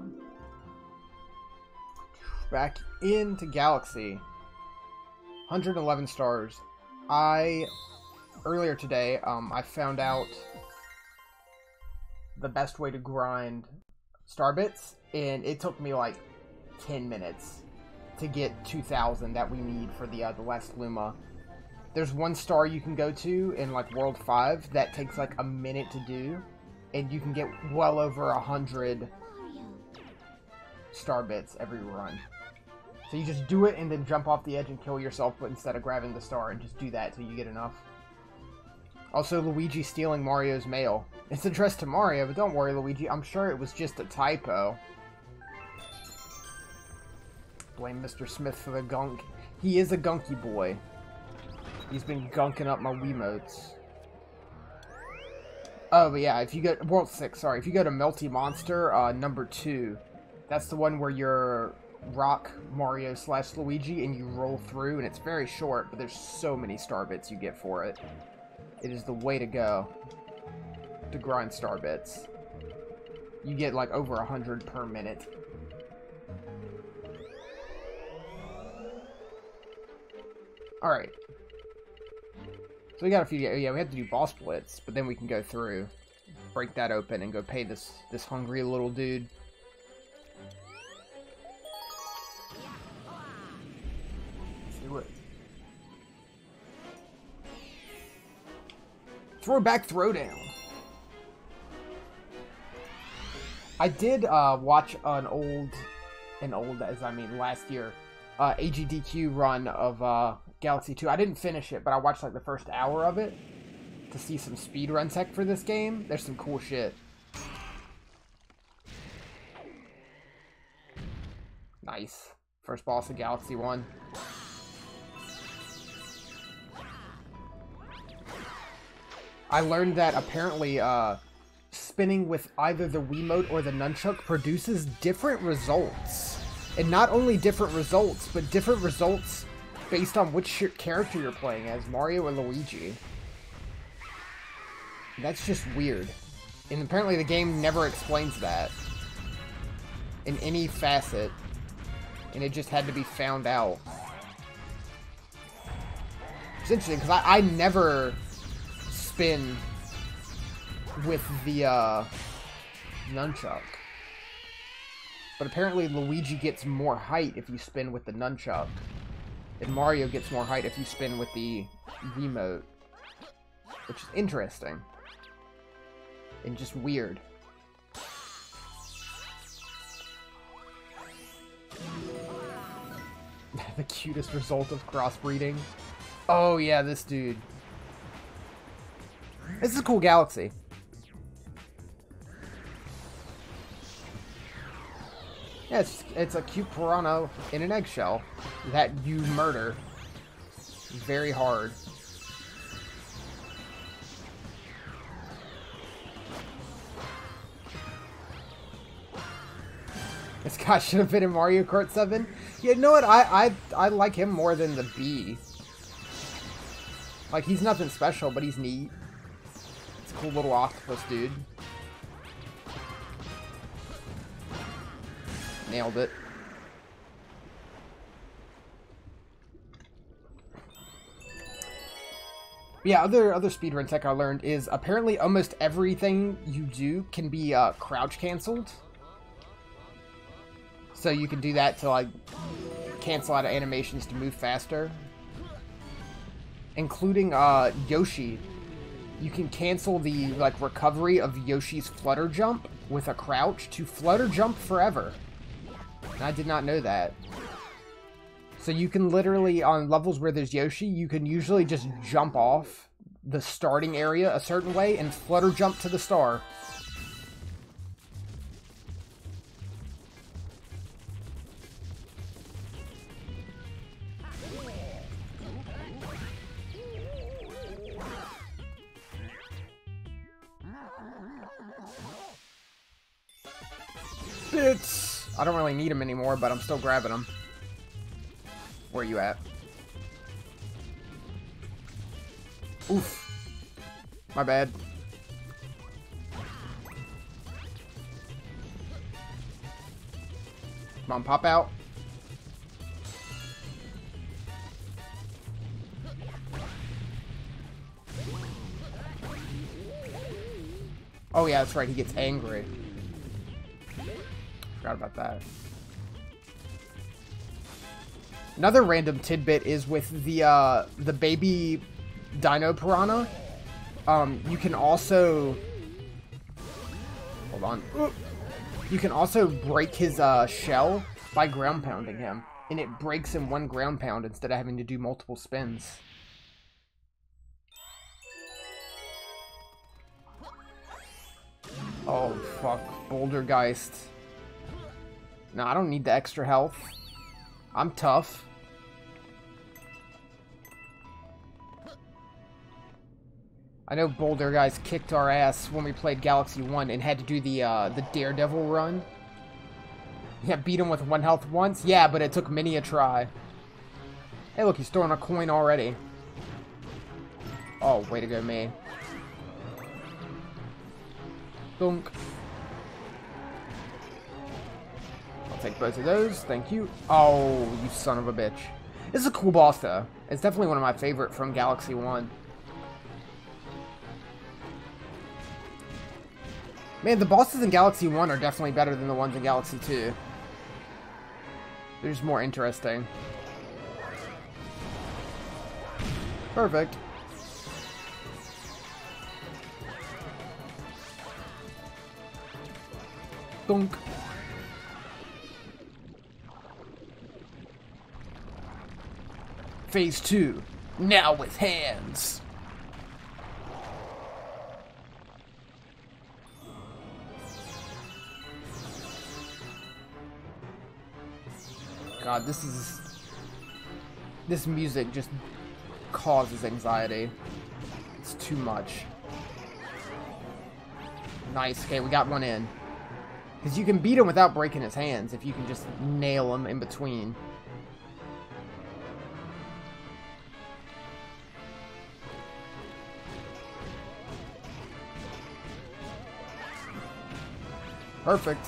Back into Galaxy. 111 stars. Earlier today, I found out the best way to grind star bits, and it took me like 10 minutes to get 2,000 that we need for the last Luma. There's one star you can go to in like World 5 that takes like a minute to do, and you can get well over 100 star bits every run. So you just do it and then jump off the edge and kill yourself, but instead of grabbing the star, and just do that till you get enough. Also, Luigi stealing Mario's mail. It's addressed to Mario, but don't worry, Luigi. I'm sure it was just a typo. Blame Mr. Smith for the gunk. He is a gunky boy. He's been gunking up my Wiimotes. Oh, but yeah, if you go... World 6, sorry. If you go to Melty Monster, number 2, that's the one where you're Rock, Mario / Luigi, and you roll through, and it's very short, but there's so many star bits you get for it. It is the way to go to grind star bits. You get like over 100 per minute. Alright. So we got a few, yeah, we have to do boss blitz, but then we can go through, break that open, and go pay this hungry little dude. Let's do it. Throwback Throwdown. I did watch an old, as I mean last year, AGDQ run of Galaxy 2. I didn't finish it, but I watched like the first hour of it to see some speedrun tech for this game. There's some cool shit. Nice. First boss of Galaxy 1. I learned that apparently spinning with either the Wiimote or the Nunchuk produces different results. And not only different results, but different results based on which character you're playing as, Mario or Luigi. That's just weird. And apparently the game never explains that in any facet. And it just had to be found out. It's interesting, because I never spin with the Nunchuk. But apparently Luigi gets more height if you spin with the Nunchuk. And Mario gets more height if you spin with the Wiimote. Which is interesting. And just weird. The cutest result of crossbreeding. Oh yeah, this dude. This is a cool galaxy. Yeah, it's a cute piranha in an eggshell that you murder very hard. This guy should have been in Mario Kart 7. Yeah, you know what? I like him more than the Bee. Like, he's nothing special, but he's neat. It's a cool little octopus dude. Nailed it. Yeah, other speedrun tech I learned is apparently almost everything you do can be crouch canceled. So you can do that to like cancel out of animations to move faster. Including Yoshi. You can cancel the like recovery of Yoshi's flutter jump with a crouch to flutter jump forever. And I did not know that. So you can literally, on levels where there's Yoshi, you can usually just jump off the starting area a certain way and flutter jump to the star. Bits! I don't really need them anymore, but I'm still grabbing them. Where you at? Oof. My bad. Come on, pop out. Oh yeah, that's right, he gets angry. Forgot about that. Another random tidbit is with the baby Dino Piranha. You can also... Hold on. You can also break his shell by ground pounding him. And it breaks in one ground pound instead of having to do multiple spins. Oh, fuck. Bouldergeist. No, I don't need the extra health. I'm tough. I know Bouldergeist kicked our ass when we played Galaxy 1 and had to do the Daredevil run. Yeah, beat him with 1 health once? Yeah, but it took many a try. Hey, look, he's throwing a coin already. Oh, way to go, me. Dunk. I'll take both of those, thank you. Oh, you son of a bitch. This is a cool boss, though. It's definitely one of my favorite from Galaxy 1. Man, the bosses in Galaxy 1 are definitely better than the ones in Galaxy 2. They're just more interesting. Perfect. Dunk. Phase 2. Now with hands. God, this music just causes anxiety. It's too much. Nice. Okay, we got one in. Because you can beat him without breaking his hands if you can just nail him in between. Perfect.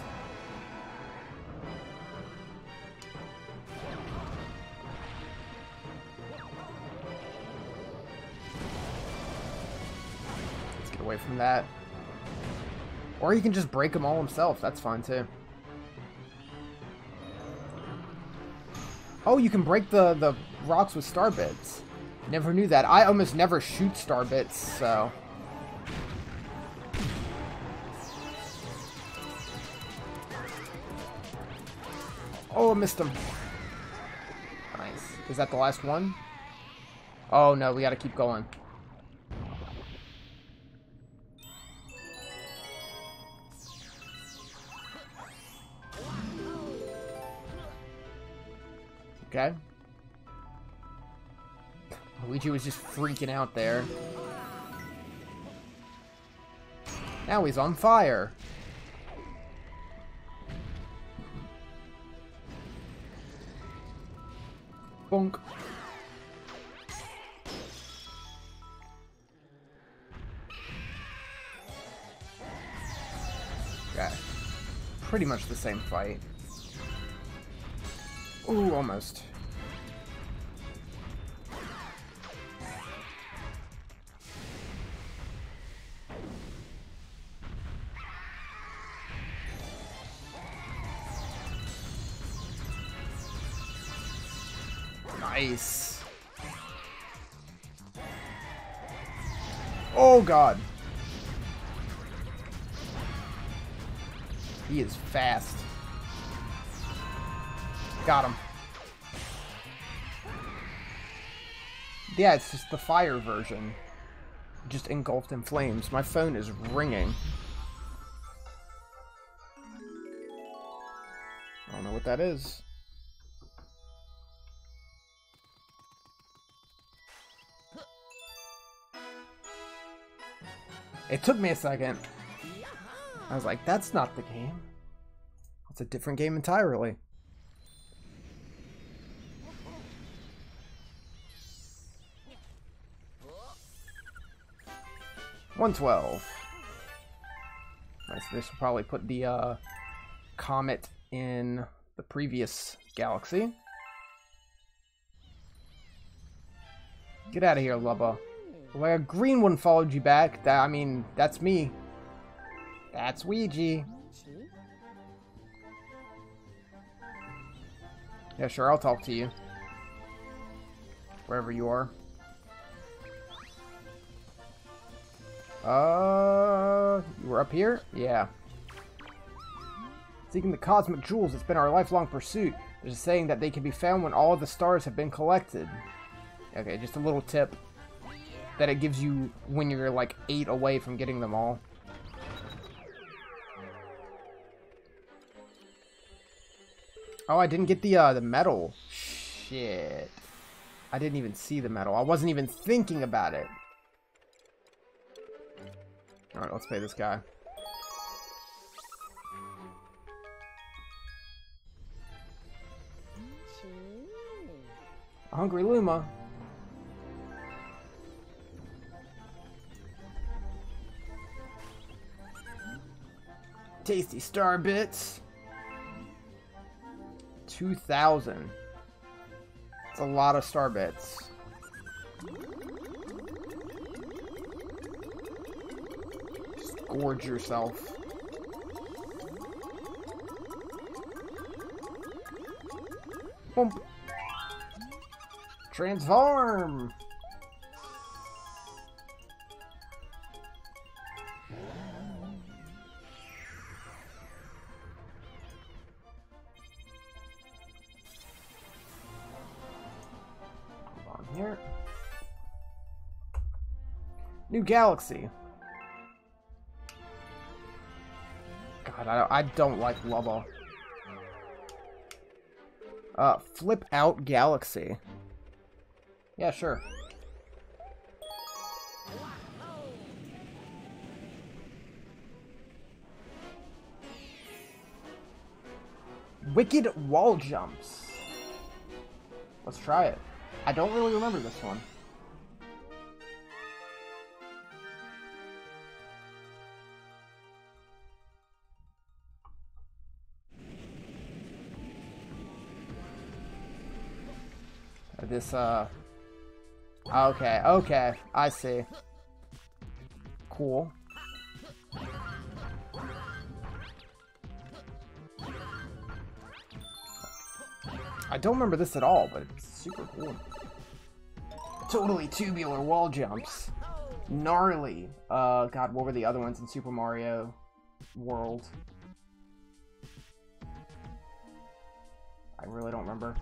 Let's get away from that. Or he can just break them all himself. That's fine, too. Oh, you can break the rocks with star bits. Never knew that. I almost never shoot star bits, so... Oh, I missed him. Nice. Is that the last one? Oh, no. We gotta keep going. Okay. Luigi was just freaking out there. Now he's on fire. Bonk. Okay. Pretty much the same fight. Ooh, almost. Nice. Oh, God. He is fast. Got him. Yeah, it's just the fire version. Just engulfed in flames. My phone is ringing. I don't know what that is. It took me a second. I was like, that's not the game. It's a different game entirely. $112. Nice. This will probably put the comet in the previous galaxy. Get out of here, Lubba. Like a green one followed you back. I mean, that's me. That's Ouija. Yeah, sure, I'll talk to you. Wherever you are. You were up here? Yeah. Seeking the cosmic jewels, it's been our lifelong pursuit. There's a saying that they can be found when all of the stars have been collected. Okay, just a little tip that it gives you when you're like 8 away from getting them all. Oh, I didn't get the medal. Shit. I didn't even see the medal. I wasn't even thinking about it. Alright, let's pay this guy. A hungry Luma. Tasty star bits. 2,000. It's a lot of star bits. Just gorge yourself. Boom. Transform. Here. New galaxy. God, I don't like Lubba. Flip out galaxy. Yeah, sure. Wicked wall jumps. Let's try it. I don't really remember this one. Okay, I see. Cool. I don't remember this at all, but it's super cool. Totally tubular wall jumps. Gnarly. God, what were the other ones in Super Mario World? I really don't remember.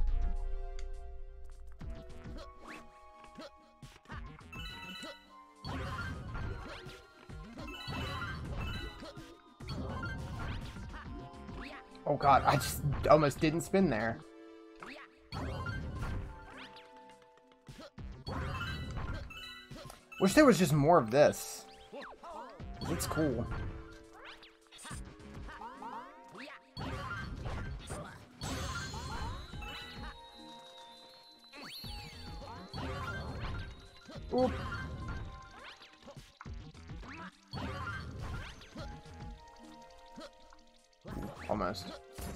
Oh god, I just almost didn't spin there. Wish there was just more of this. It's cool. Oop. Almost.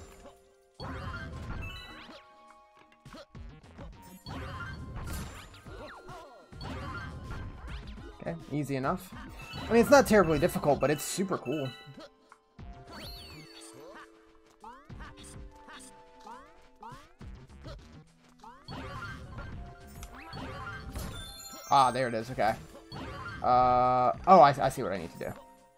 Okay, easy enough. I mean, it's not terribly difficult, but it's super cool. Ah, there it is, okay. Oh, I see what I need to do.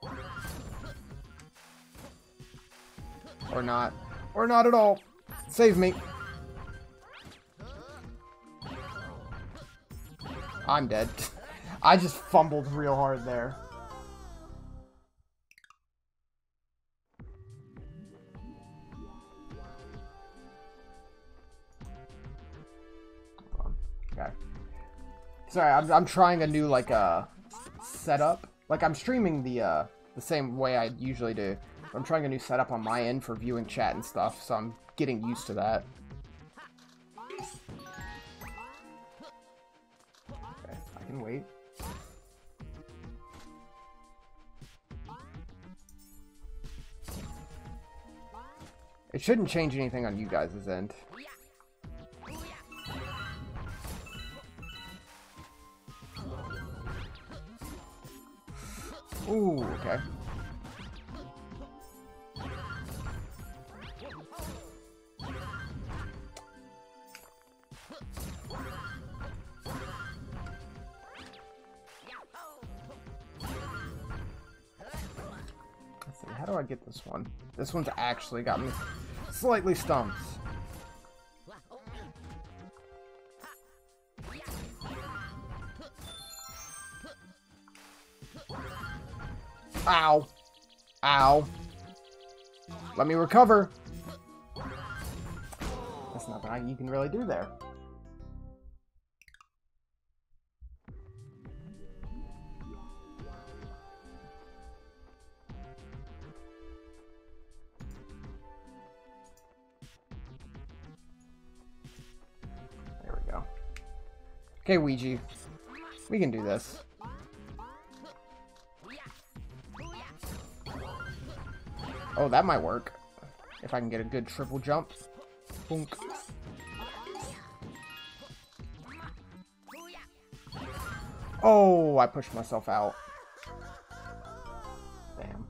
Or not. Or not at all. Save me. I'm dead. I just fumbled real hard there. Hold on. Okay. Sorry, I'm trying a new, like, setup. Like, I'm streaming the same way I usually do. I'm trying a new setup on my end for viewing chat and stuff, so I'm getting used to that. Okay, I can wait. It shouldn't change anything on you guys' end. Ooh, okay. Let's see, how do I get this one? This one's actually got me slightly stumped. Ow. Ow. Let me recover. That's nothing you can really do there. There we go. Okay, Ouija. We can do this. Oh, that might work. If I can get a good triple jump. Boonk. Oh, I pushed myself out. Damn.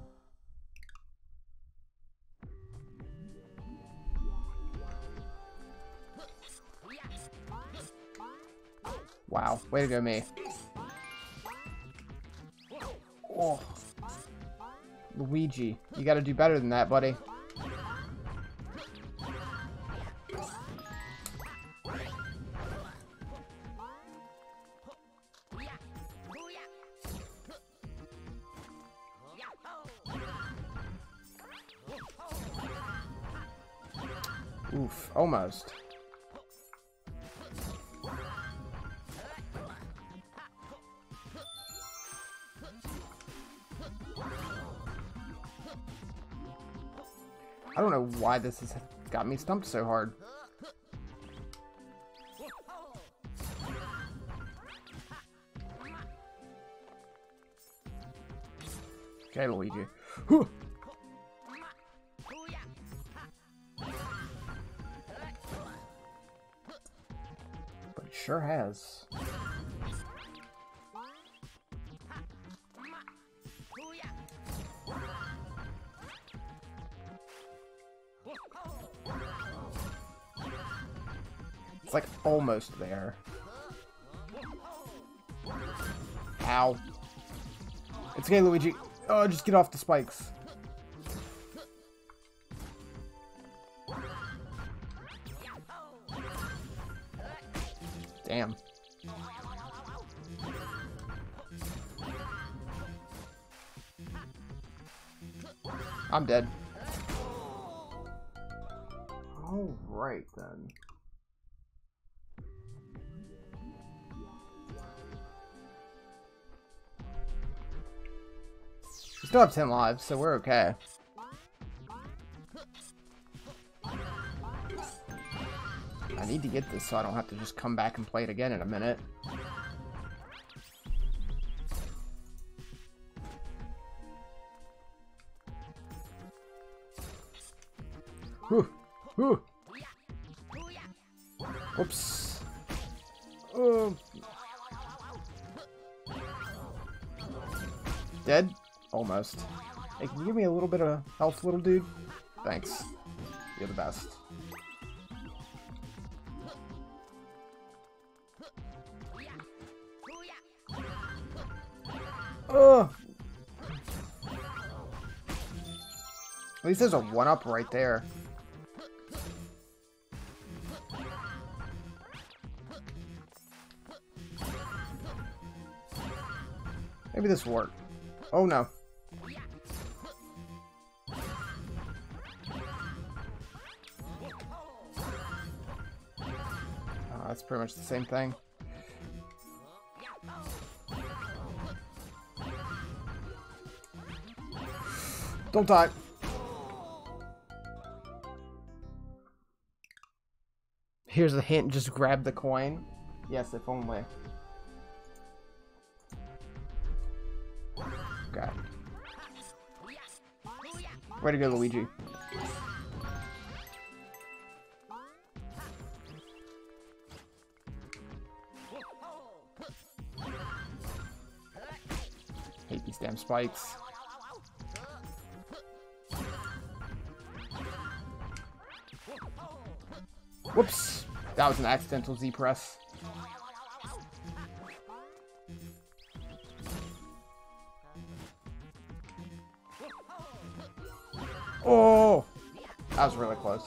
Wow, way to go, me. Oh. Luigi, you gotta do better than that, buddy. Oof, almost. I don't know why this has got me stumped so hard. Okay, Luigi. Whew. But it sure has. It's like almost there. Ow. It's okay, Luigi. Oh, just get off the spikes. Damn. I'm dead. Alright then. We still have 10 lives, so we're okay. I need to get this so I don't have to just come back and play it again in a minute. Whew. Whew. Whoops. Dead? Almost. Hey, can you give me a little bit of health, little dude? Thanks. You're the best. Ugh. At least there's a 1-up right there. Maybe this will work. Oh no. That's pretty much the same thing. Don't die. Here's a hint, just grab the coin. Yes, if only. Okay. Way to go, Luigi. Hate these damn spikes. Whoops. That was an accidental Z press. Oh! That was really close.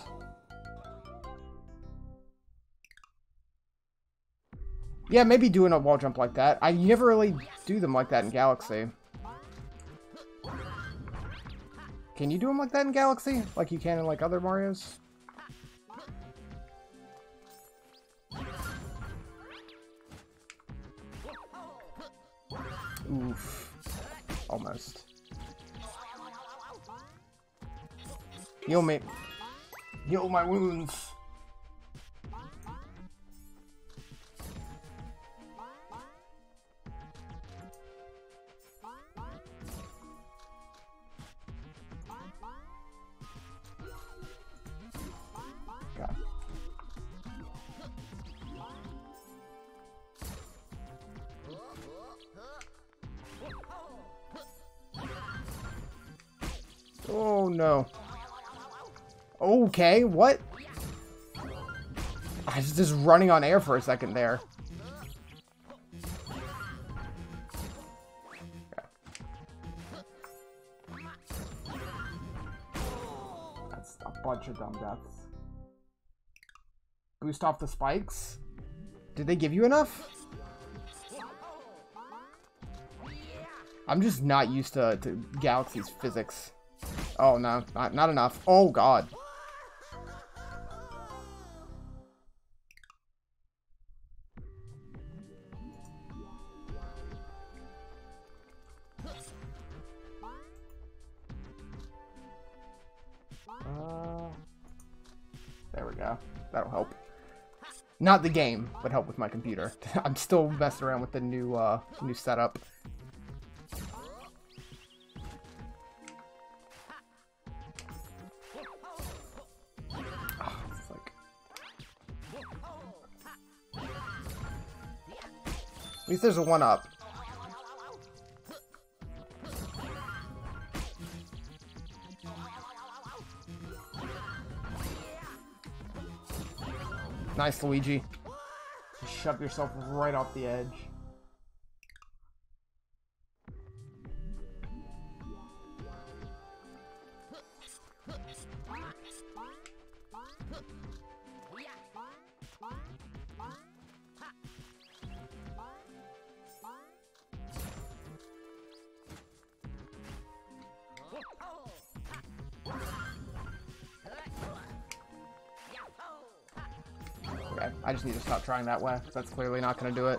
Yeah, maybe doing a wall jump like that. I never really do them like that in Galaxy. Can you do them like that in Galaxy? Like you can in like other Marios? Oof. Almost. Heal me. Heal my wounds. God. Oh no. Okay, what? I was just running on air for a second there. Okay. That's a bunch of dumb deaths. Boost off the spikes? Did they give you enough? I'm just not used to Galaxy's physics. Oh no, not enough. Oh god. There we go. That'll help. Not the game, but help with my computer. I'm still messing around with the new setup. Oh, it's like... At least there's a 1-up. Nice, Luigi. Just shove yourself right off the edge. Okay, I just need to stop trying that way, because that's clearly not going to do it.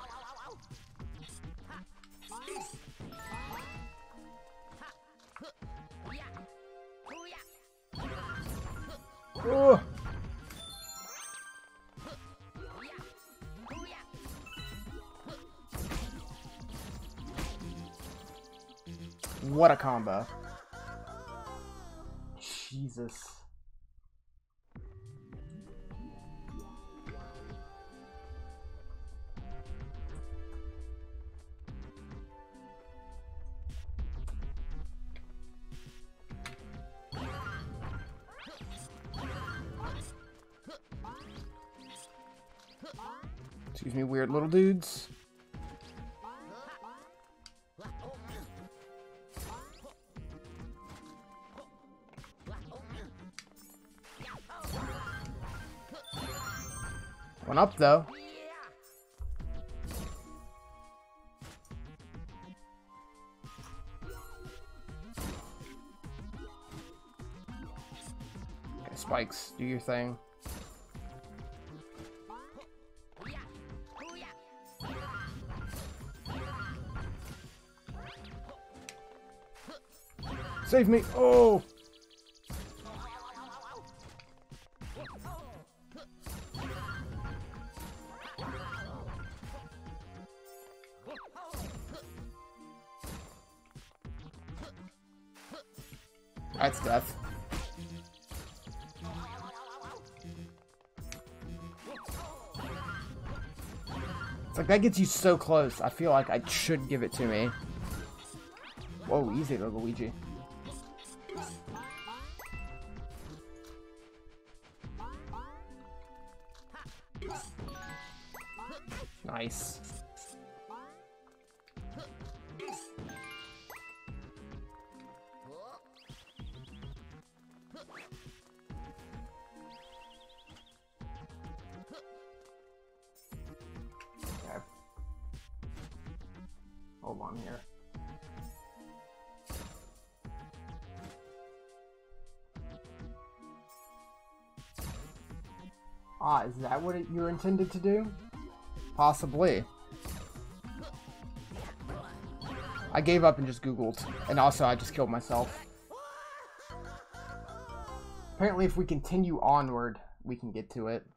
Ooh. What a combo. Jesus. Excuse me, weird little dudes. One up, though. Okay, spikes, do your thing. Save me! Oh! That's death. It's like that gets you so close. I feel like I should give it to me. Whoa, easy though, Luigi. Nice. Okay. Hold on here. Ah, is that what you're intended to do? Possibly. I gave up and just Googled. And also, I just killed myself. Apparently, if we continue onward, we can get to it.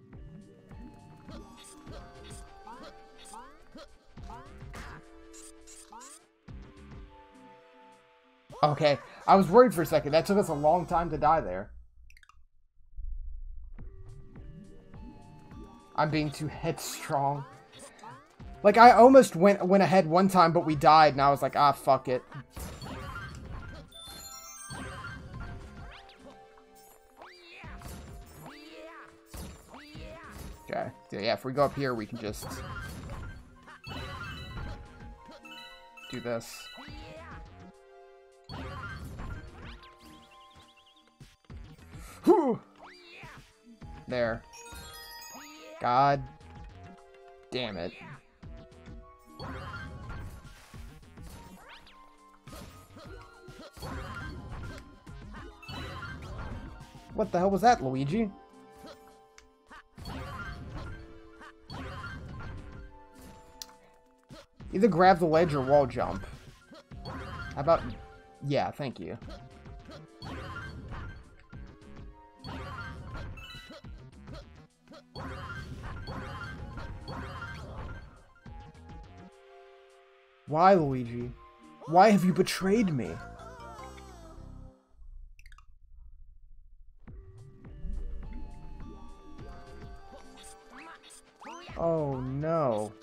Okay, I was worried for a second. That took us a long time to die there. I'm being too headstrong. Like, I almost went ahead one time, but we died, and I was like, ah, fuck it. Okay, so yeah, if we go up here, we can just do this. Whew. There. God damn it. What the hell was that, Luigi? Either grab the ledge or wall jump. How about... Yeah, thank you. Why, Luigi? Why have you betrayed me? Oh, no.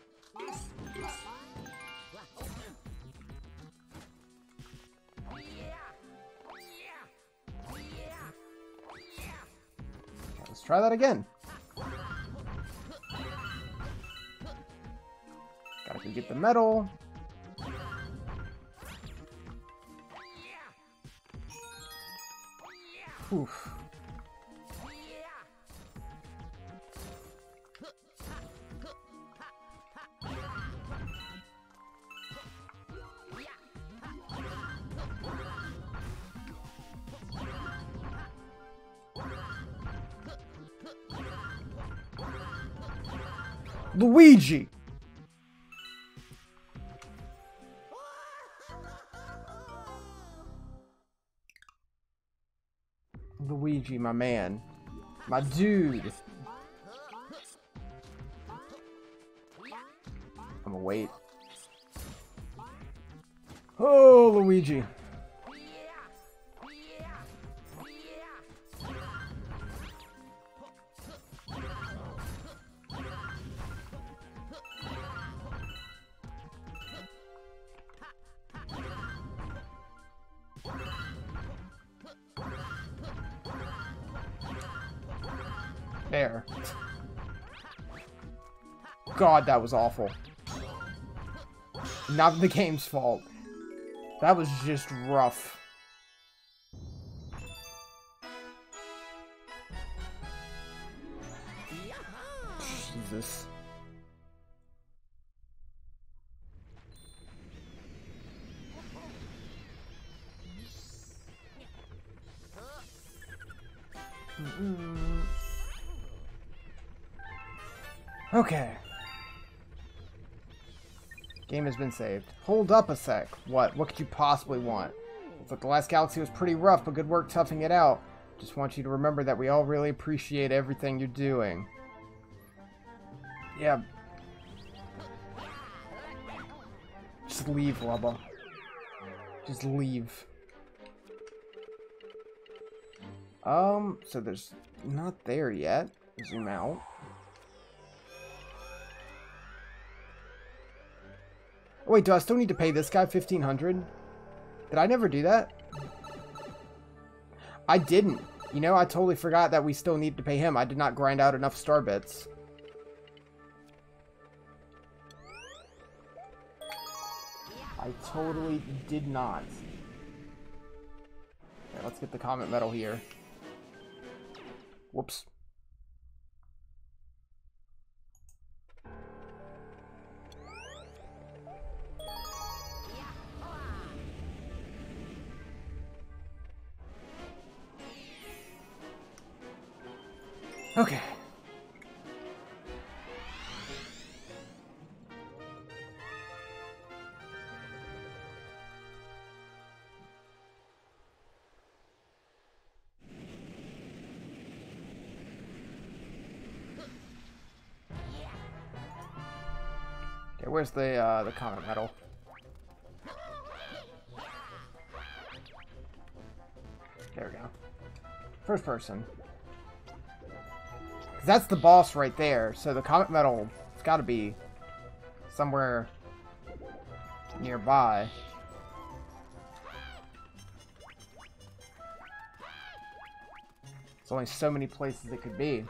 Let's try that again. Gotta go get the medal. Oof. Luigi! Luigi, my man. My dude. I'm gonna wait. Oh, Luigi. There. God, that was awful. Not the game's fault. That was just rough. Jesus. Okay. Game has been saved. Hold up a sec. What? What could you possibly want? Looks like the last galaxy was pretty rough, but good work toughing it out. Just want you to remember that we all really appreciate everything you're doing. Yeah. Just leave, Lubba. Just leave. So there's not there yet. Zoom out. Oh, wait, do I still need to pay this guy 1,500? Did I never do that? I didn't. You know, I totally forgot that we still need to pay him. I did not grind out enough star bits. I totally did not. Okay, let's get the Comet Medal here. Whoops. Okay. Okay, where's the Comet Medal? There we go. First person. That's the boss right there, so the Comet Medal has got to be somewhere nearby. There's only so many places it could be.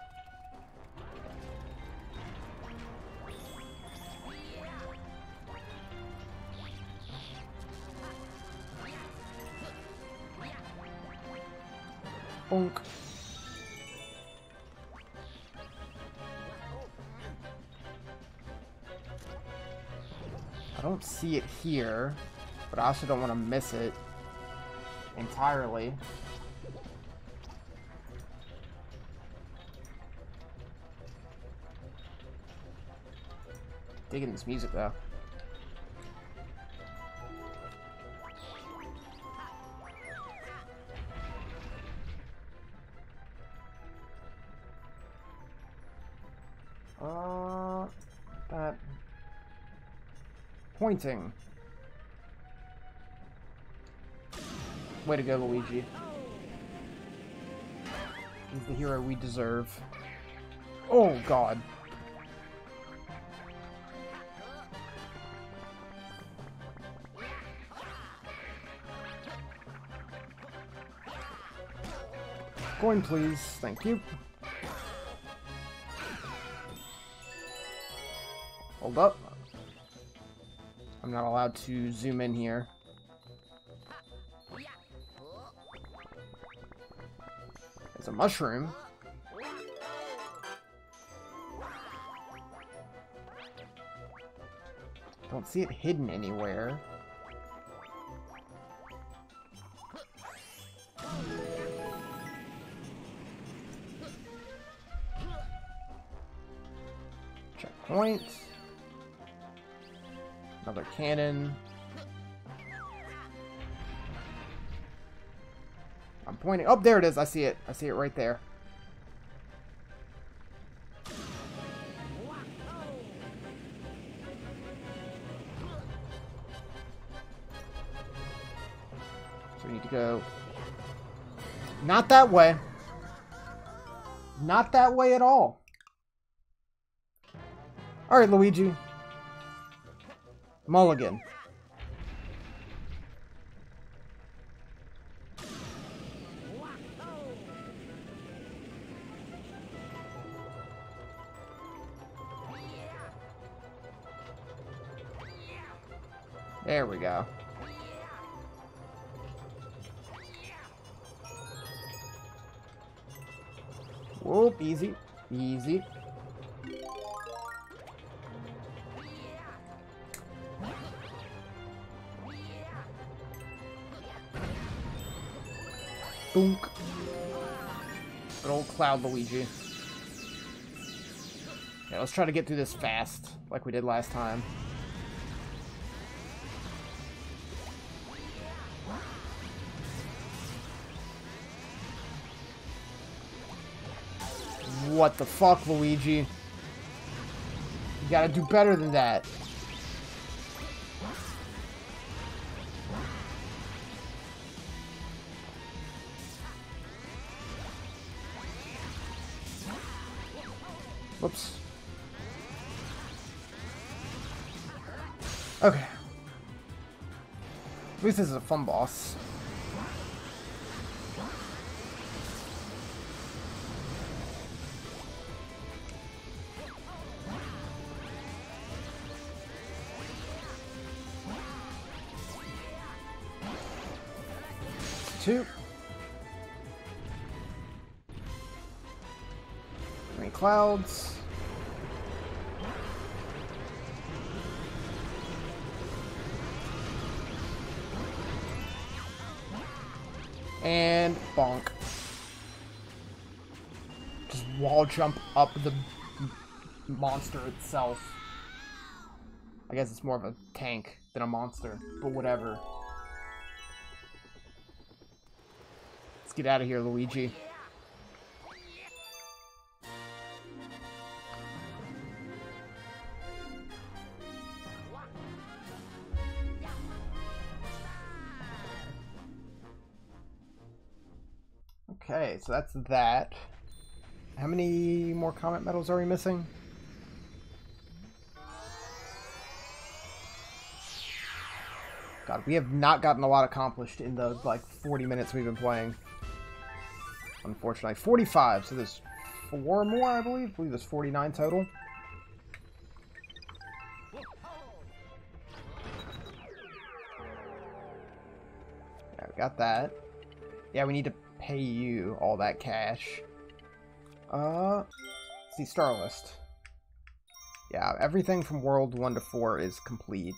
Bonk. I don't see it here, but I also don't want to miss it entirely. Digging this music though. That pointing. Way to go, Luigi. He's the hero we deserve. Oh, God. Coin, please. Thank you. Hold up. I'm not allowed to zoom in here. There's a mushroom. Don't see it hidden anywhere. Checkpoint. Another cannon. I'm pointing. Oh, there it is. I see it. I see it right there. So we need to go. Not that way. Not that way at all. All right, Luigi. Mulligan. There we go. Whoop, easy. Easy. Boonk. Good old Cloud Luigi. Yeah, let's try to get through this fast, like we did last time. What the fuck, Luigi? You gotta do better than that. Whoops. Okay. At least this is a fun boss. Two. Three clouds. And bonk. Just wall jump up the monster itself. I guess it's more of a tank than a monster, but whatever. Let's get out of here, Luigi. Okay, so that's that. How many more Comet medals are we missing? God, we have not gotten a lot accomplished in the, like, 40 minutes we've been playing. Unfortunately. 45, so there's 4 more, I believe. I believe there's 49 total. Yeah, we got that. Yeah, we need to pay you all that cash. Let's see, star list. Yeah, everything from World 1 to 4 is complete.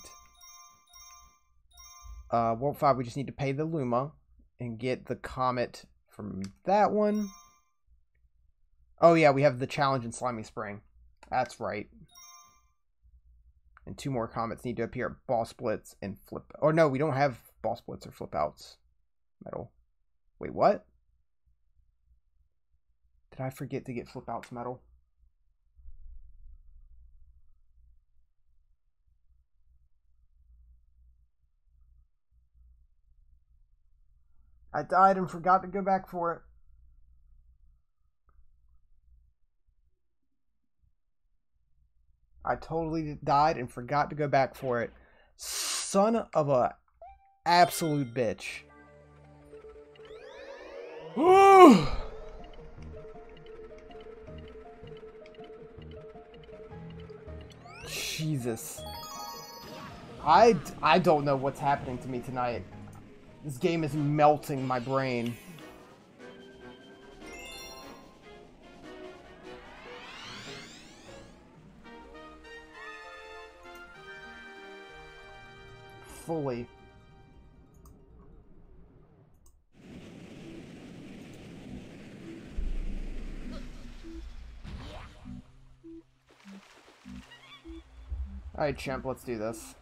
World 5, we just need to pay the Luma and get the Comet from that one. Oh yeah, we have the challenge in Slimy Spring. That's right. And 2 more Comets need to appear at Ball Splits and Flip... Oh no, we don't have Ball Splits or Flip Outs medal. Wait, what? Did I forget to get Flip Outs medal? I died and forgot to go back for it. I totally died and forgot to go back for it. Son of a absolute bitch. Ooh! Jesus. I don't know what's happening to me tonight. This game is melting my brain. Fully. Alright, champ, let's do this.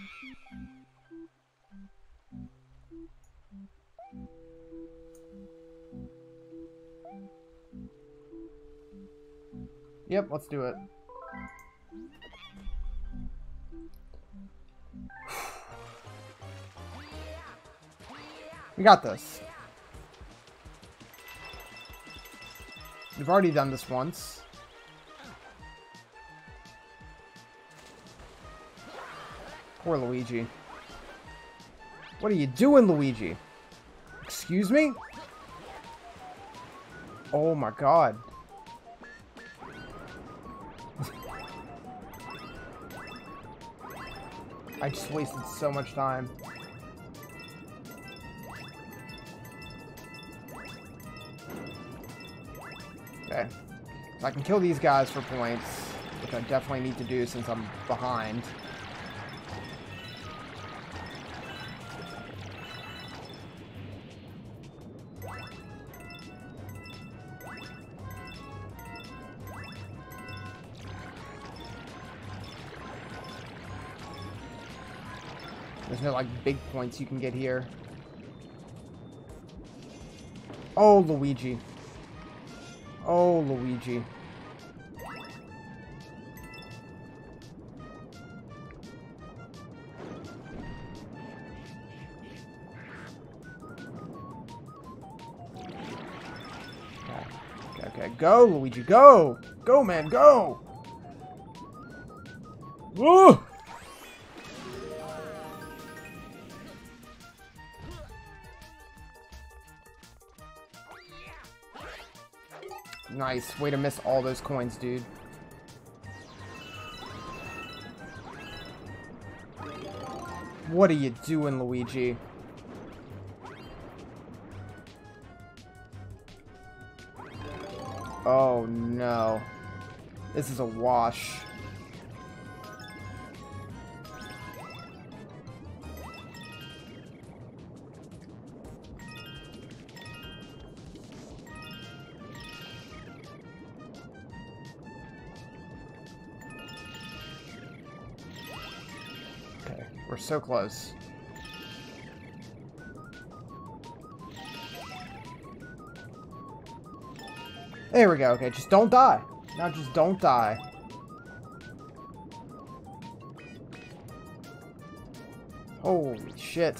Yep, let's do it. We got this. We've already done this once. Poor Luigi. What are you doing, Luigi? Excuse me? Oh my god. I just wasted so much time. Okay. So I can kill these guys for points, which I definitely need to do since I'm behind. There's no, like, big points you can get here. Oh, Luigi. Oh, Luigi. Okay, go, Luigi, go! Go, man, go! Woo! Nice. Way to miss all those coins, dude. What are you doing, Luigi? Oh, no. This is a wash. We're so close. There we go. Okay, just don't die. Now just don't die. Holy shit.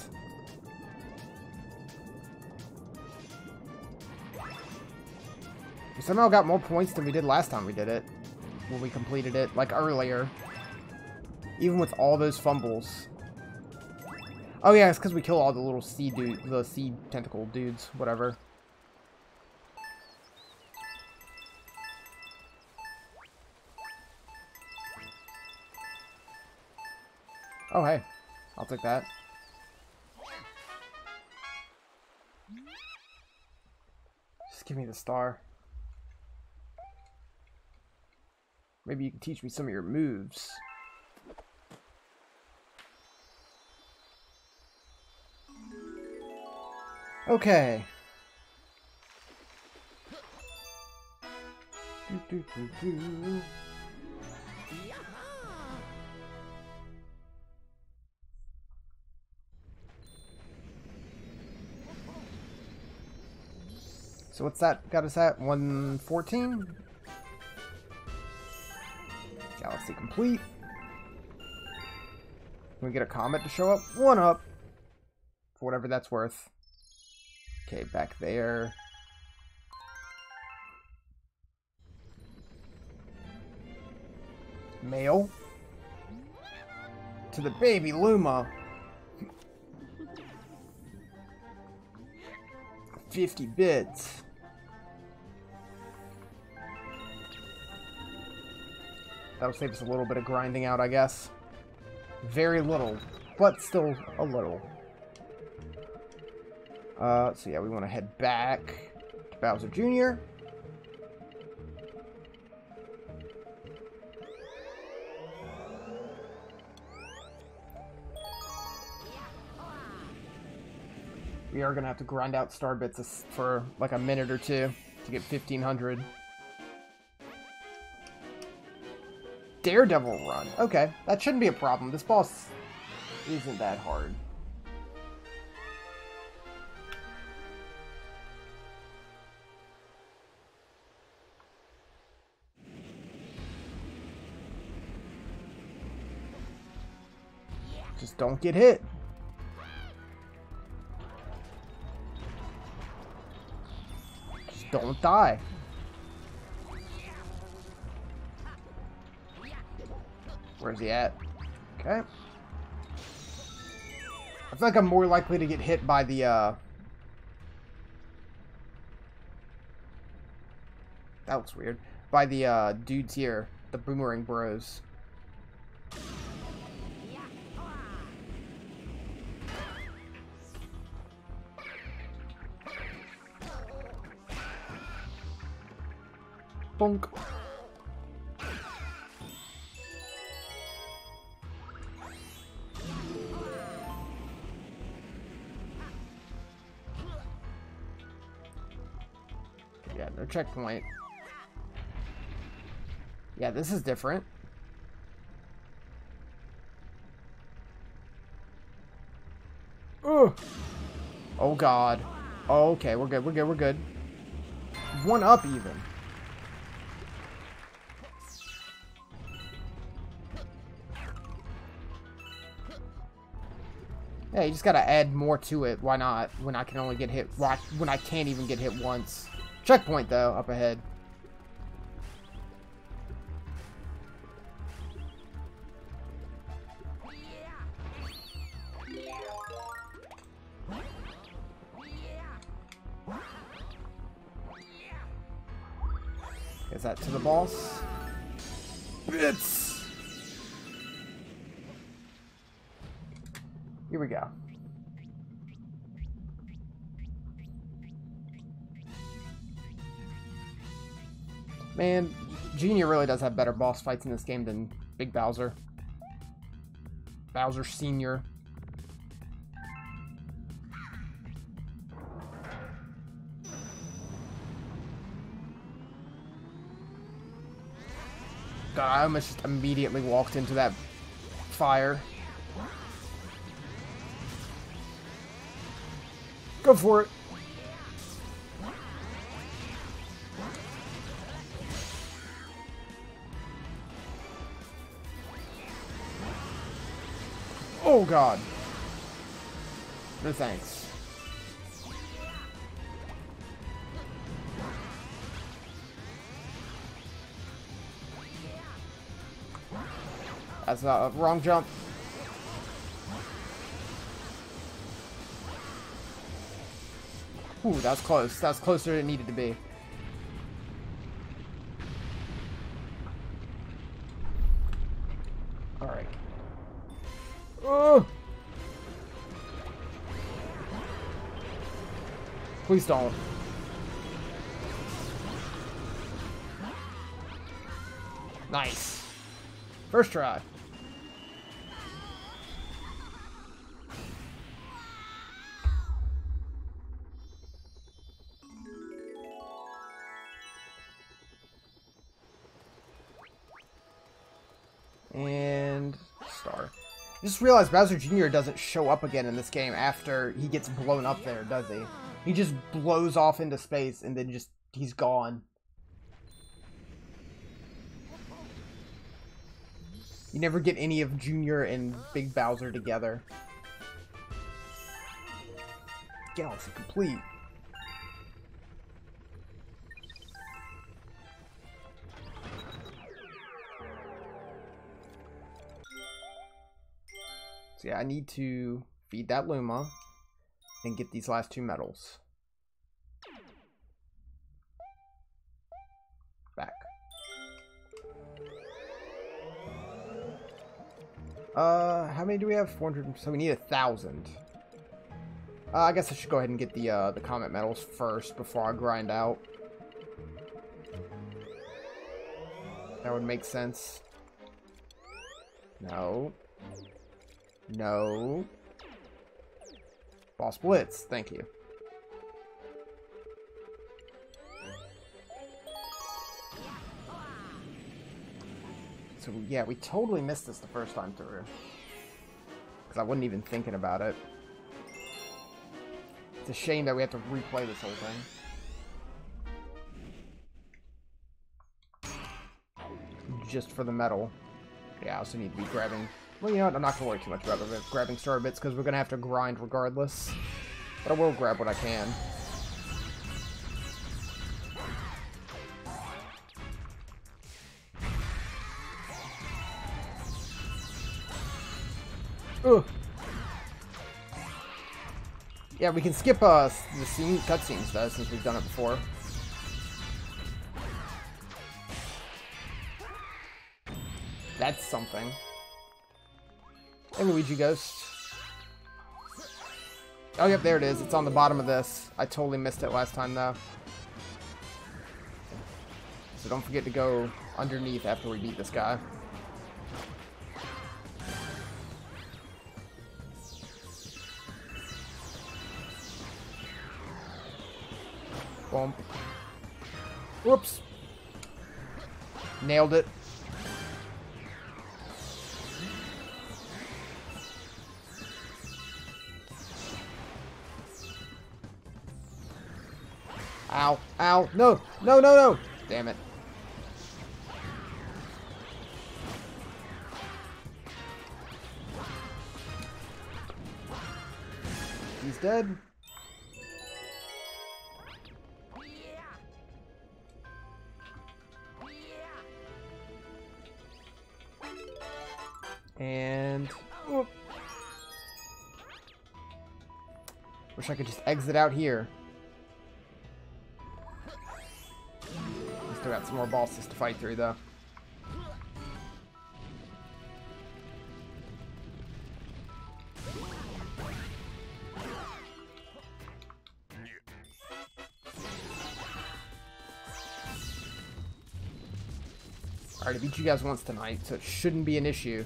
We somehow got more points than we did last time we did it. When we completed it, like earlier. Even with all those fumbles. Oh yeah, it's because we kill all the little sea dude, the sea tentacle dudes, whatever. Oh hey, I'll take that. Just give me the star. Maybe you can teach me some of your moves. Okay. So what's that got us at? 114? Galaxy complete. Can we get a comet to show up? 1 up. For whatever that's worth. Okay, back there. Mail. To the baby Luma. 50 bits. That'll save us a little bit of grinding out, I guess. Very little, but still a little. So yeah, we want to head back to Bowser Jr. We are going to have to grind out star bits for like a minute or two to get 1,500. Daredevil run. Okay, that shouldn't be a problem. This boss isn't that hard. Just don't get hit. Just don't die. Where's he at? Okay. I feel like I'm more likely to get hit by the, that looks weird. By the, dudes here. The Boomerang Bros. Bonk. Yeah, no checkpoint. Yeah, this is different. Ugh. Oh god. Oh, okay, we're good, we're good, we're good. 1 up even. Yeah, you just gotta add more to it. Why not? When I can only get hit, when I can't even get hit once. Checkpoint though, up ahead. Is that to the boss? Bits! Here we go. Man, Junior really does have better boss fights in this game than Big Bowser. Bowser Sr. God, I almost just immediately walked into that fire. Go for it. Oh God. No thanks. That's a wrong jump. Ooh, that was close. That was closer than it needed to be. Alright. Oh! Please don't. Nice. First try. And star. Just realized Bowser Jr. doesn't show up again in this game after he gets blown up there, does he? He just blows off into space and then just, he's gone. You never get any of Junior and Big Bowser together. Galaxy complete. So yeah, I need to feed that Luma and get these last two medals. Back. How many do we have? 400. So we need 1,000. I guess I should go ahead and get the comet medals first before I grind out. That would make sense. No. No. Boss Blitz, thank you. So yeah, we totally missed this the first time through. Because I wasn't even thinking about it. It's a shame that we have to replay this whole thing. Just for the medal. Yeah, I also need to be grabbing... Well, you know what? I'm not going to worry too much about grabbing star bits because we're going to have to grind regardless. But I will grab what I can. Ugh. Yeah, we can skip the cutscenes though, since we've done it before. That's something. Hey, Luigi Ghost. Oh, yep, there it is. It's on the bottom of this. I totally missed it last time, though. So don't forget to go underneath after we beat this guy. Boom. Whoops. Nailed it. Ow. Ow. No. No, no, no. Damn it. He's dead. And... whoop. Wish I could just exit out here. Still got some more bosses to fight through, though. Alright, I beat you guys once tonight, so it shouldn't be an issue.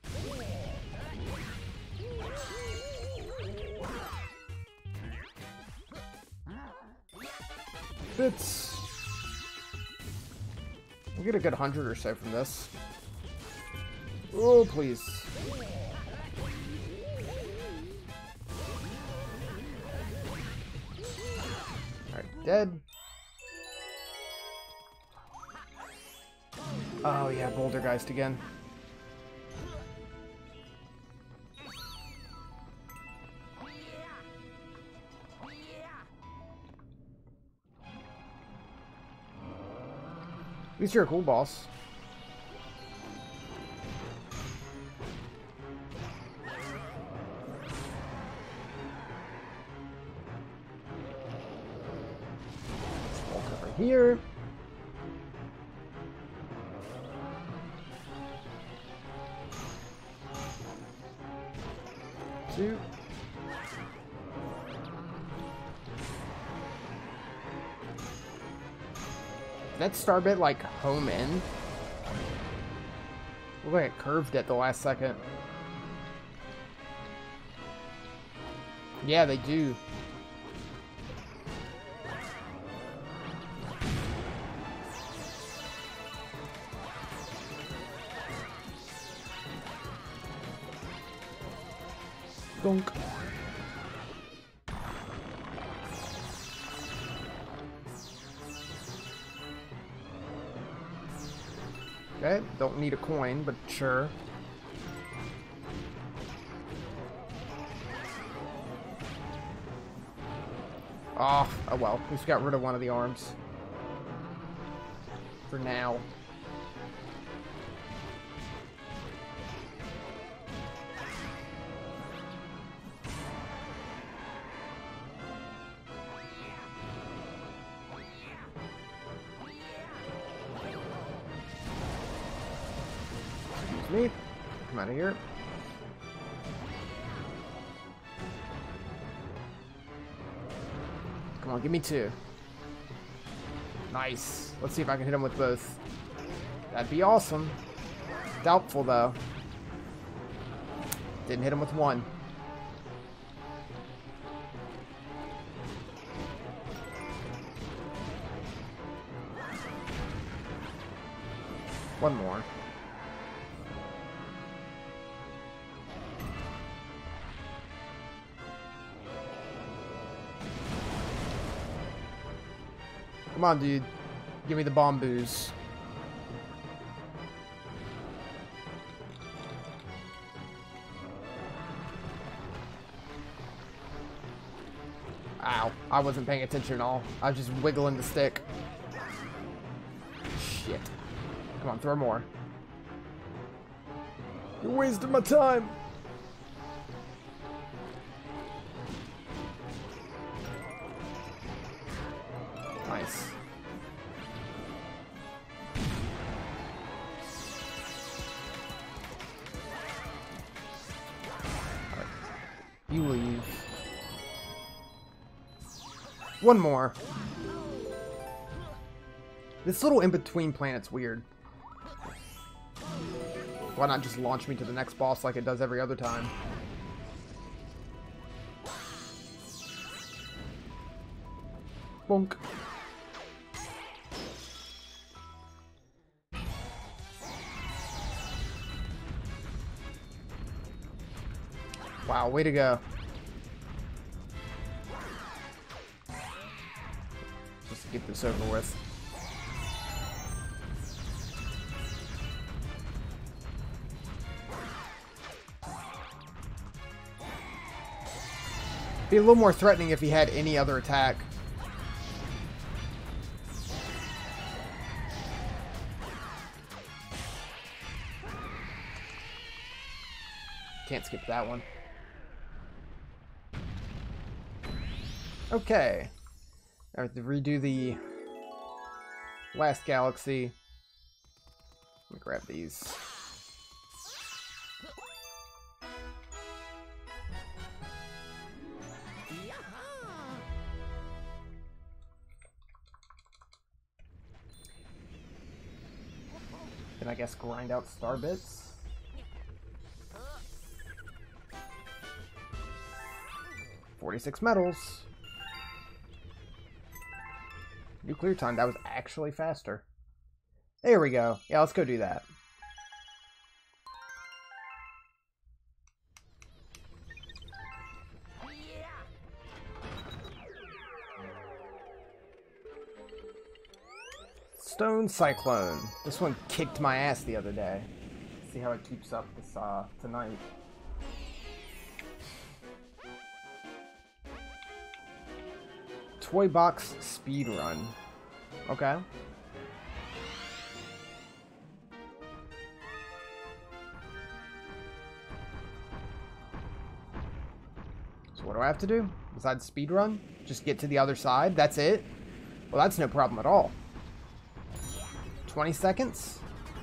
We'll get a good 100 or so from this. Oh, please. Alright, dead. Oh yeah, Bouldergeist again. At least you're a cool boss. Let's walk over here. Two. That Starbit like home in? Look like it curved at the last second. Yeah, they do. Donk. Okay, don't need a coin, but sure. Oh well, we just got rid of one of the arms. For now. Me. Come out of here. Come on, give me two. Nice. Let's see if I can hit him with both. That'd be awesome. Doubtful, though. Didn't hit him with one. One more. Come on, dude. Give me the bomb booze. Ow. I wasn't paying attention at all. I was just wiggling the stick. Shit. Come on, throw more. You're wasting my time. Nice. Right. You leave. One more. This little in-between planet's weird. Why not just launch me to the next boss like it does every other time? Bonk. Wow, way to go. Just to get this over with. Be a little more threatening if he had any other attack. Can't skip that one. Okay. I have to redo the Last galaxy. Let me grab these. Then I guess grind out star bits. $46 medals. Nuclear time. That was actually faster. There we go. Yeah, let's go do that. Stone Cyclone. This one kicked my ass the other day. See how it keeps up this tonight. Toy box speed run. Okay. So what do I have to do besides speed run? Just get to the other side? That's it? Well, that's no problem at all. 20 seconds?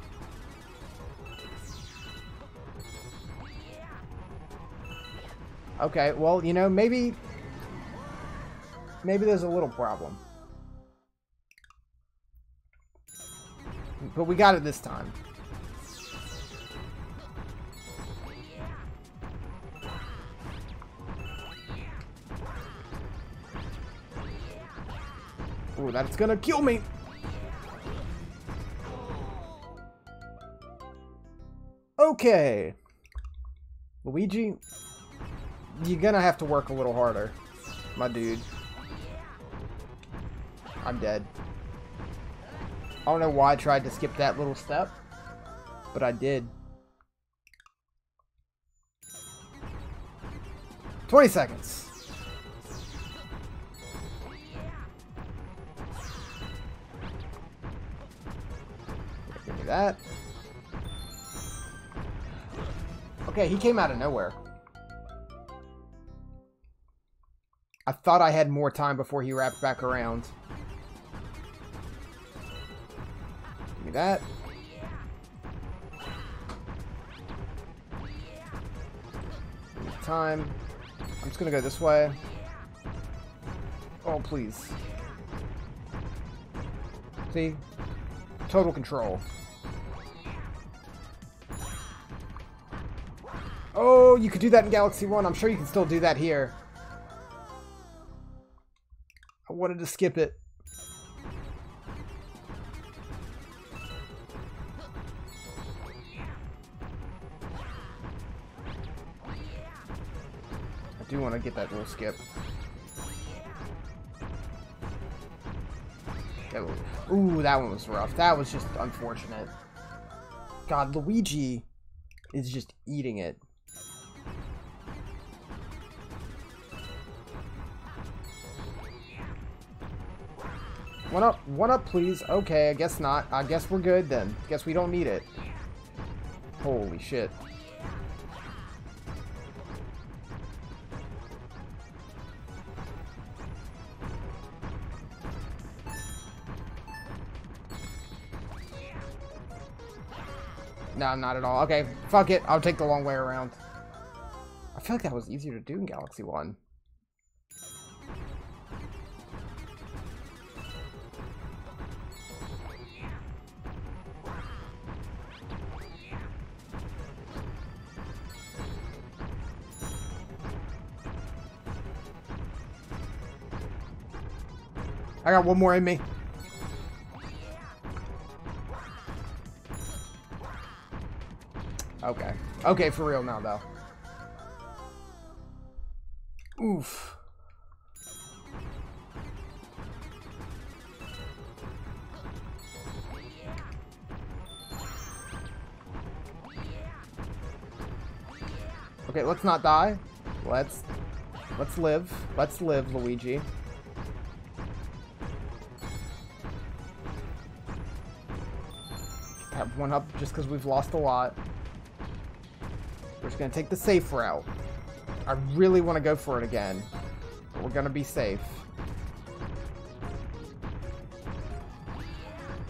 Okay, well, you know, maybe there's a little problem. But we got it this time. Ooh, that's gonna kill me! Okay. Luigi, you're gonna have to work a little harder, my dude. I'm dead. I don't know why I tried to skip that little step, but I did. 20 seconds. Give me that. Okay, he came out of nowhere. I thought I had more time before he wrapped back around. Give me that. Give me time. I'm just gonna go this way. Oh, please. See? Total control. Oh, you could do that in Galaxy 1. I'm sure you can still do that here. I wanted to skip it. I do want to get that little skip. Ooh, that one was rough. That was just unfortunate. God, Luigi is just eating it. One up, please. Okay, I guess not. I guess we're good then. Guess we don't need it. Holy shit. No, not at all. Okay, fuck it. I'll take the long way around. I feel like that was easier to do in Galaxy 1. I got one more in me. Okay. Okay, for real now, though. Oof. Okay, let's not die. Let's live. Let's live, Luigi. Have one up just because we've lost a lot. We're just going to take the safe route. I really want to go for it again. But we're going to be safe.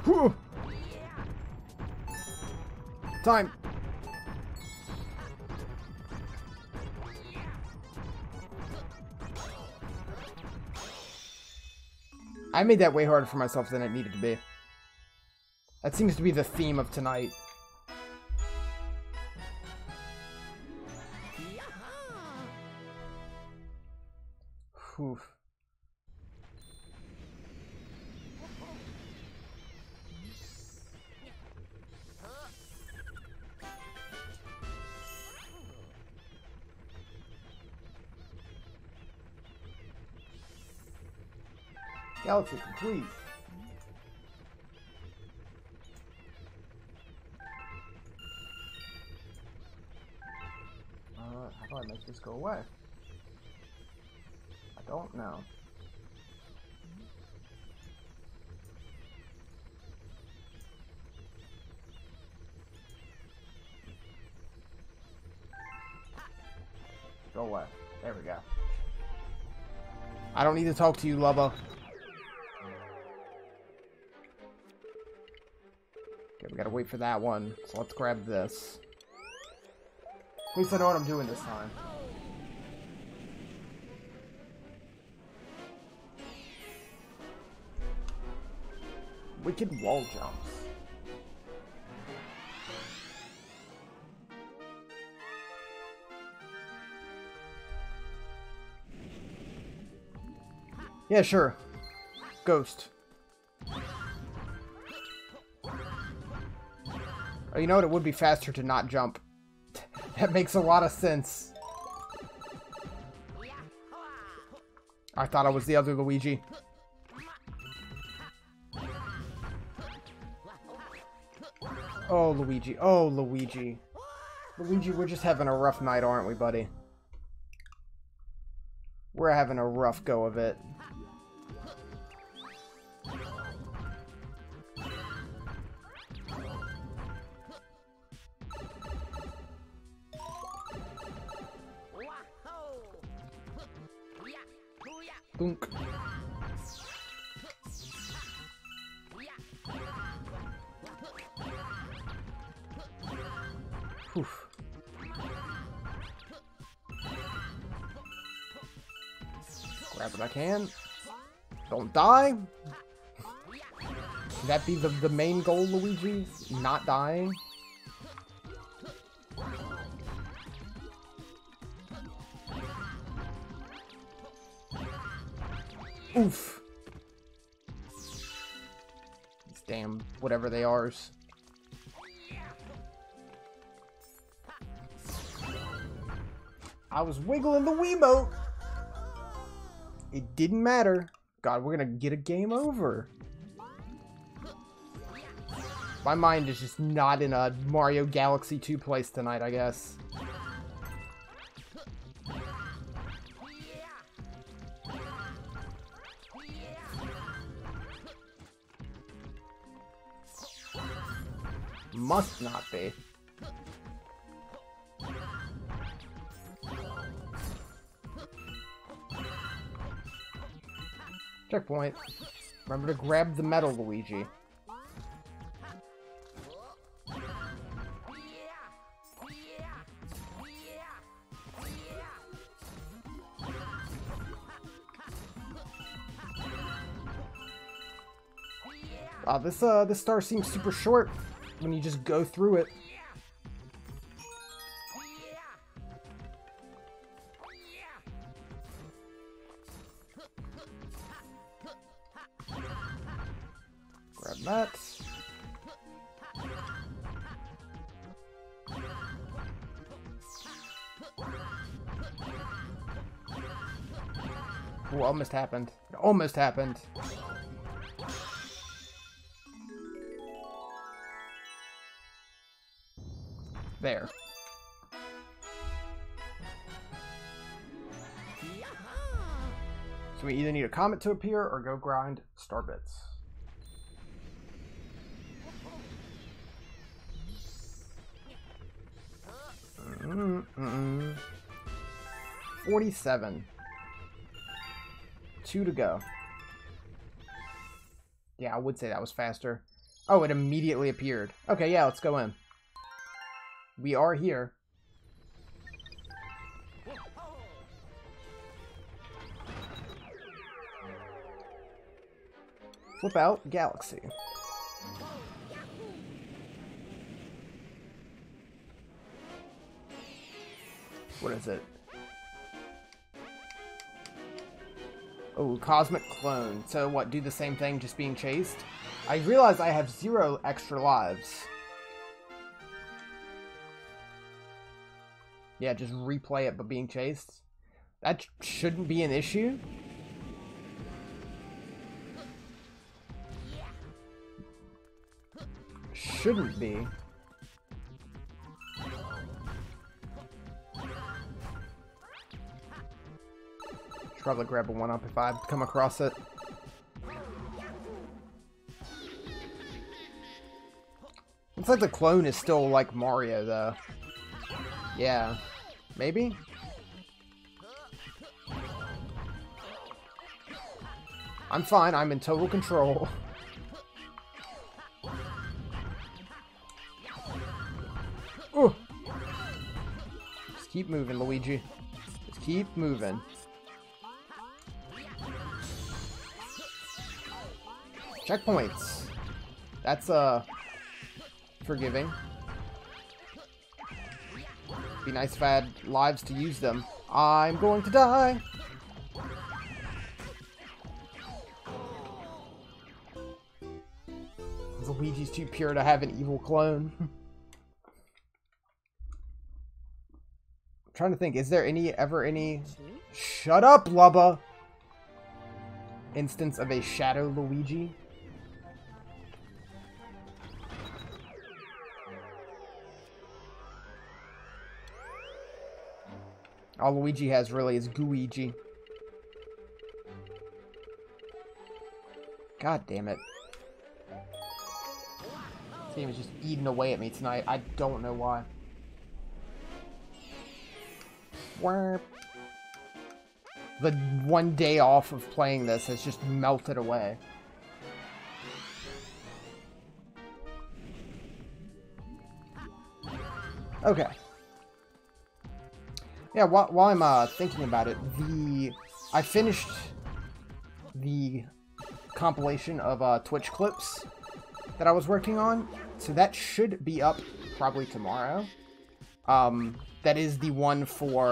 Whew. Time. I made that way harder for myself than it needed to be. That seems to be the theme of tonight. Whew. Galaxy complete. How do I make this go away? I don't know. Go away. There we go. I don't need to talk to you, Lubba. Okay, we gotta wait for that one. So let's grab this. At least I know what I'm doing this time. Wicked wall jumps. Yeah, sure. Ghost. Oh, you know what? It would be faster to not jump. That makes a lot of sense. I thought I was the other Luigi. Oh, Luigi. Oh, Luigi. Luigi, we're just having a rough night, aren't we, buddy? We're having a rough go of it. Dunk. Oof. Grab what I can. Don't die. Should that be the main goal, Luigi? Not dying? Oof. These damn whatever they are. I was wiggling the Wiimote. It didn't matter. God, we're gonna get a game over. My mind is just not in a Mario Galaxy 2 place tonight, I guess. Must not be. Checkpoint. Remember to grab the medal, Luigi. Wow, this star seems super short when you just go through it. Grab that. Ooh, almost happened. It almost happened. There. So we either need a comet to appear or go grind star bits. 47. 2 to go. Yeah, I would say that was faster. Oh, it immediately appeared. Okay, yeah, let's go in. We are here. Flip out Galaxy. What is it? Oh, Cosmic Clone. So what, do the same thing, just being chased? I realize I have 0 extra lives. Yeah, just replay it but being chased. That shouldn't be an issue. Shouldn't be. Should probably grab a 1-up if I come across it. Looks like the clone is still like Mario, though. Yeah. Maybe? I'm fine. I'm in total control. Ooh. Just keep moving, Luigi. Just keep moving. Checkpoints. That's, forgiving. Be nice if I had lives to use them. I'm going to die! Luigi's too pure to have an evil clone. I'm trying to think, is there ever any... Shut up, Lubba! Instance of a Shadow Luigi? All Luigi has really is Gooigi. God damn it. This game is just eating away at me tonight. I don't know why. The one day off of playing this has just melted away. Okay. Yeah, while I'm thinking about it, I finished the compilation of Twitch clips that I was working on, so that should be up probably tomorrow. That is the one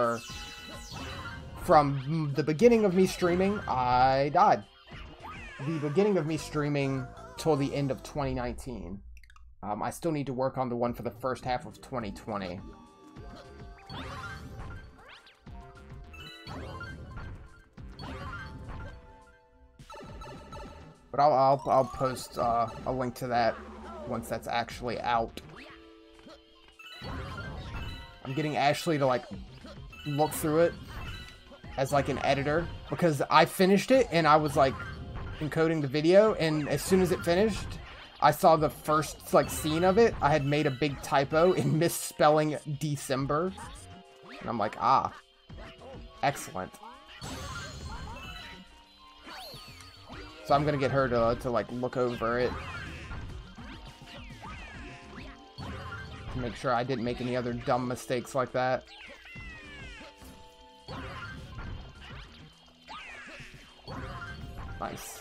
from the beginning of me streaming. I died. The beginning of me streaming till the end of 2019. I still need to work on the one for the first half of 2020. But I'll post a link to that once that's actually out. I'm getting Ashley to like look through it as like an editor because I finished it and I was like encoding the video, and as soon as it finished, I saw the first like scene of it. I had made a big typo in misspelling December, and I'm like, ah, excellent. So I'm gonna get her to like look over it to make sure I didn't make any other dumb mistakes like that. Nice.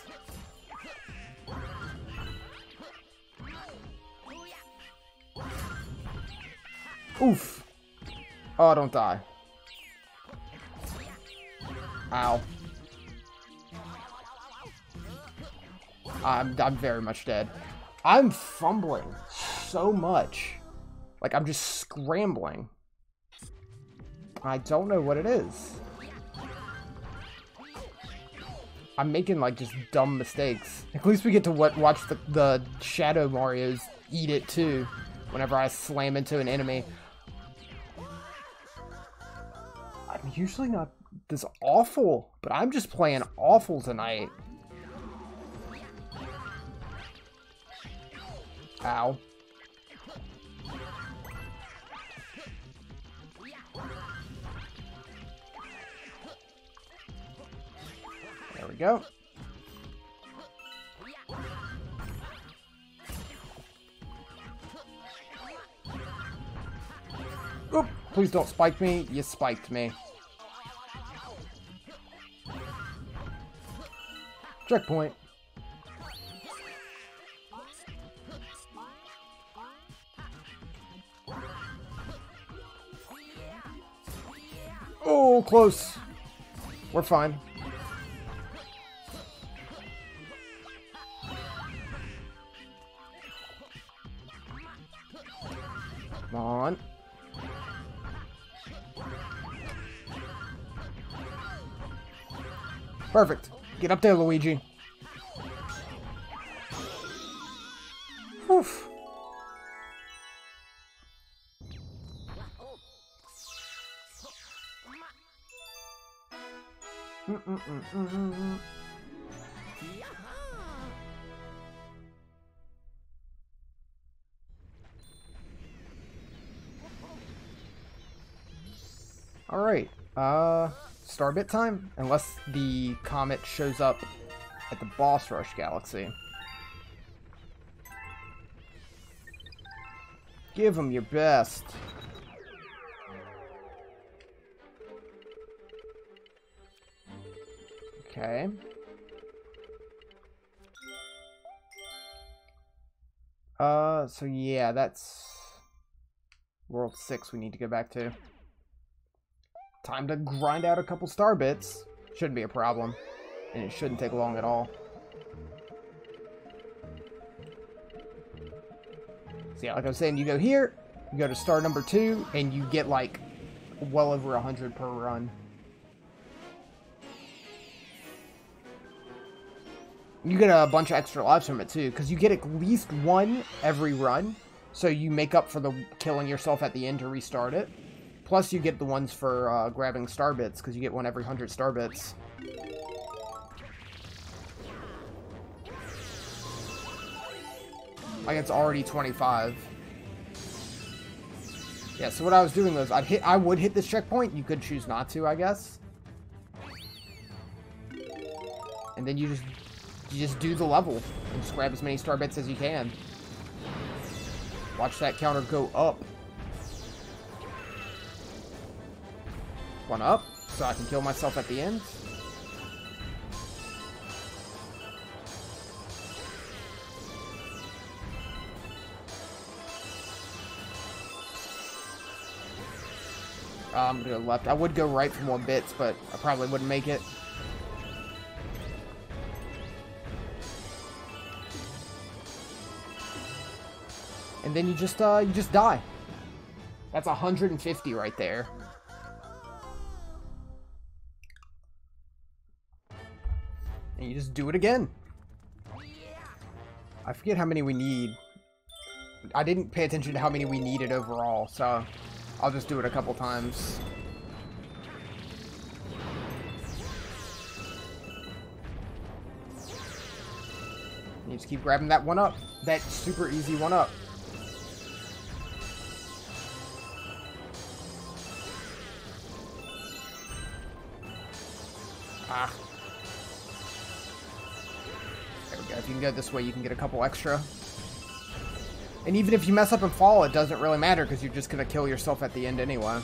Oof. Oh, don't die. Ow. I'm very much dead. I'm fumbling so much. Like, I'm just scrambling. I don't know what it is. I'm making, like, just dumb mistakes. At least we get to watch the Shadow Marios eat it, too. Whenever I slam into an enemy. I'm usually not this awful, but I'm just playing awful tonight. Ow. There we go. Please don't spike me. You spiked me. Checkpoint. Oh, close. We're fine. Come on. Perfect. Get up there, Luigi. Whew. Alright, Starbit time? Unless the comet shows up at the Boss Rush Galaxy. Give them your best. Okay. So yeah, that's World 6 we need to go back to. Time to grind out a couple star bits. Shouldn't be a problem. And it shouldn't take long at all. So yeah, like I was saying, you go here, you go to star number 2, and you get like well over 100 per run. You get a bunch of extra lives from it too, because you get at least one every run. So you make up for the killing yourself at the end to restart it. Plus you get the ones for grabbing star bits, because you get one every 100 star bits. Like it's already 25. Yeah, so what I was doing was I would hit this checkpoint. You could choose not to, I guess. And then you just do the level and just grab as many star bits as you can. Watch that counter go up. One up, so I can kill myself at the end. I'm gonna go left. I would go right for more bits, but I probably wouldn't make it. And then you just die. That's 150 right there. And you just do it again. I forget how many we need. I didn't pay attention to how many we needed overall, so I'll just do it a couple times. You just keep grabbing that one up. That super easy one up. Ah. There we go. If you can go this way, you can get a couple extra. And even if you mess up and fall, it doesn't really matter because you're just going to kill yourself at the end anyway.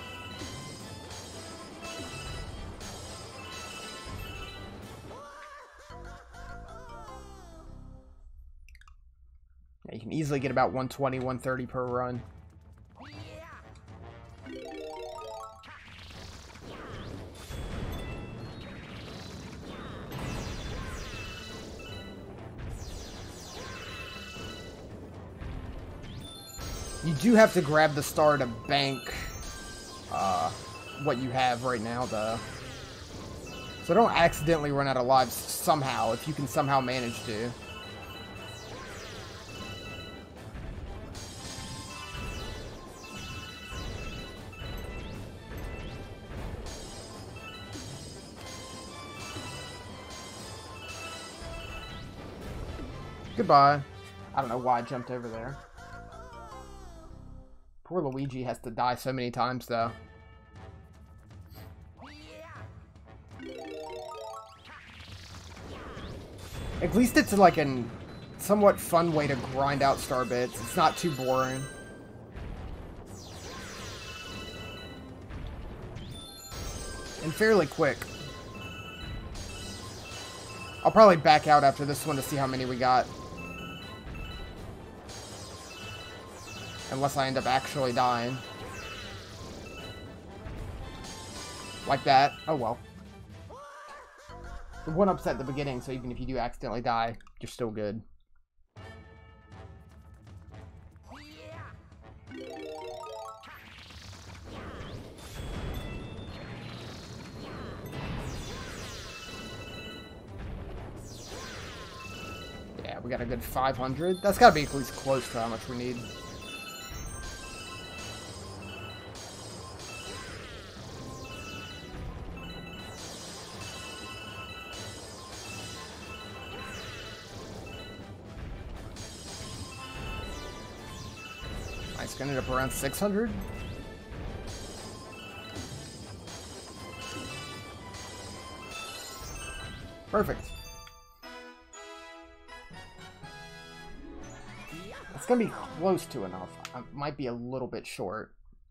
Yeah, you can easily get about 120, 130 per run. You do have to grab the star to bank what you have right now, though. So don't accidentally run out of lives somehow, if you can somehow manage to. Goodbye. I don't know why I jumped over there. Poor Luigi has to die so many times, though. At least it's like a somewhat fun way to grind out star bits. It's not too boring. And fairly quick. I'll probably back out after this one to see how many we got. Unless I end up actually dying. Like that. Oh well. The one upset at the beginning, so even if you do accidentally die, you're still good. Yeah, we got a good 500. That's gotta be at least close to how much we need. Nice, gonna end up around 600. Perfect. It's gonna be close to enough. I might be a little bit short.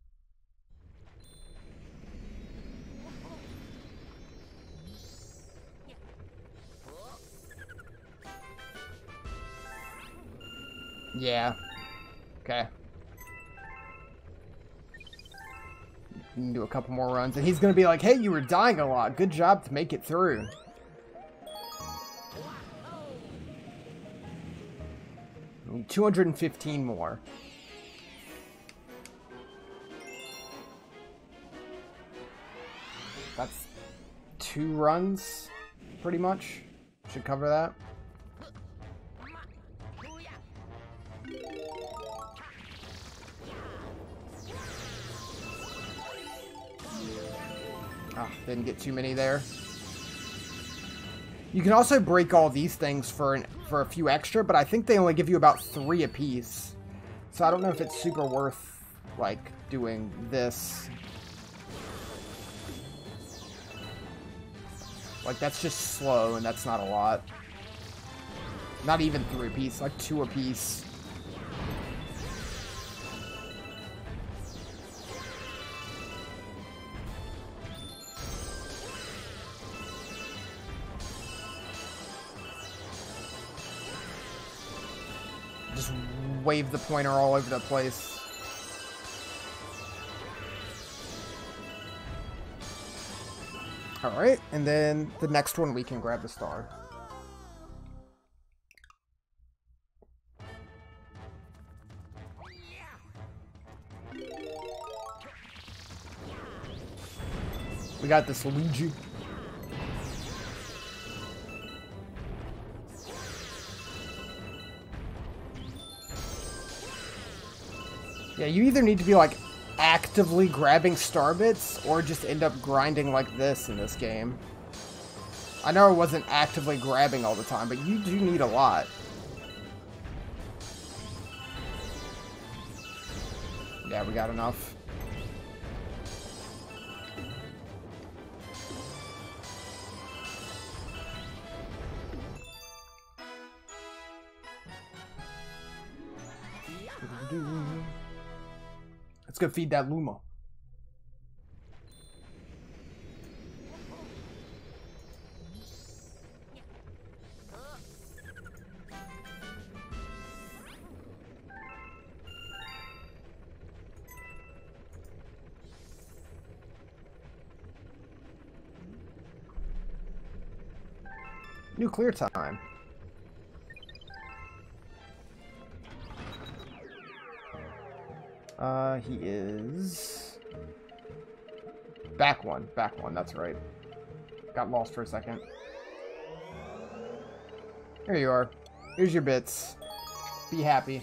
Yeah. Okay. You can do a couple more runs, and he's gonna be like, hey, you were dying a lot. Good job to make it through. We need 215 more. That's 2 runs, pretty much. Should cover that. Ah, didn't get too many there. You can also break all these things for a few extra, but I think they only give you about 3 apiece. So I don't know if it's super worth, like, doing this. Like, that's just slow, and that's not a lot. Not even 3 apiece, like 2 apiece. Just wave the pointer all over the place. Alright, and then the next one we can grab the star. We got this Luigi. Yeah, you either need to be, like, actively grabbing star bits, or just end up grinding like this in this game. I know I wasn't actively grabbing all the time, but you do need a lot. Yeah, we got enough. Let's go feed that Luma. Nuclear time. He is... Back one, that's right. Got lost for a second. Here you are. Here's your bits. Be happy.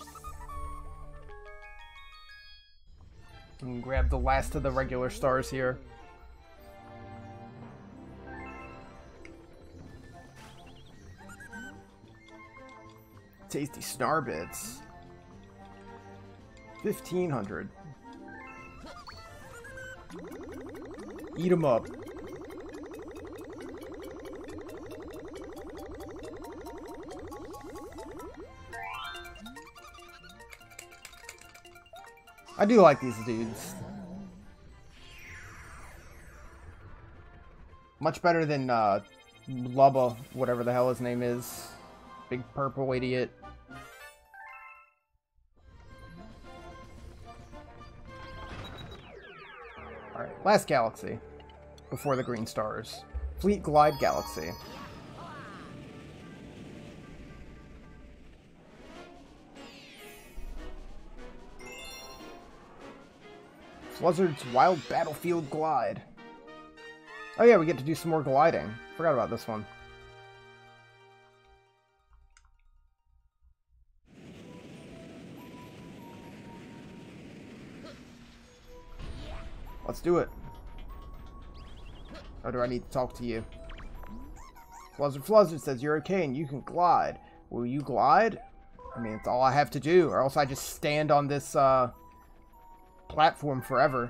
And grab the last of the regular stars here. Tasty star bits. 1,500. Eat them up. I do like these dudes. Much better than Lubba, whatever the hell his name is. Big purple idiot. Alright, last galaxy. Before the green stars. Fleet Glide Galaxy. Fluzzard's Wild Battlefield Glide. Oh yeah, we get to do some more gliding. Forgot about this one. Let's do it. Or do I need to talk to you? Fluzzard says you're okay and you can glide. Will you glide? I mean, it's all I have to do, or else I just stand on this platform forever.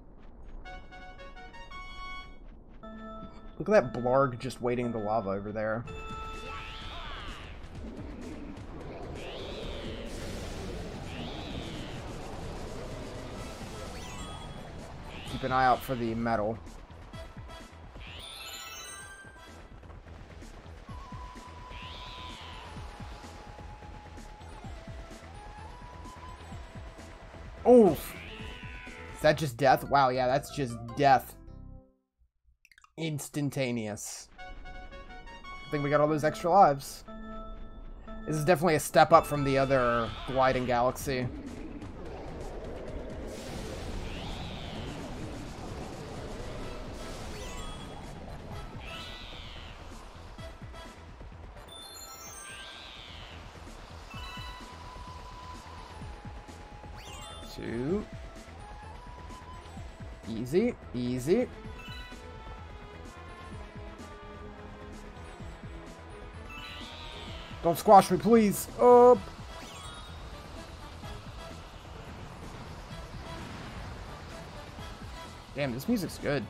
Look at that Blarg just waiting in the lava over there. Keep an eye out for the metal. Oof. Is that just death? Wow, yeah, that's just death. Instantaneous. I think we got all those extra lives. This is definitely a step up from the other gliding galaxy. Two. Easy, easy. Don't squash me, please. Up. Damn, this music's good.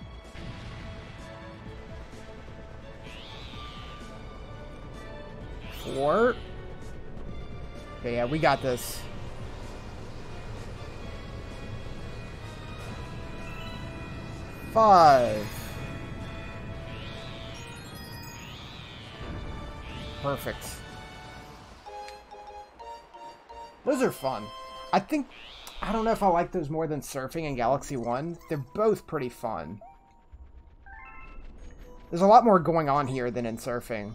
Four. Okay, yeah, we got this. Five. Perfect. Those are fun. I don't know if I like those more than surfing and Galaxy 1. They're both pretty fun. There's a lot more going on here than in surfing.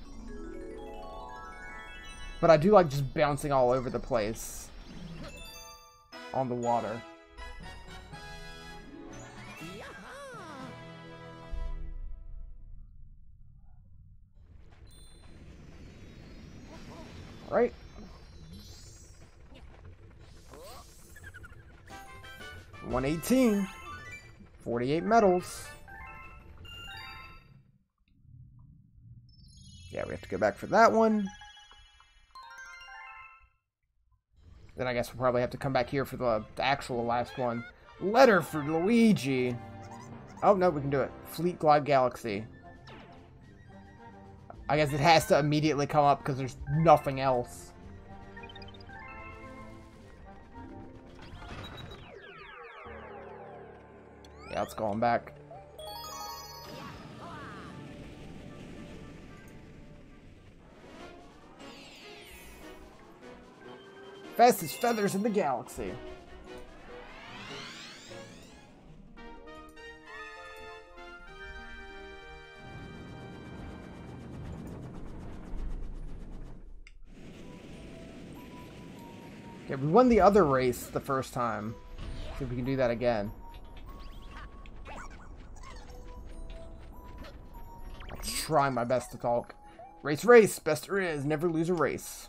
But I do like just bouncing all over the place on the water. Right? $118. 48 medals. Yeah, we have to go back for that one. Then I guess we'll probably have to come back here for the actual last one. Letter for Luigi. Oh, no, we can do it. Fleet Glide Galaxy. I guess it has to immediately come up because there's nothing else. Yeah, let's go on back. Fastest feathers in the galaxy. Okay, we won the other race the first time. See if we can do that again. I'll try my best to talk. Race, race, best there is. Never lose a race.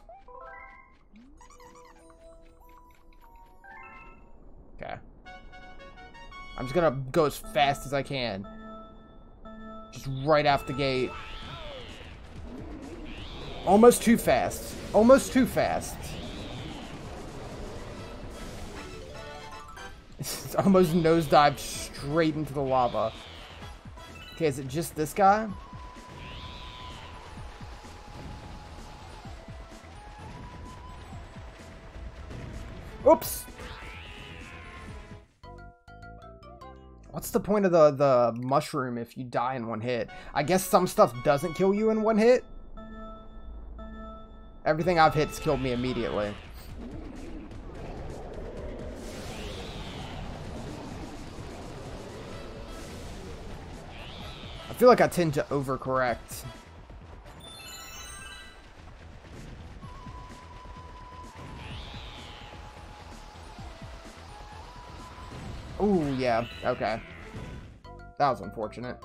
Okay. I'm just gonna go as fast as I can. Just right off the gate. Almost too fast. Almost too fast. It's almost nosedived straight into the lava. Okay, is it just this guy? Oops! What's the point of the mushroom if you die in one hit? I guess some stuff doesn't kill you in one hit. Everything I've hit's killed me immediately. I feel like I tend to overcorrect. Ooh, yeah, okay. That was unfortunate.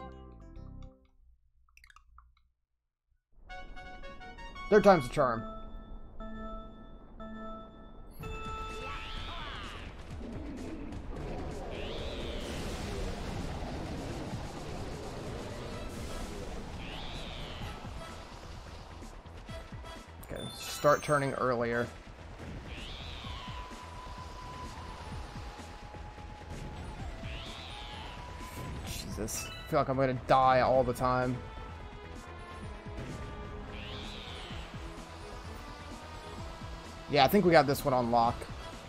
Third time's the charm. Okay, start turning earlier. Jesus, I feel like I'm gonna die all the time. Yeah, I think we got this one on lock.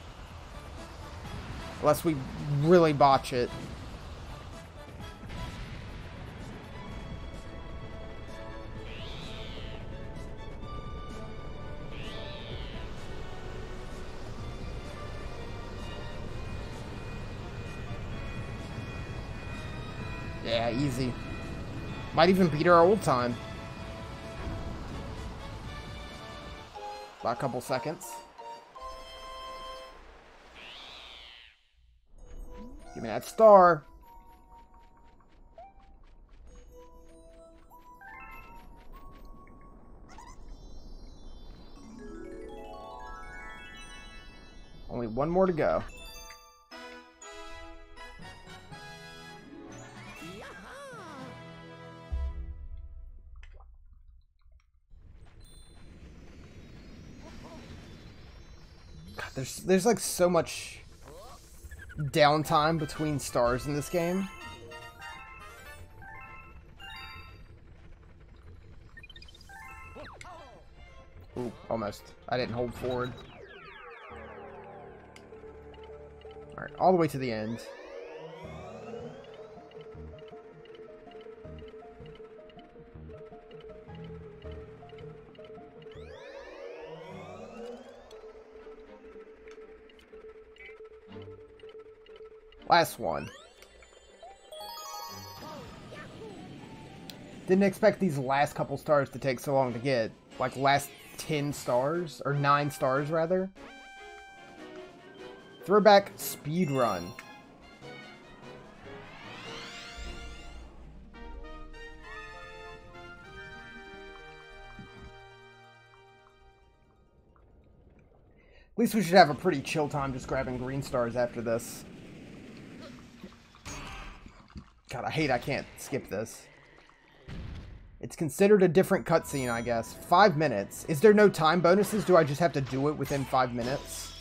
Unless we really botch it. Yeah, easy. Might even beat our old time. By a couple seconds. Give me that star. Only one more to go. There's like so much downtime between stars in this game. Ooh, almost. I didn't hold forward. Alright, all the way to the end. Last one. Didn't expect these last couple stars to take so long to get. Like, last 10 stars? Or 9 stars, rather. Throwback speedrun. At least we should have a pretty chill time just grabbing green stars after this. God, I hate I can't skip this. It's considered a different cutscene, I guess. 5 minutes. Is there no time bonuses? Do I just have to do it within 5 minutes?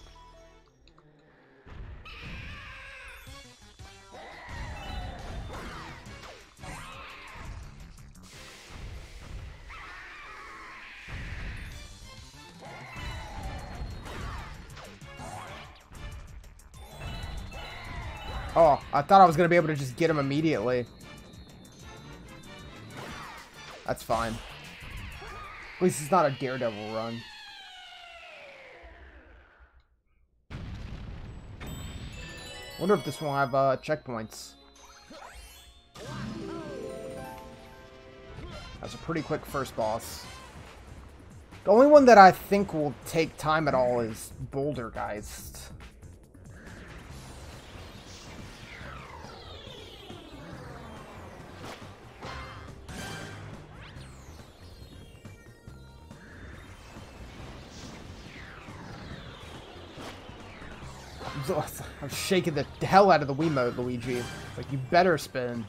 Oh, I thought I was going to be able to just get him immediately. That's fine. At least it's not a Daredevil run. Wonder if this will have checkpoints. That's a pretty quick first boss. The only one that I think will take time at all is Bouldergeist. I'm shaking the hell out of the Wiimote, Luigi. It's like, you better spin.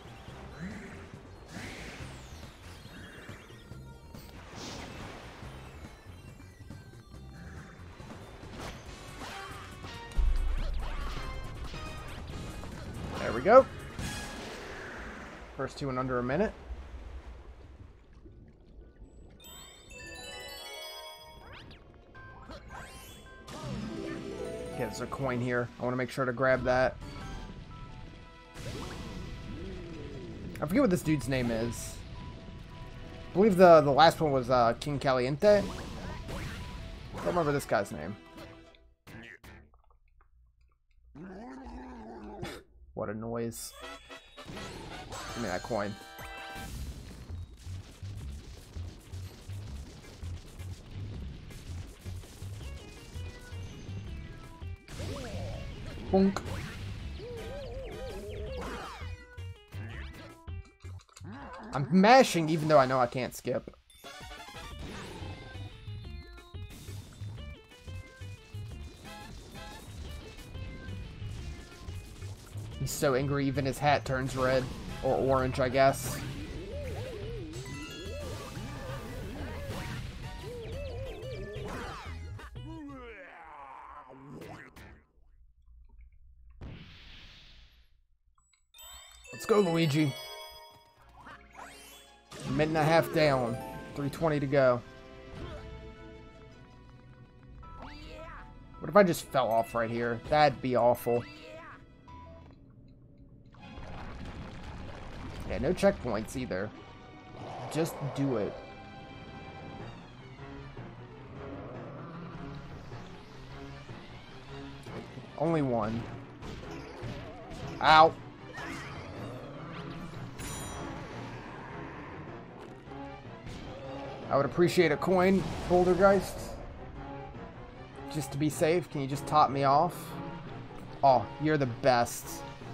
There we go. First two in under a minute. Okay, there's a coin here. I want to make sure to grab that. forget what this dude's name is. I believe the last one was King Caliente. Don't remember this guy's name. What a noise. Give me that coin. Bonk. I'm mashing even though I know I can't skip. He's so angry even his hat turns red. Or orange, I guess. Let's go, Luigi. A minute and a half down. 3:20 to go. What if I just fell off right here? That'd be awful. Yeah, no checkpoints either. Just do it. Only one. Ow. I would appreciate a coin, Bouldergeist. Just to be safe, can you just top me off? Oh, you're the best.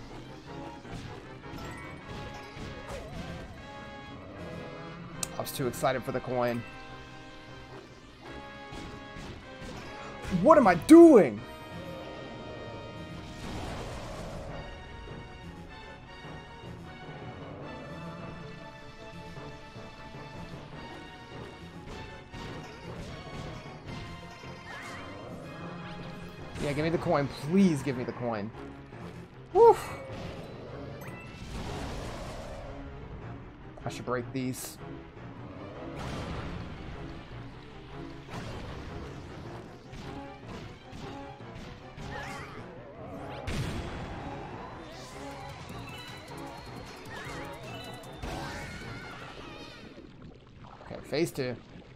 I was too excited for the coin. What am I doing? Yeah, give me the coin. Please give me the coin. Woo! I should break these. Okay, phase 2.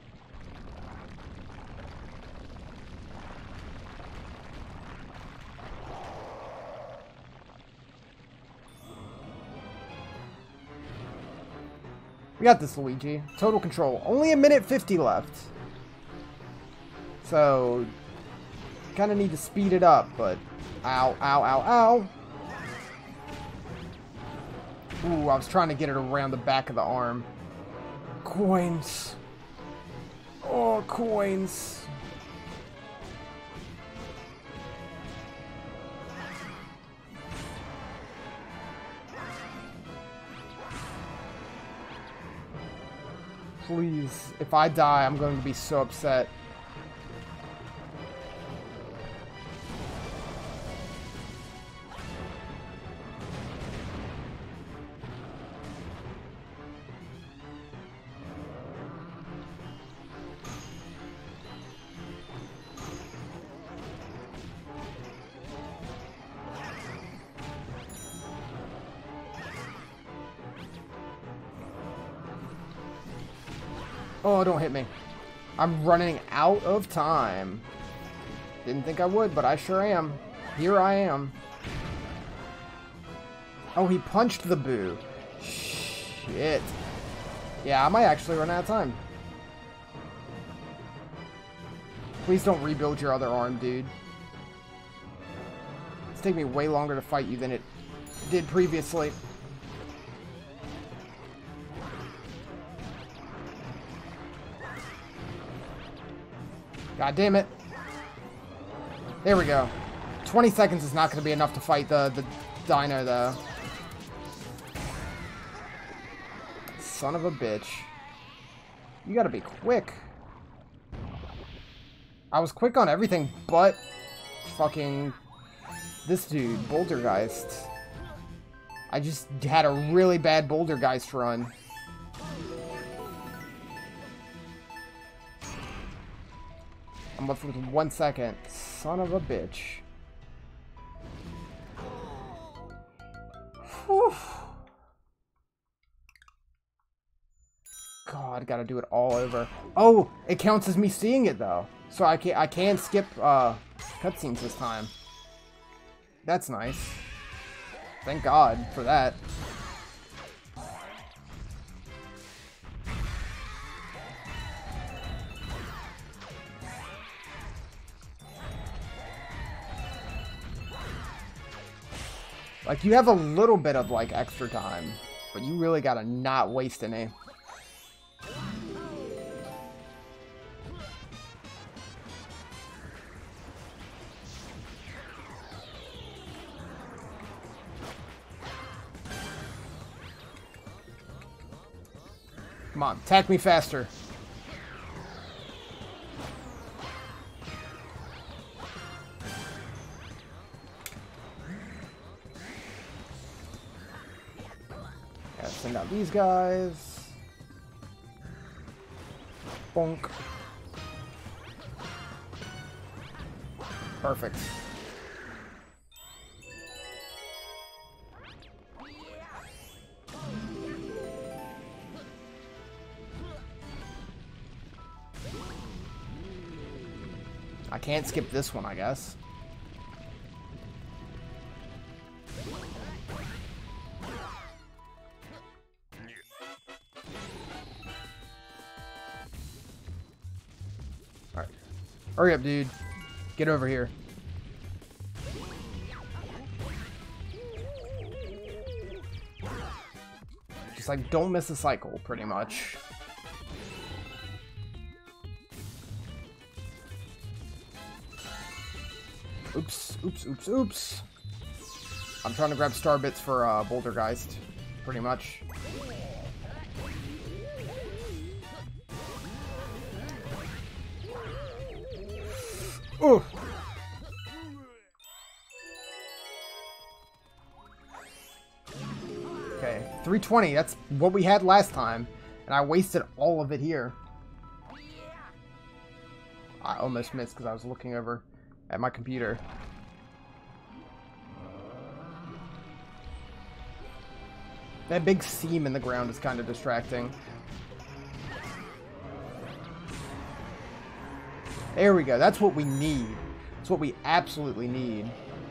We got this, Luigi. Total control. Only a minute 50 left. So, kind of need to speed it up, but... Ow, ow, ow, ow. Ooh, I was trying to get it around the back of the arm. Coins. Oh, coins. Please, if I die, I'm going to be so upset. Oh, don't hit me. I'm running out of time. Didn't think I would, but I sure am. Here I am. Oh, he punched the boo. Shit. Yeah, I might actually run out of time. Please don't rebuild your other arm, dude. It's taking me way longer to fight you than it did previously. God damn it. There we go. 20 seconds is not going to be enough to fight the dino, though. Son of a bitch. You gotta be quick. I was quick on everything but fucking this dude, Bouldergeist. I just had a really bad Bouldergeist run. I'm left with 1 second. Son of a bitch. Whew. gotta do it all over. Oh, it counts as me seeing it though. So I can skip cutscenes this time. That's nice. Thank God for that. Like, you have a little bit of, like, extra time, but you really gotta not waste any. Come on, attack me faster. Send out these guys. Bonk. Perfect. I can't skip this one, I guess. Hurry up, dude. Get over here. Just like, don't miss a cycle, pretty much. Oops, oops, oops, oops. I'm trying to grab star bits for Bouldergeist, pretty much. Ooh. Okay, 320, that's what we had last time, and I wasted all of it here. I almost missed because I was looking over at my computer. That big seam in the ground is kind of distracting. There we go. That's what we need. That's what we absolutely need.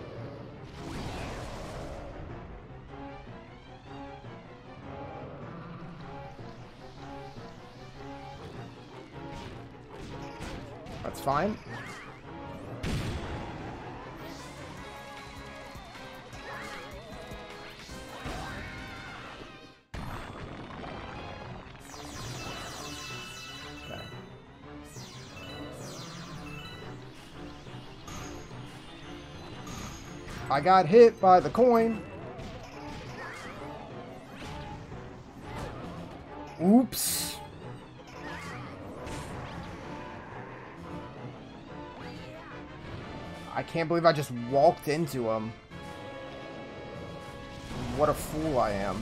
That's fine. I got hit by the coin. Oops. I can't believe I just walked into him. What a fool I am.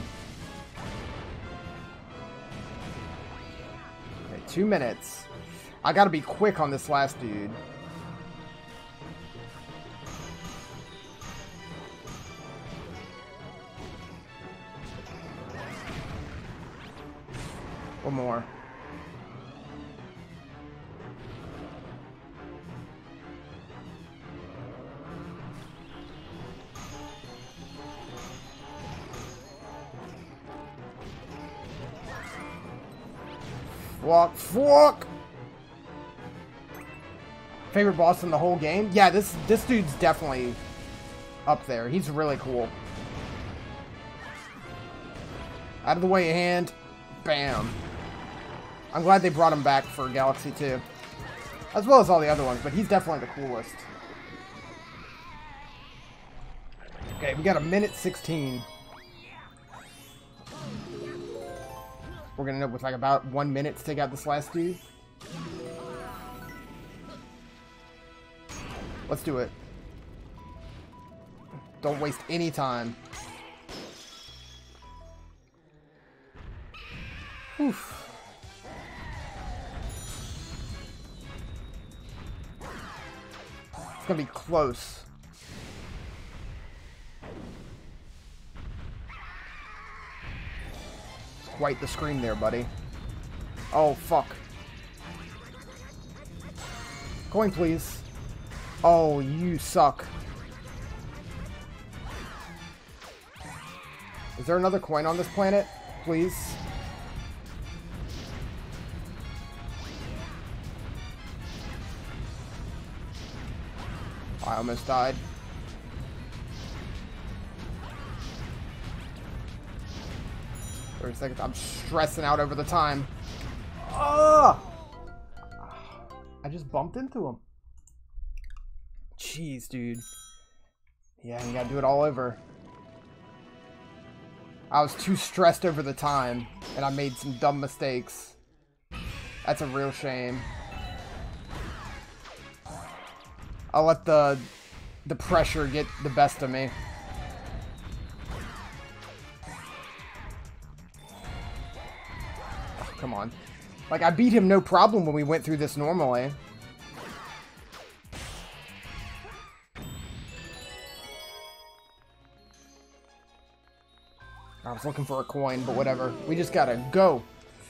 Okay, 2 minutes. I gotta be quick on this last dude. One more. Fuck! Favorite boss in the whole game? Yeah, this dude's definitely up there. He's really cool. Out of the way, hand. Bam. I'm glad they brought him back for Galaxy 2. As well as all the other ones, but he's definitely the coolest. Okay, we got a minute 16. We're gonna end up with like about 1 minute to take out this last dude. Let's do it. Don't waste any time. Oof. It's gonna be close. Quite the scream there, buddy. Oh, fuck. Coin, please. Oh, you suck. Is there another coin on this planet? Please? I almost died. Seconds. I'm stressing out over the time. Ugh! I just bumped into him. Jeez, dude. Yeah, you gotta do it all over. I was too stressed over the time, and I made some dumb mistakes. That's a real shame. I'll let the pressure get the best of me. Oh, come on. Like, I beat him no problem when we went through this normally. I was looking for a coin, but whatever. We just gotta go.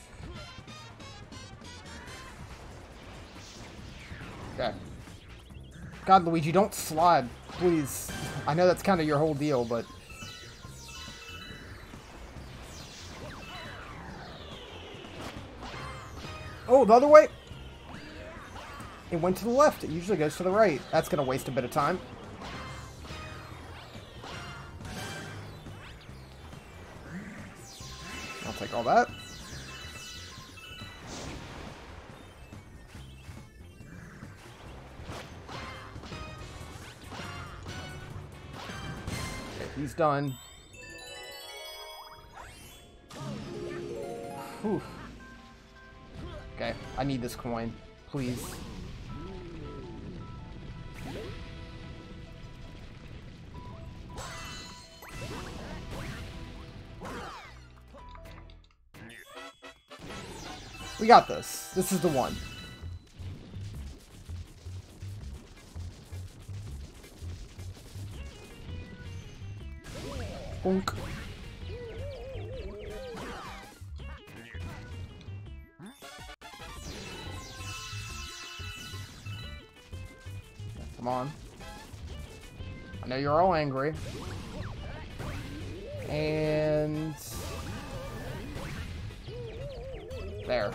Okay. God, Luigi, don't slide, please. I know that's kind of your whole deal, but... Oh, the other way? It went to the left. It usually goes to the right. That's gonna waste a bit of time. I'll take all that. Okay, he's done. Whew. Okay, I need this coin, please. We got this. This is the one. Bonk. Come on. I know you're all angry. And... there.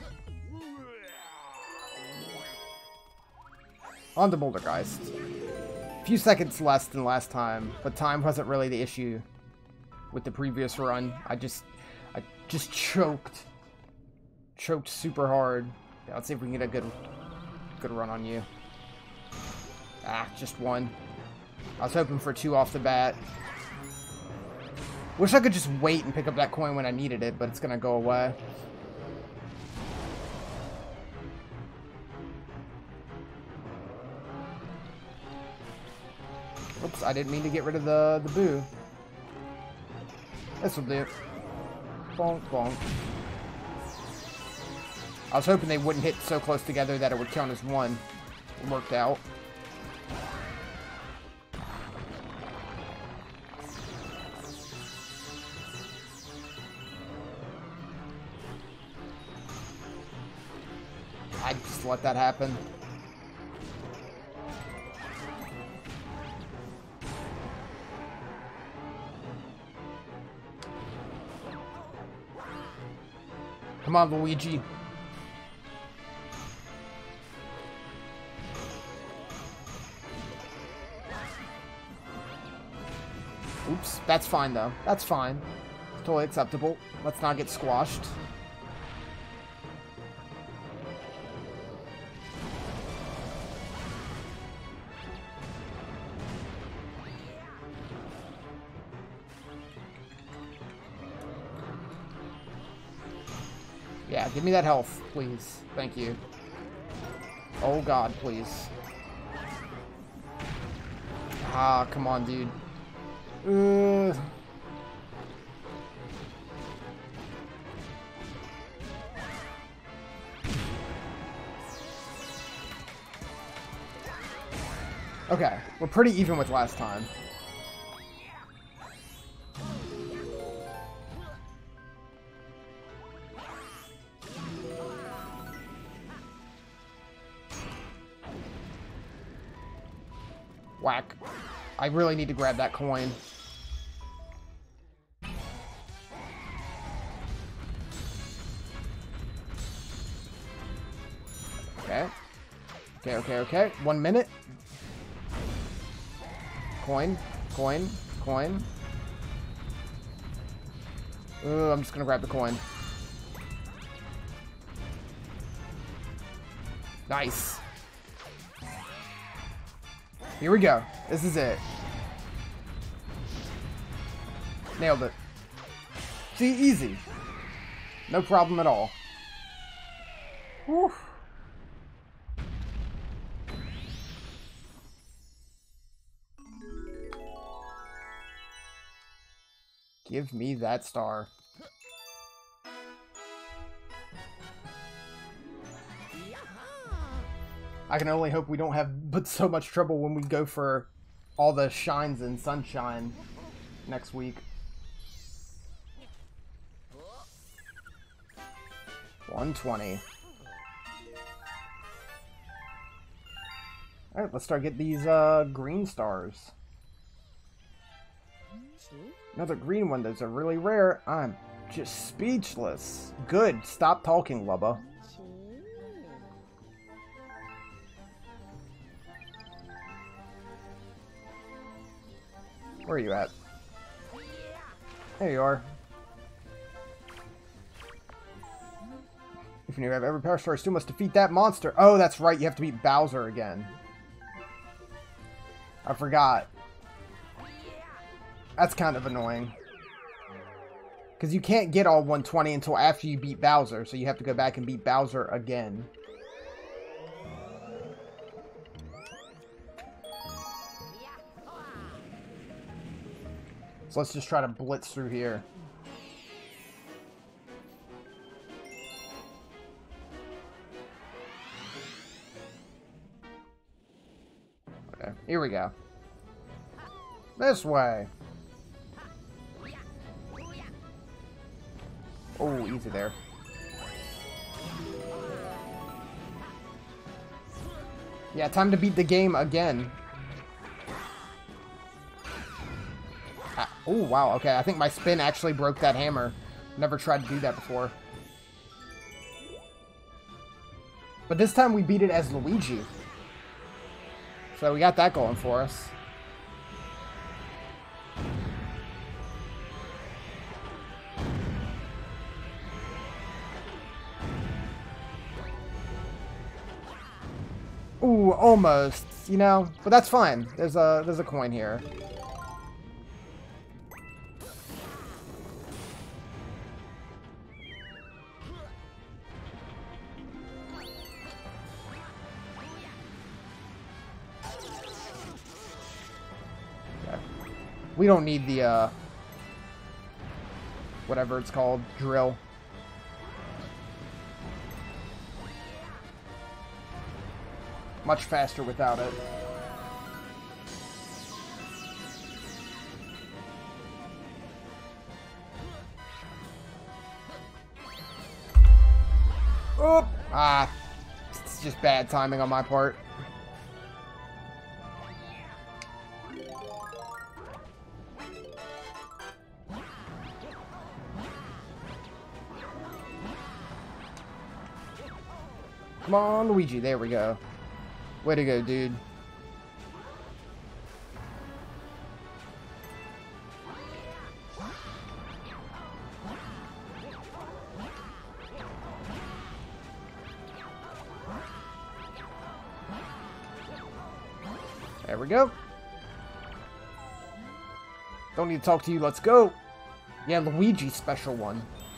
On to Bouldergeist. A few seconds less than last time, but time wasn't really the issue with the previous run. I just choked. Choked super hard. Yeah, let's see if we can get a good run on you. Ah, just one. I was hoping for 2 off the bat. Wish I could just wait and pick up that coin when I needed it, but it's gonna go away. Oops, I didn't mean to get rid of the boo. This will do. Bonk, bonk. I was hoping they wouldn't hit so close together that it would count as one. It worked out. I just let that happen. Come on, Luigi. Oops, that's fine though. That's fine. Totally acceptable. Let's not get squashed. Yeah, give me that health, please. Thank you. Oh god, please. Ah, come on, dude. Okay, we're pretty even with last time. Whack. I really need to grab that coin. Okay. Okay. 1 minute. Coin. Ooh, I'm just gonna grab the coin. Nice. Here we go. This is it. Nailed it. See, easy. No problem at all. Whew. Give me that star. I can only hope we don't have but so much trouble when we go for all the shines and sunshine next week. 120. Alright, let's start getting these green stars. Another green one that's a really rare. I'm just speechless. Good. Stop talking, Lubba. Where are you at? There you are. If you have every power star, you still must defeat that monster. Oh, that's right. You have to beat Bowser again. I forgot. That's kind of annoying. Because you can't get all 120 until after you beat Bowser, so you have to go back and beat Bowser again. So let's just try to blitz through here. Okay, here we go. This way. Oh, easy there. Yeah, time to beat the game again. Oh, wow. Okay, I think my spin actually broke that hammer. Never tried to do that before. But this time we beat it as Luigi. So we got that going for us. Ooh, almost, you know, but that's fine. There's a coin here. Okay. We don't need the whatever it's called, drill. Much faster without it. Oop! Ah, it's just bad timing on my part. Come on, Luigi. There we go. Way to go, dude. There we go. Don't need to talk to you. Let's go. Yeah, Luigi special one.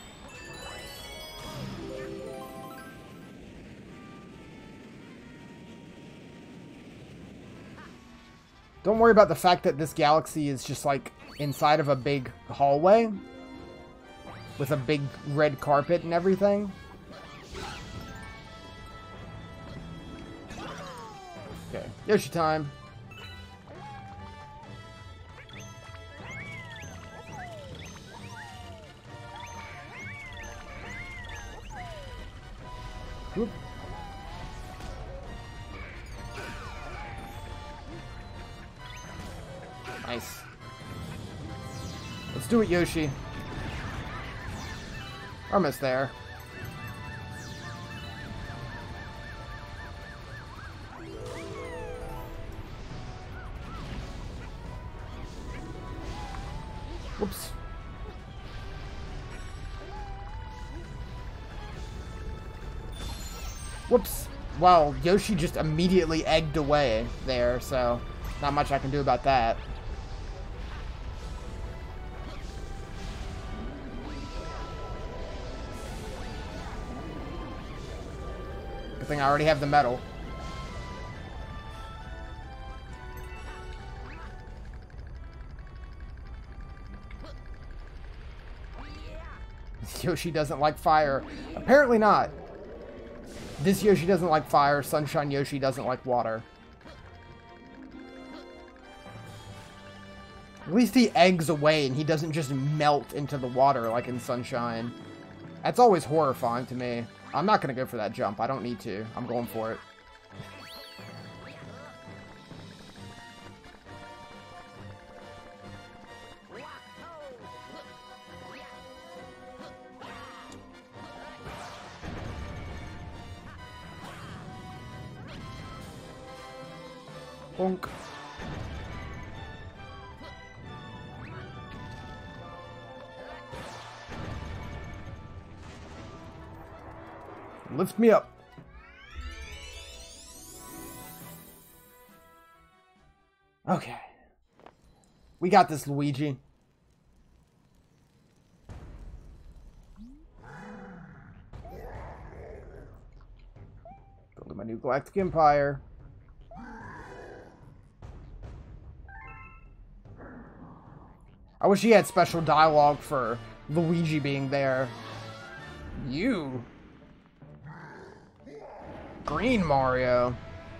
Don't worry about the fact that this galaxy is just like inside of a big hallway with a big red carpet and everything. Okay, Yoshi time. Whoop. Nice. Let's do it, Yoshi. Almost there. Whoops. Whoops. Well, Yoshi just immediately egged away there, so not much I can do about that. Good thing I already have the medal. Yoshi doesn't like fire. Apparently not. This Yoshi doesn't like fire. Sunshine Yoshi doesn't like water. At least he eggs away and he doesn't just melt into the water like in Sunshine. That's always horrifying to me. I'm not going to go for that jump. I don't need to. I'm going for it. Bonk. Lift me up. Okay. We got this, Luigi. Building my new Galactic Empire. I wish he had special dialogue for Luigi being there. You. Green Mario.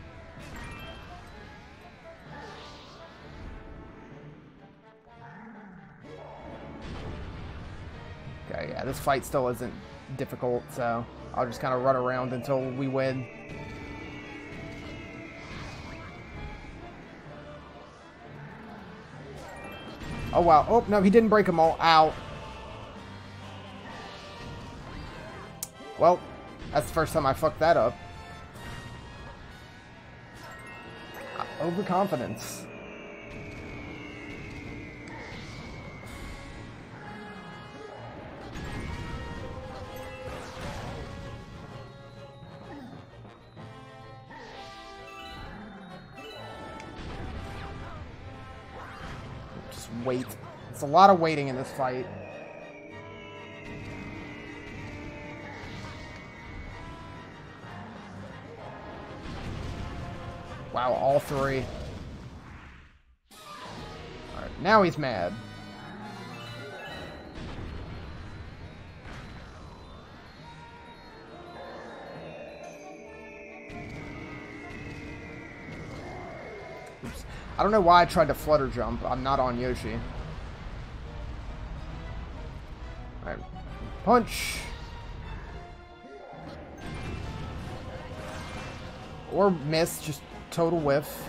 Okay, yeah, this fight still isn't difficult, so I'll just kind of run around until we win. Oh, wow. Oh, no, he didn't break them all. Ow. Well, that's the first time I fucked that up. Overconfidence. Just wait. It's a lot of waiting in this fight. Wow, all three. Alright, now he's mad. Oops. I don't know why I tried to flutter jump. I'm not on Yoshi. Alright. Punch! Or miss, just total whiff.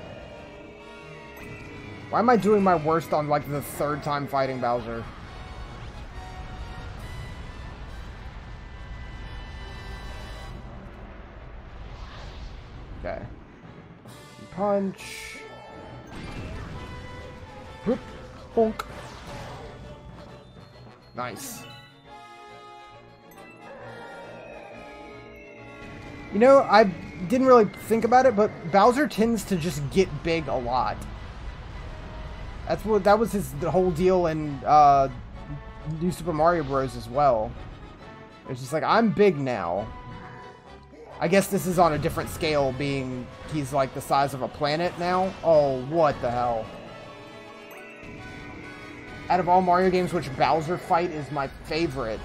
Why am I doing my worst on, like, the third time fighting Bowser? Okay. Punch. Whoop. Bonk. Nice. You know, I didn't really think about it, but Bowser tends to just get big a lot. That was the whole deal in New Super Mario Bros. As well. It's just like, I'm big now. I guess this is on a different scale, being he's like the size of a planet now. Oh, what the hell. Out of all Mario games, which Bowser fight is my favorite?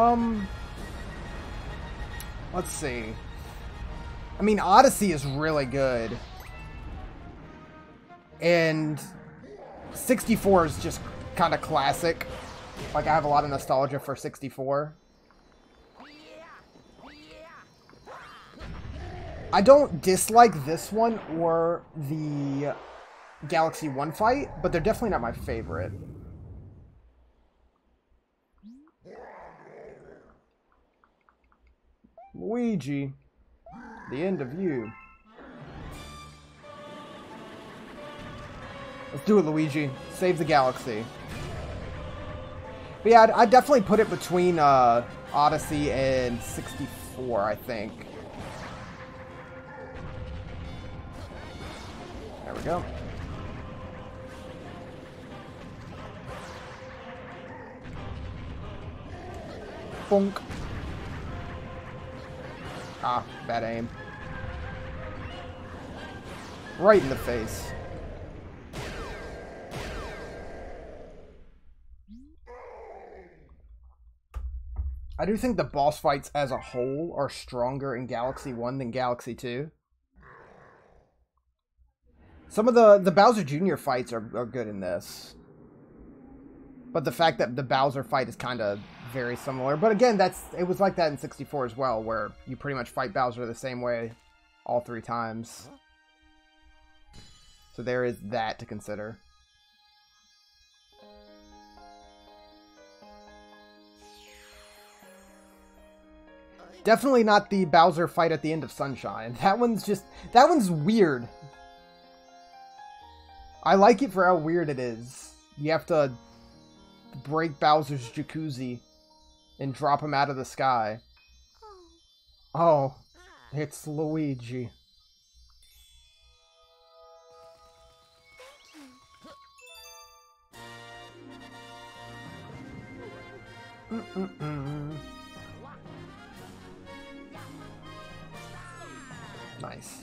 Let's see. I mean, Odyssey is really good. And 64 is just kind of classic. Like, I have a lot of nostalgia for 64. I don't dislike this one or the Galaxy 1 fight, but they're definitely not my favorite. Luigi, the end of you. Let's do it, Luigi. Save the galaxy. But yeah, I'd definitely put it between Odyssey and 64, I think. There we go. Bonk. Ah, bad aim. Right in the face. I do think the boss fights as a whole are stronger in Galaxy 1 than Galaxy 2. Some of the Bowser Jr. fights are good in this. But the fact that the Bowser fight is kind of very similar. But again, it was like that in 64 as well, where you pretty much fight Bowser the same way all 3 times. So there is that to consider. Definitely not the Bowser fight at the end of Sunshine. That one's weird. I like it for how weird it is. You have to break Bowser's jacuzzi and drop him out of the sky. Oh, it's Luigi. Nice.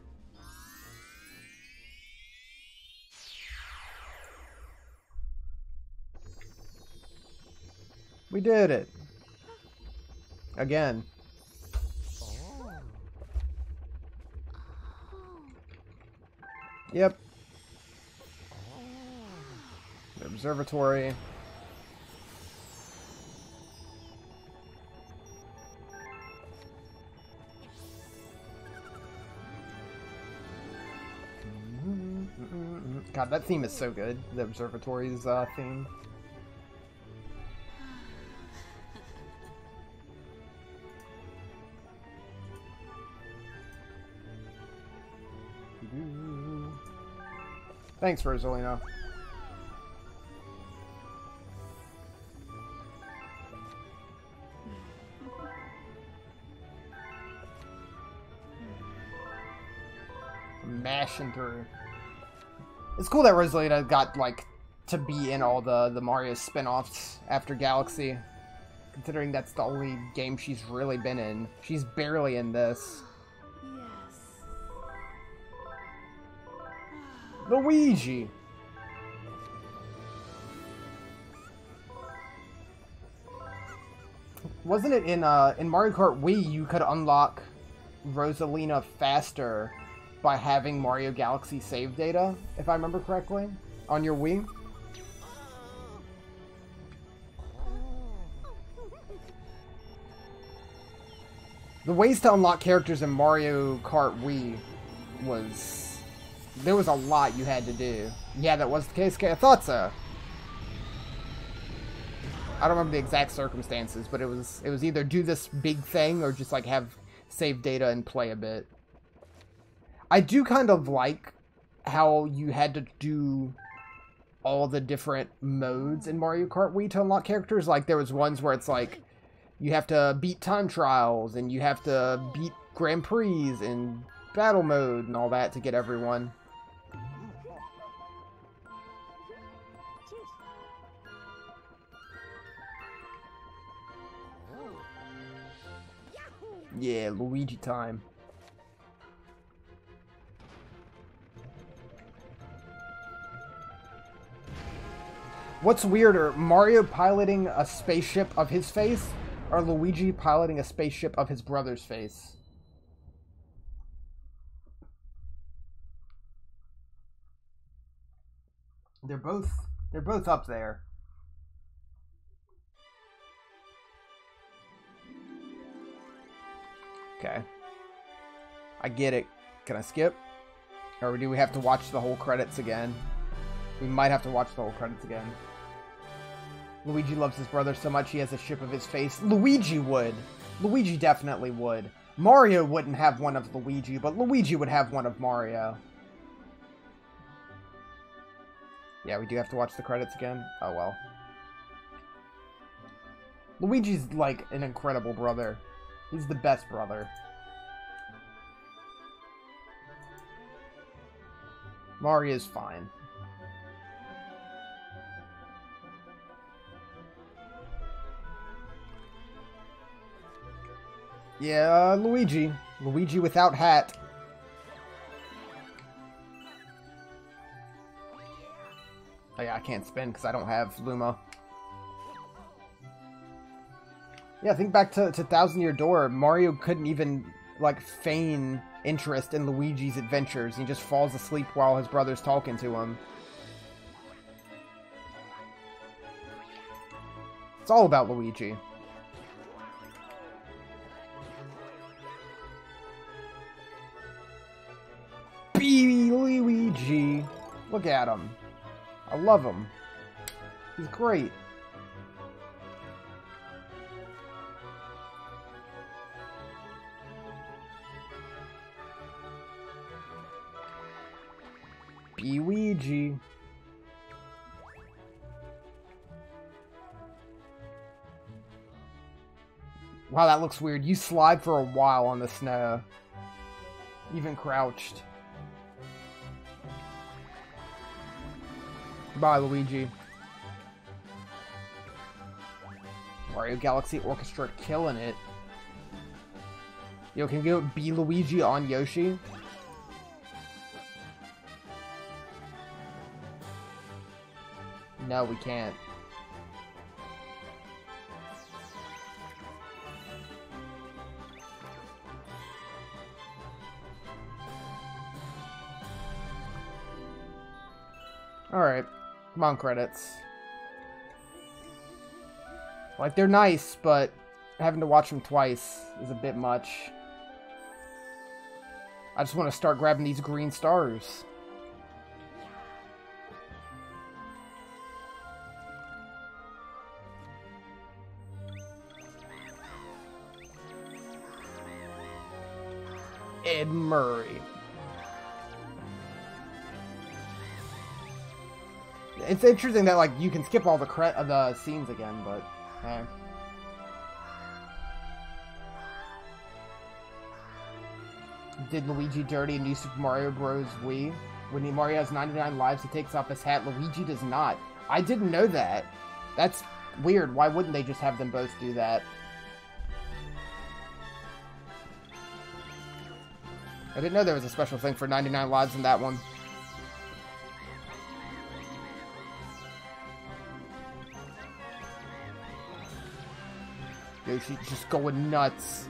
We did it. Again. Yep. The observatory. God, that theme is so good. The observatory's theme. Thanks, Rosalina. Mashing through. It's cool that Rosalina got, like, to be in all the Mario spin-offs after Galaxy. Considering that's the only game she's really been in. She's barely in this. Luigi! Wasn't it in Mario Kart Wii you could unlock Rosalina faster by having Mario Galaxy save data, if I remember correctly, on your Wii? The ways to unlock characters in Mario Kart Wii was... there was a lot you had to do. Yeah, that was the case. I thought so. I don't remember the exact circumstances, but it was either do this big thing or just like have save data and play a bit. I do kind of like how you had to do all the different modes in Mario Kart Wii to unlock characters. Like there was ones where it's like you have to beat time trials and you have to beat Grand Prix and battle mode and all that to get everyone. Yeah, Luigi time. What's weirder, Mario piloting a spaceship of his face, or Luigi piloting a spaceship of his brother's face? They're both up there. Okay. I get it. Can I skip? Or do we have to watch the whole credits again? We might have to watch the whole credits again. Luigi loves his brother so much he has a ship of his face. Luigi would. Luigi definitely would. Mario wouldn't have one of Luigi, but Luigi would have one of Mario. Yeah, we do have to watch the credits again? Oh well. Luigi's like an incredible brother. He's the best brother. Mario's fine. Yeah, Luigi. Luigi without hat. Oh yeah, I can't spin because I don't have Luma. Yeah, think back to Thousand Year Door. Mario couldn't even, like, feign interest in Luigi's adventures. He just falls asleep while his brother's talking to him. It's all about Luigi. Baby Luigi. Look at him. I love him. He's great. Luigi. Wow, that looks weird. You slide for a while on the snow. Even crouched. Bye, Luigi. Mario Galaxy Orchestra killing it. Yo, can we go be Luigi on Yoshi? No, we can't. Alright. Come on, credits. Like, they're nice, but having to watch them twice is a bit much. I just want to start grabbing these green stars. Ed Murray. It's interesting that, like, you can skip all the scenes again, but hey. Did Luigi dirty in New Super Mario Bros. Wii? When Mario has 99 lives, he takes off his hat. Luigi does not. I didn't know that. That's weird. Why wouldn't they just have them both do that? I didn't know there was a special thing for 99 lives in that one. Yoshi's just going nuts.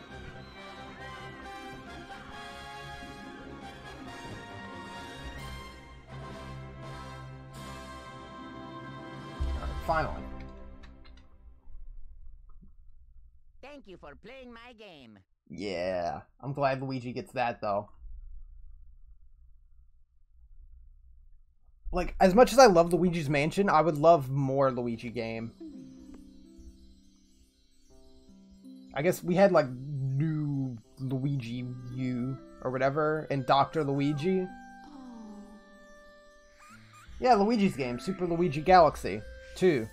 Alright, finally. Thank you for playing my game. Yeah, I'm glad Luigi gets that, though. Like, as much as I love Luigi's Mansion, I would love more Luigi game. I guess we had, like, New Luigi U or whatever, and Dr. Luigi. Yeah, Luigi's game, Super Luigi Galaxy 2.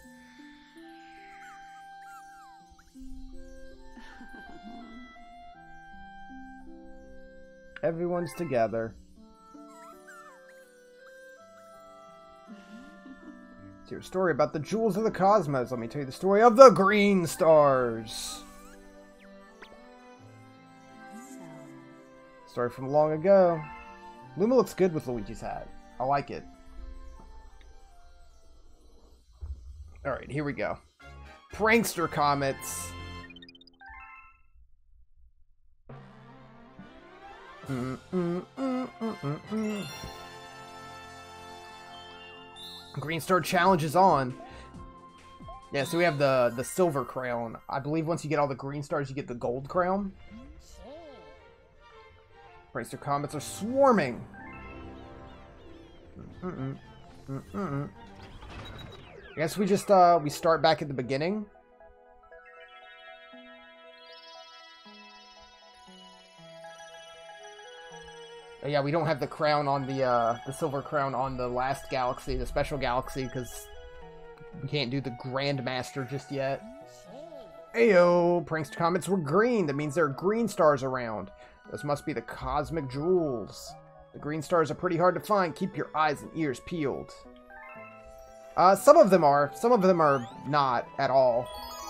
Everyone's together. It's your story about the jewels of the cosmos. Let me tell you the story of the green stars. Story from long ago. Luma looks good with Luigi's hat. I like it. Alright, here we go. Prankster Comets. Green Star Challenge is on. Yeah, so we have the silver crown. I believe once you get all the green stars, you get the gold crown. Prankster Comets are swarming. I guess we just, we start back at the beginning. Oh, yeah, we don't have the crown on the silver crown on the last galaxy, the special galaxy, because we can't do the Grandmaster just yet. Ayo, Prankster comments were green. That means there are green stars around. Those must be the cosmic jewels. The green stars are pretty hard to find. Keep your eyes and ears peeled. Some of them are. Some of them are not at all.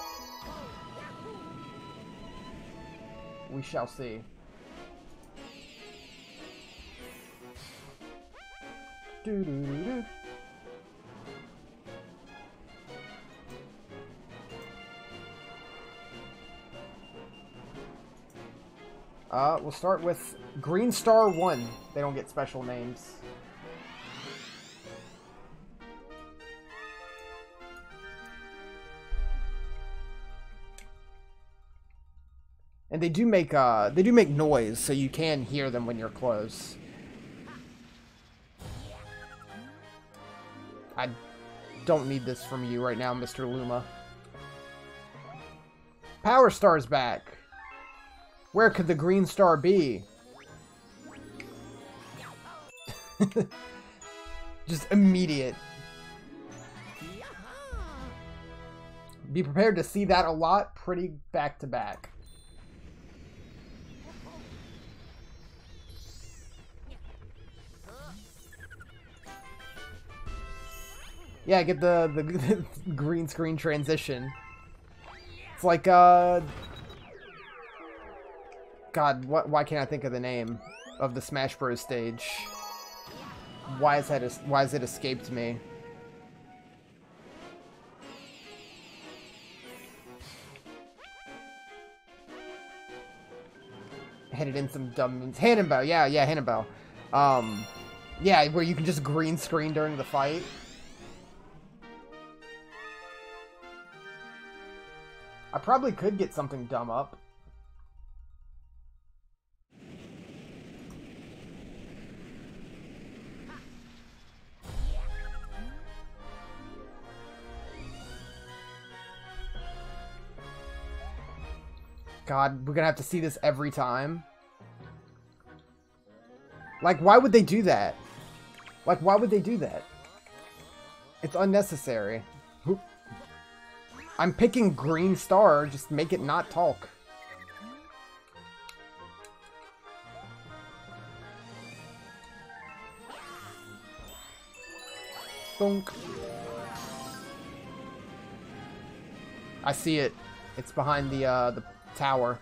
We shall see. Doo-doo-doo-doo. We'll start with Green Star 1. They don't get special names. And they do make noise, so you can hear them when you're close. I don't need this from you right now, Mr. Luma. Power Star's back. Where could the green star be? Just immediate. Be prepared to see that a lot, pretty back to back. Yeah, get the green screen transition. It's like, God, why can't I think of the name of the Smash Bros. Stage? Why has it escaped me? Headed in some dumb moves. Hannibal, yeah, Hannibal. Yeah, where you can just green screen during the fight. I probably could get something dumb up. God, we're gonna have to see this every time. Like, why would they do that? Like, why would they do that? It's unnecessary. I'm picking green star, just make it not talk. Bonk. I see it. It's behind the tower.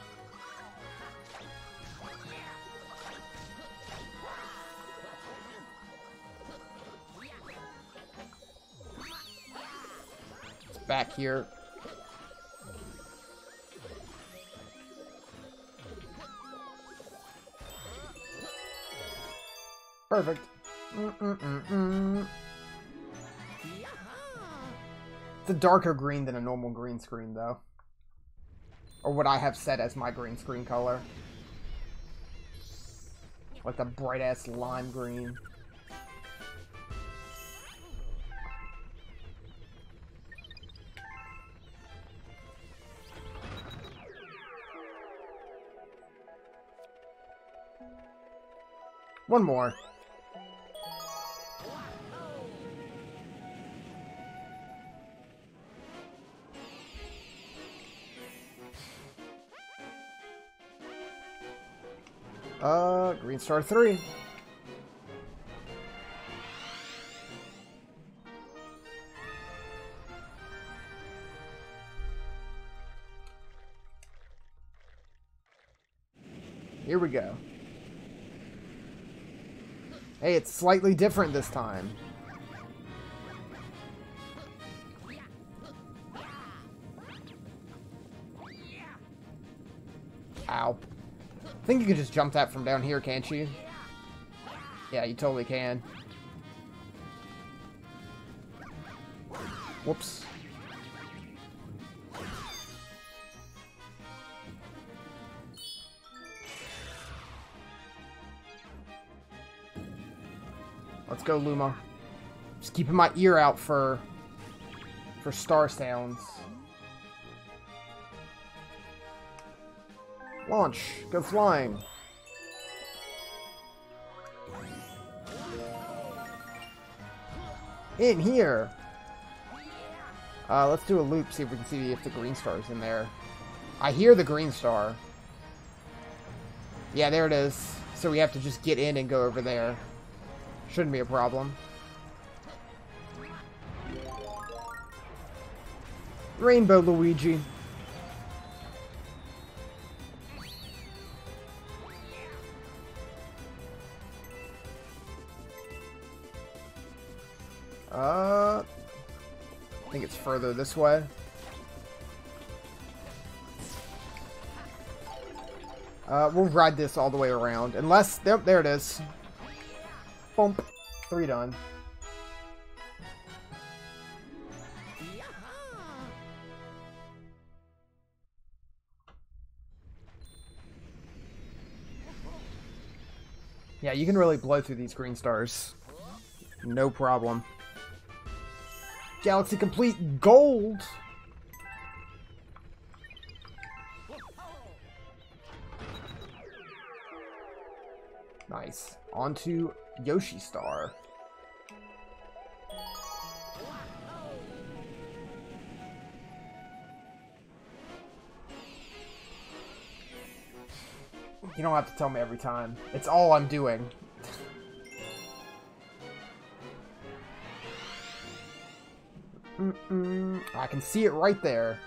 Back here. Perfect. It's a darker green than a normal green screen, though. Or what I have set as my green screen color. Like the bright-ass lime green. One more. Green Star 3. Here we go. Hey, it's slightly different this time. Ow. I think you can just jump that from down here, can't you? Yeah, you totally can. Whoops. Let's go, Luma. Just keeping my ear out for star sounds. Launch. Go flying. In here. Let's do a loop, see if we can see if the green star is in there. I hear the green star. Yeah, there it is. So we have to just get in and go over there. Shouldn't be a problem. Rainbow Luigi. I think it's further this way. We'll ride this all the way around. Unless, there it is. Bump. 3 done. Yeah, you can really blow through these green stars. No problem. Galaxy complete gold! Nice. On to Yoshi Star. You don't have to tell me every time. It's all I'm doing. I can see it right there.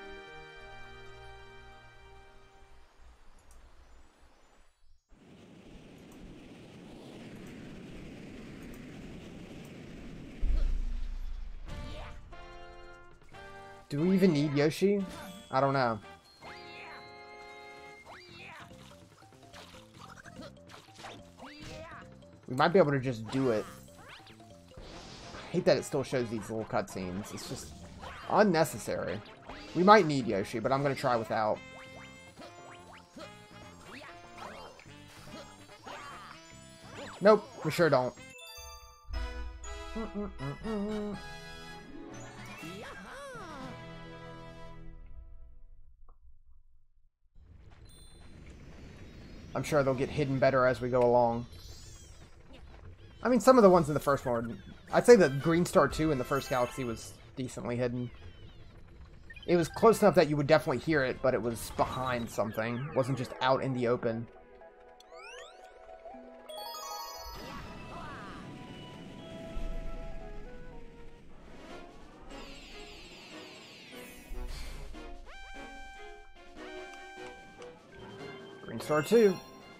Do we even need Yoshi? I don't know. We might be able to just do it. I hate that it still shows these little cutscenes. It's just unnecessary. We might need Yoshi, but I'm going to try without. Nope, we sure don't. I'm sure they'll get hidden better as we go along. I mean, some of the ones in the first one, I'd say the Green Star 2 in the first Galaxy was decently hidden. It was close enough that you would definitely hear it, but it was behind something. It wasn't just out in the open. Green Star 2.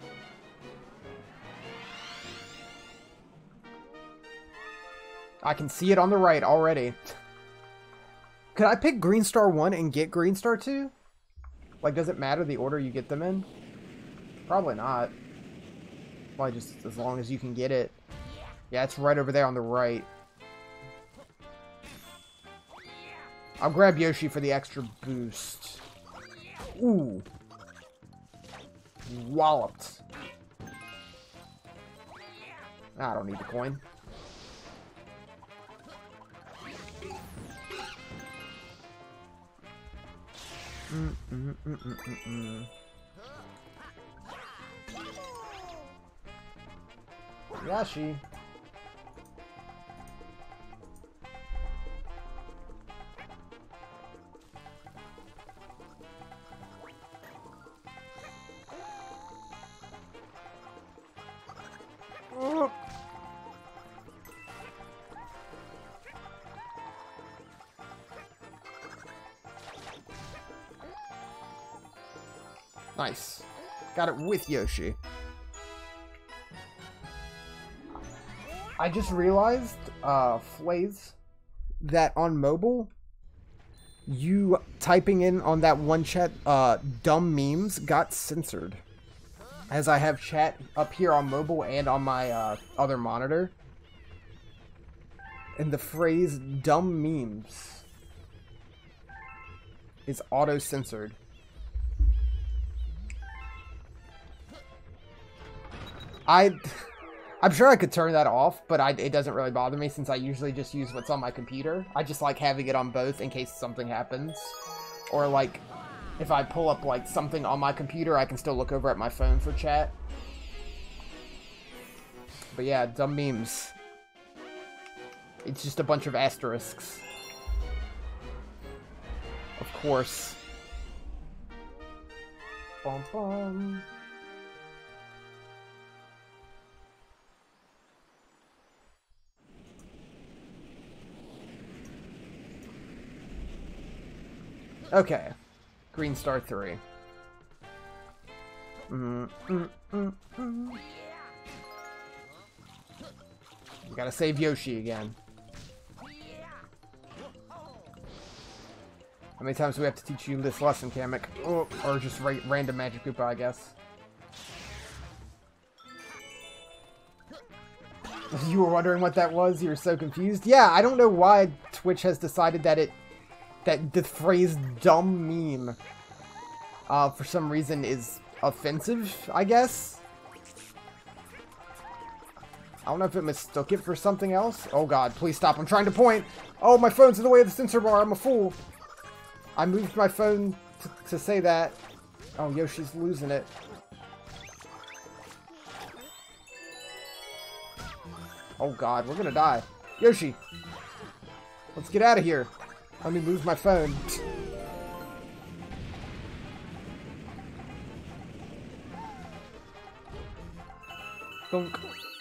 I can see it on the right already. Could I pick Green Star 1 and get Green Star 2? Like, does it matter the order you get them in? Probably not. Probably just as long as you can get it. Yeah, it's right over there on the right. I'll grab Yoshi for the extra boost. Ooh. Walloped. I don't need the coin. Yoshi. Oh. Nice. Got it with Yoshi. I just realized, Flays, that on mobile, you typing in on that one chat, dumb memes got censored. As I have chat up here on mobile and on my, other monitor. And the phrase dumb memes is auto-censored. I I'm sure I could turn that off, but it doesn't really bother me since I usually just use what's on my computer. I just like having it on both in case something happens. Or, like, if I pull up, like, something on my computer, I can still look over at my phone for chat. But yeah, dumb memes. It's just a bunch of asterisks. Of course. Bum bum. Okay. Green Star 3. We gotta save Yoshi again. How many times do we have to teach you this lesson, Kamek? Oh, or just random Magic Koopa, I guess. You were wondering what that was? You were so confused? Yeah, I don't know why Twitch has decided that the phrase dumb meme, for some reason is offensive, I guess. I don't know if it mistook it for something else. Oh god, please stop. I'm trying to point. Oh, my phone's in the way of the sensor bar. I'm a fool. I moved my phone to say that. Oh, Yoshi's losing it. Oh god, we're gonna die. Yoshi! Let's get out of here. Let me move my phone. Thunk.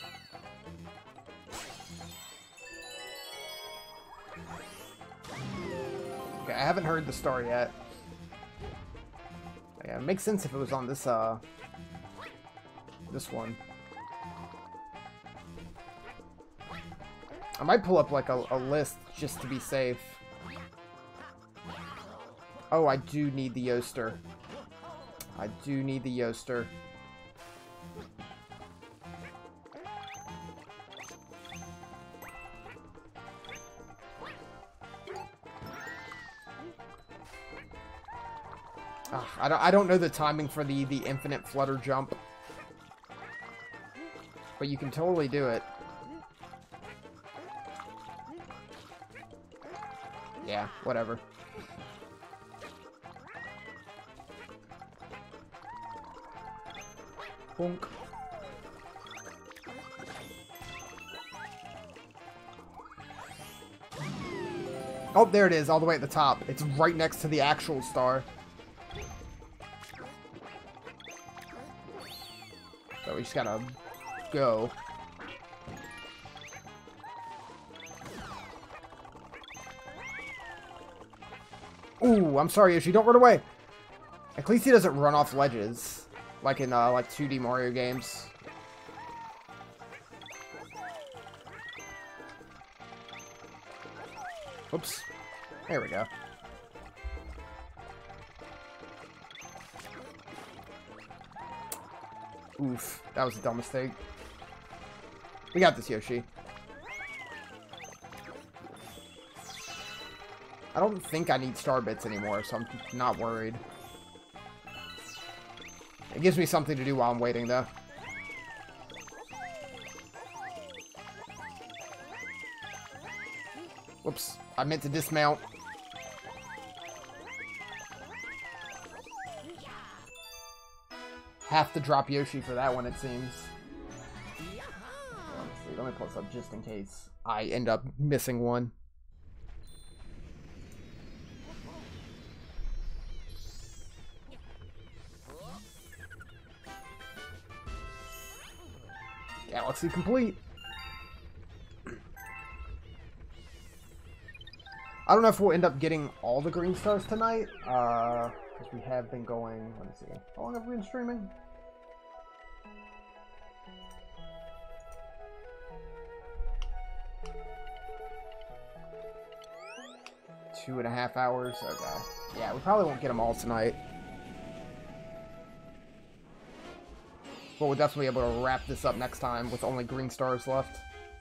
Okay, I haven't heard the story yet. Yeah, it makes sense if it was on this one. I might pull up like a list just to be safe. Oh, I do need the Yoaster. I do need the Yoaster. I don't know the timing for the infinite flutter jump, but you can totally do it. Yeah, whatever. Bonk. Oh, there it is, all the way at the top. It's right next to the actual star. So we just gotta go. Ooh, I'm sorry, Yoshi, don't run away. At least he doesn't run off ledges, like in like 2D Mario games. Oops. There we go. Oof, that was a dumb mistake. We got this, Yoshi. I don't think I need star bits anymore, so I'm not worried. It gives me something to do while I'm waiting, though. Whoops, I meant to dismount. Have to drop Yoshi for that one, it seems. Let's see, let me plus up just in case I end up missing one. Galaxy complete. I don't know if we'll end up getting all the green stars tonight, because we have been going, let me see, how long have we been streaming? Two and a half hours, okay. Yeah, we probably won't get them all tonight. But we'll definitely be able to wrap this up next time with only green stars left.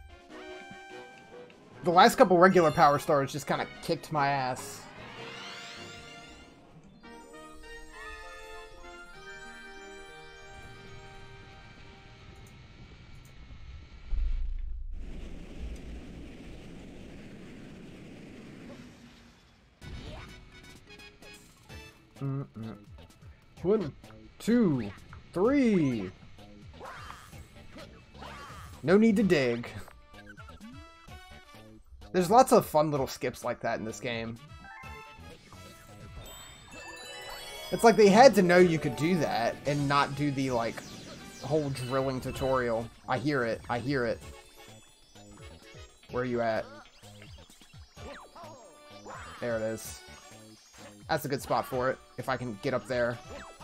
The last couple regular power stars just kind of kicked my ass. 1, 2, 3. No need to dig. There's lots of fun little skips like that in this game. It's like they had to know you could do that and not do the, like, whole drilling tutorial. I hear it. I hear it. Where are you at? There it is. That's a good spot for it, if I can get up there.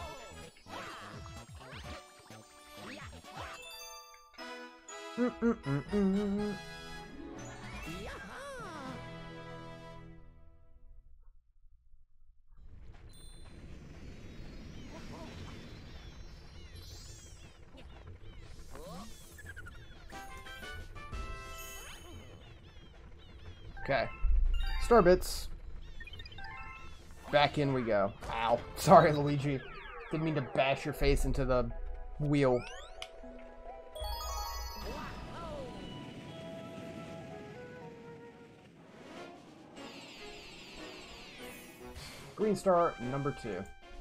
Okay. Star bits. Back in we go. Ow. Sorry, Luigi. Didn't mean to bash your face into the wheel. Green star number 2.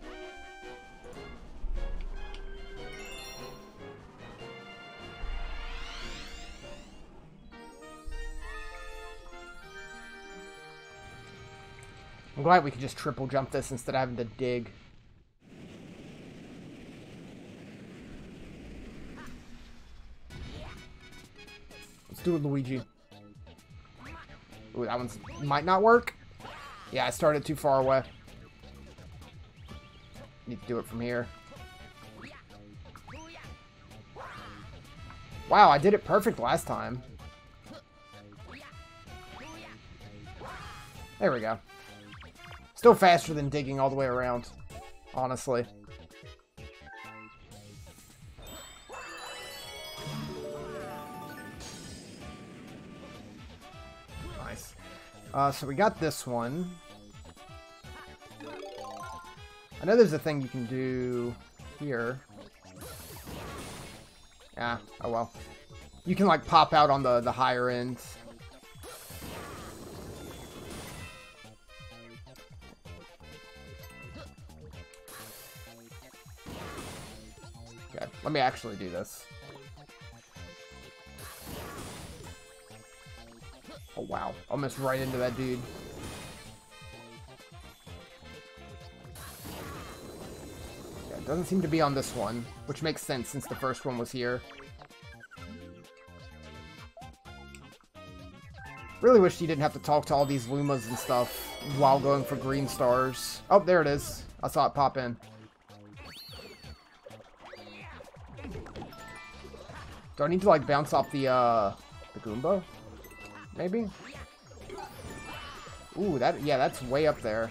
I'm glad we could just triple jump this instead of having to dig. Let's do it, Luigi. Ooh, that one might not work. Yeah, I started too far away. Need to do it from here. Wow, I did it perfect last time. There we go. Still faster than digging all the way around, honestly. Nice. So we got this one. I know there's a thing you can do here. Yeah, oh well. You can, like, pop out on the higher end. Okay, let me actually do this. Oh, wow. Almost right into that dude. Yeah, it doesn't seem to be on this one, which makes sense since the first one was here. Really wish you didn't have to talk to all these Lumas and stuff while going for green stars. Oh, there it is. I saw it pop in. Do I need to, like, bounce off the Goomba? Maybe? Ooh, yeah, that's way up there.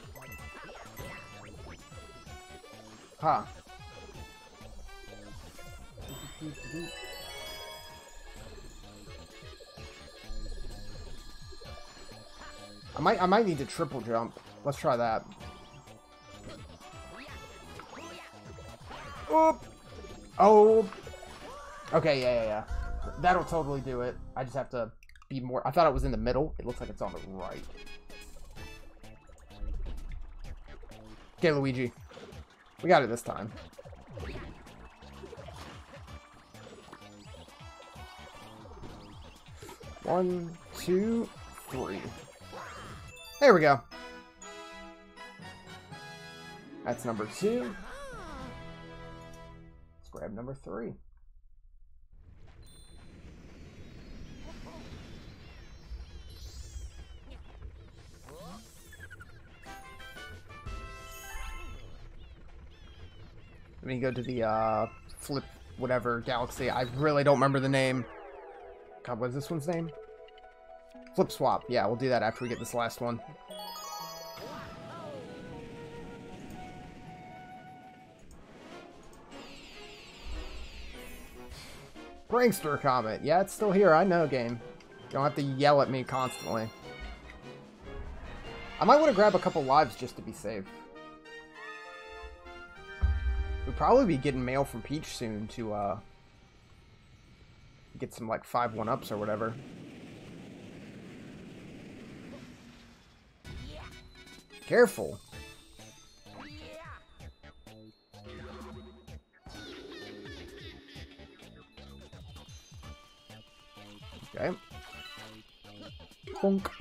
Huh. I might need to triple jump. Let's try that. Oop! Oh! Okay, yeah. That'll totally do it. I just have to be more... I thought it was in the middle. It looks like it's on the right. Okay, Luigi. We got it this time. One, two, three. There we go. That's number 2. Let's grab number 3. Let me go to the flip whatever galaxy. I really don't remember the name. God, what is this one's name? Flip swap. Yeah, we'll do that after we get this last one. Prankster Comet. Yeah, it's still here. I know, game. You don't have to yell at me constantly. I might want to grab a couple lives just to be safe. We'll probably be getting mail from Peach soon to get some, like, 5 1-ups or whatever. Careful. Okay. Bonk.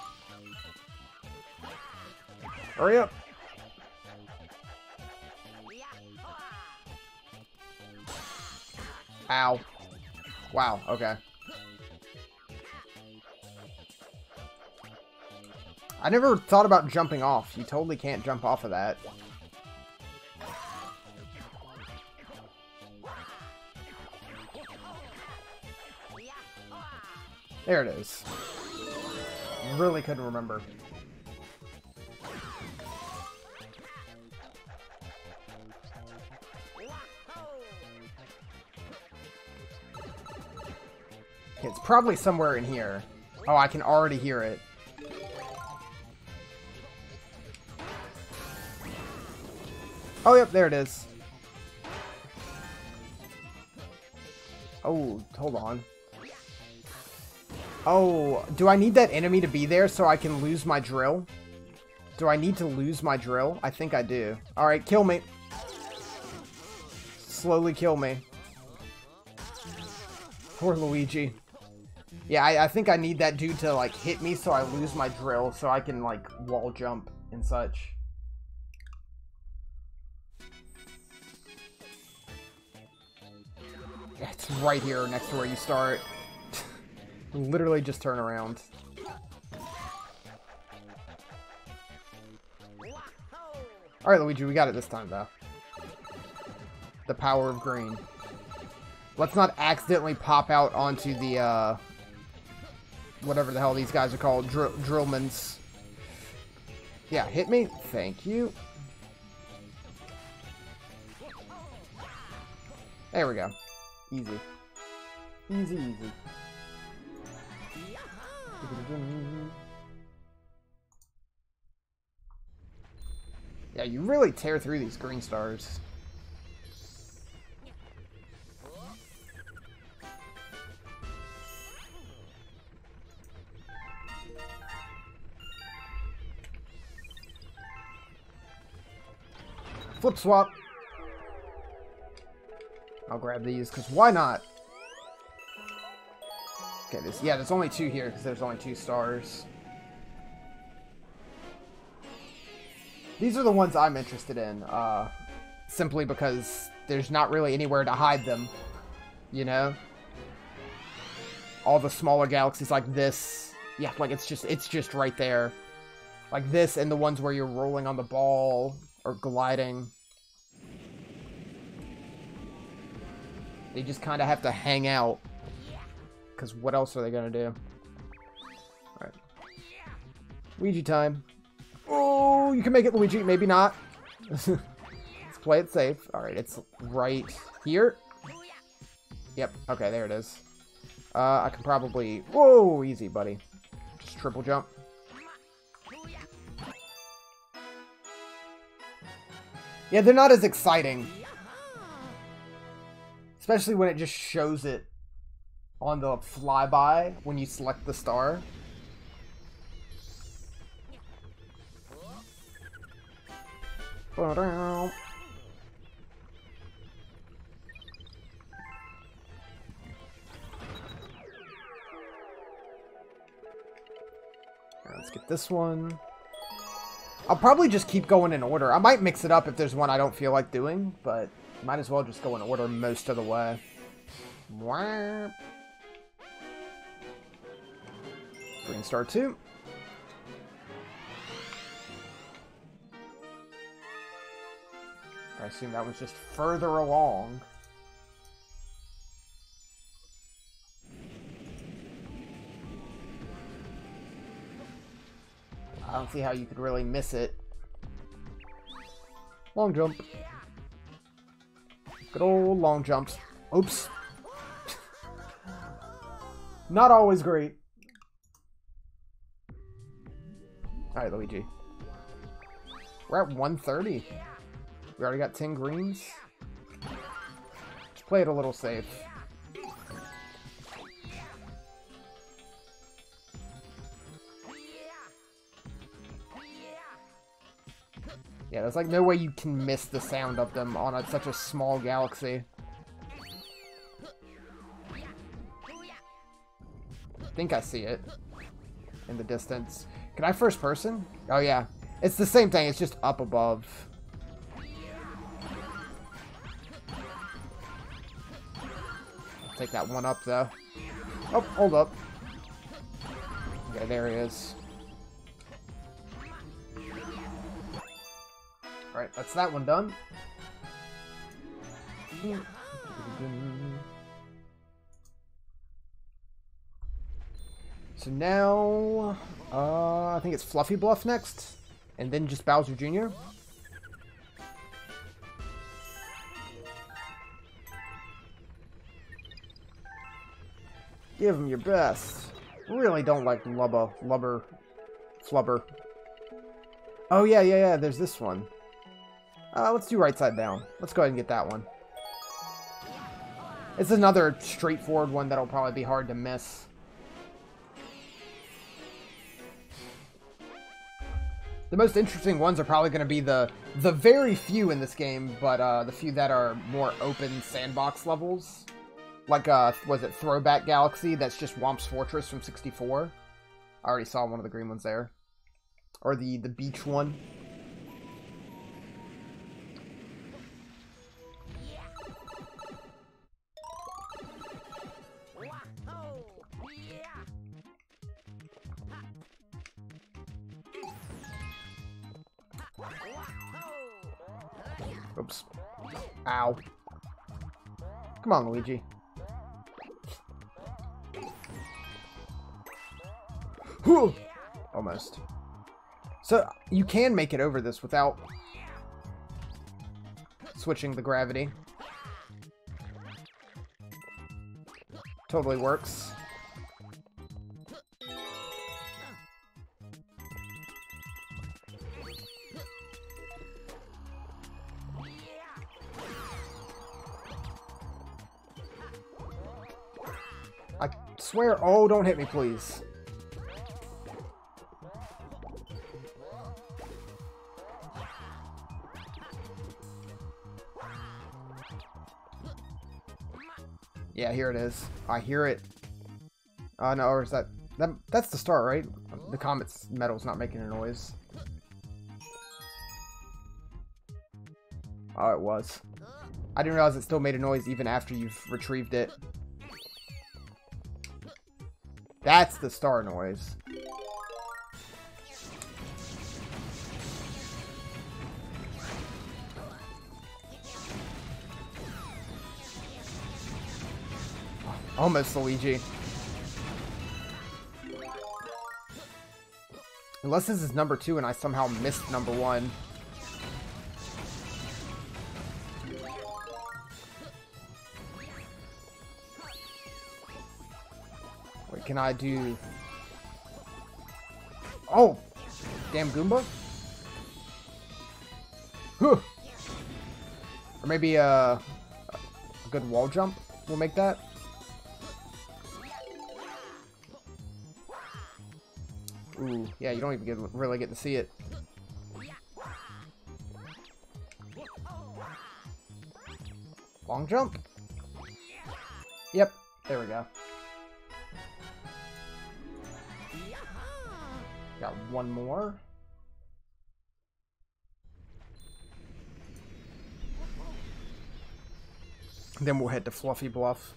Hurry up. Ow. Wow, okay. I never thought about jumping off. You totally can't jump off of that. There it is. Really couldn't remember. It's probably somewhere in here. Oh, I can already hear it. Oh, yep, there it is. Oh, hold on. Oh, do I need that enemy to be there so I can lose my drill? Do I need to lose my drill? I think I do. Alright, kill me. Slowly kill me. Poor Luigi. Yeah, I think I need that dude to, like, hit me so I lose my drill so I can, like, wall jump and such. It's right here next to where you start. Literally just turn around. Alright, Luigi, we got it this time, though. The power of green. Let's not accidentally pop out onto the, whatever the hell these guys are called. Drillmans. Yeah, hit me. Thank you. There we go. Easy. Easy, easy. Yeah, you really tear through these green stars. Flip swap. I'll grab these, because why not? Okay, there's only two here, because there's only 2 stars. These are the ones I'm interested in, simply because there's not really anywhere to hide them, you know? All the smaller galaxies like this, yeah, like it's just right there. Like this and the ones where you're rolling on the ball or gliding. They just kind of have to hang out. Because what else are they going to do? Alright. Luigi time. Oh, you can make it, Luigi. Maybe not. Let's play it safe. Alright, it's right here. Yep. Okay, there it is. I can probably... Whoa, easy, buddy. Just triple jump. Yeah, they're not as exciting. Especially when it just shows it on the flyby when you select the star. Alright, let's get this one. I'll probably just keep going in order. I might mix it up if there's one I don't feel like doing, but might as well just go in order most of the way. Green star 2. I assume that was just further along. I don't see how you could really miss it. Long jump. Good old long jumps. Oops. Not always great. Alright, Luigi. We're at 130. We already got 10 greens. Just play it a little safe. Yeah, there's like no way you can miss the sound of them on such a small galaxy. think I see it in the distance. Can I first person? Oh, yeah. It's the same thing. It's just up above. I'll take that one up, though. Oh, hold up. Okay, there he is. Alright, that's that one done. So now, I think it's Fluffy Bluff next, and then just Bowser Jr. Give him your best. Really don't like Flubber. Oh yeah, there's this one. Let's do right side down. Let's go ahead and get that one. It's another straightforward one that'll probably be hard to miss. The most interesting ones are probably going to be the very few in this game, but the few that are more open sandbox levels. Like, was it Throwback Galaxy? That's just Whomp's Fortress from 64. I already saw one of the green ones there. Or the beach one. Oops. Ow. Come on, Luigi. Whew. Almost. So, you can make it over this without switching the gravity. Totally works. I swear, oh, don't hit me, please. Yeah, here it is. I hear it. No, or is that's the start, right? The Comet's metal's not making a noise. Oh, it was. I didn't realize it still made a noise even after you've retrieved it. That's the star noise. Almost, Luigi. Unless this is number 2 and I somehow missed number 1. Wait, can I do... Oh! Damn Goomba? Huh. Or maybe a good wall jump will make that. Ooh, yeah, you don't even really get to see it. Long jump? Yep, there we go. Got one more. Then we'll head to Fluffy Bluff.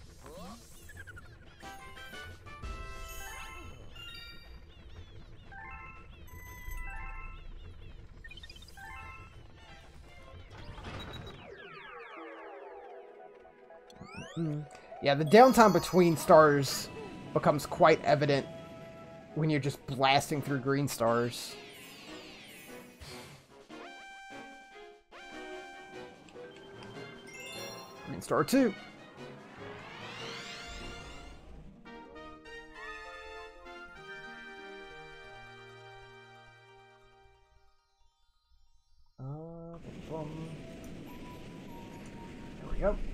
Yeah, the downtime between stars becomes quite evident when you're just blasting through green stars. Green star 2. There we go.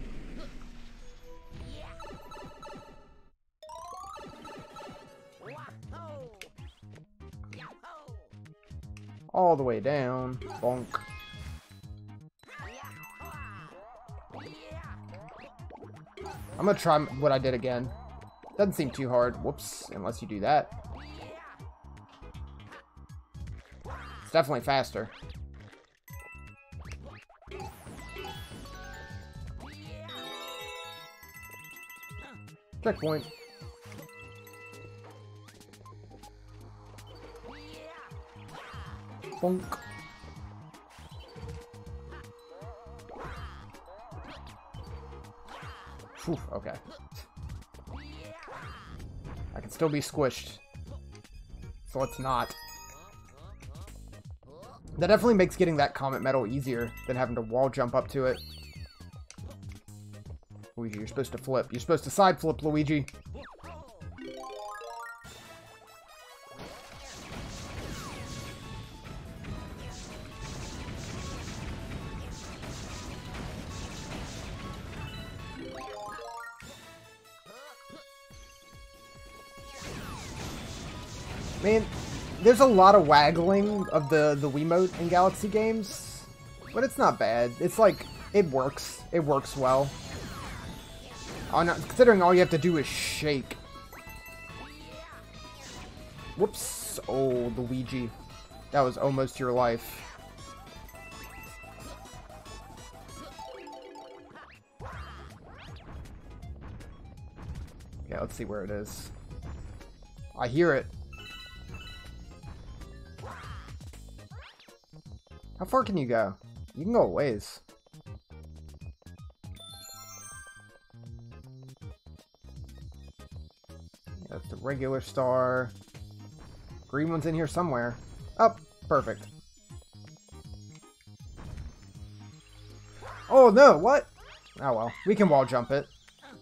All the way down. Bonk. I'm gonna try what I did again. Doesn't seem too hard. Whoops, unless you do that. It's definitely faster. Checkpoint. Bonk. Whew, okay. I can still be squished. So let's not. That definitely makes getting that Comet Medal easier than having to wall jump up to it. Luigi, you're supposed to flip. You're supposed to side flip, Luigi. Man, there's a lot of waggling of the Wiimote in Galaxy games, but it's not bad. It's like, it works. It works well. Considering all you have to do is shake. Whoops. Oh, Luigi. That was almost your life. Okay, let's see where it is. I hear it. How far can you go? You can go a ways. That's the regular star. Green one's in here somewhere. Oh, perfect. Oh no, what? Oh well, we can wall jump it.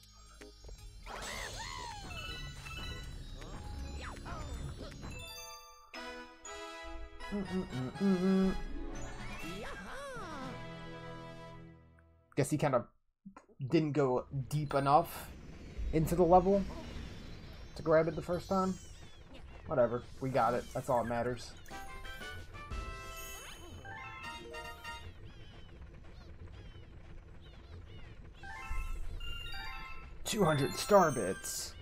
Guess he kind of didn't go deep enough into the level to grab it the first time. Whatever, we got it. That's all that matters. $200 star bits.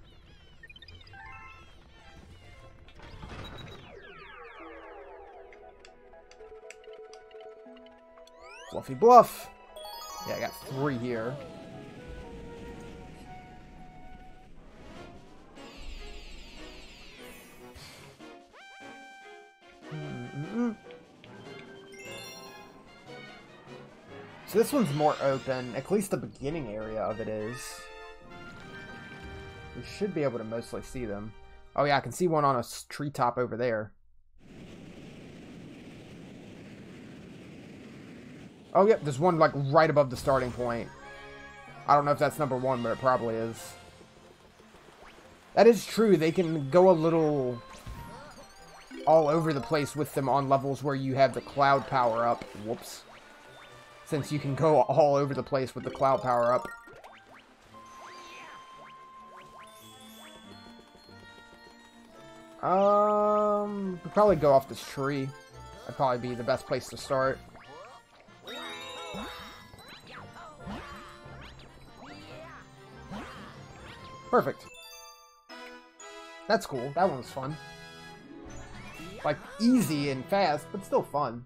Fluffy Bluff. Yeah, I got 3 here. So this one's more open. At least the beginning area of it is. We should be able to mostly see them. Oh yeah, I can see one on a treetop over there. Oh, yep, there's one, like, right above the starting point. I don't know if that's number 1, but it probably is. That is true. They can go a little all over the place with them on levels where you have the cloud power up. Whoops. Since you can go all over the place with the cloud power up. We'll probably go off this tree. That'd probably be the best place to start. Perfect. That's cool. That one was fun. Like, easy and fast, but still fun.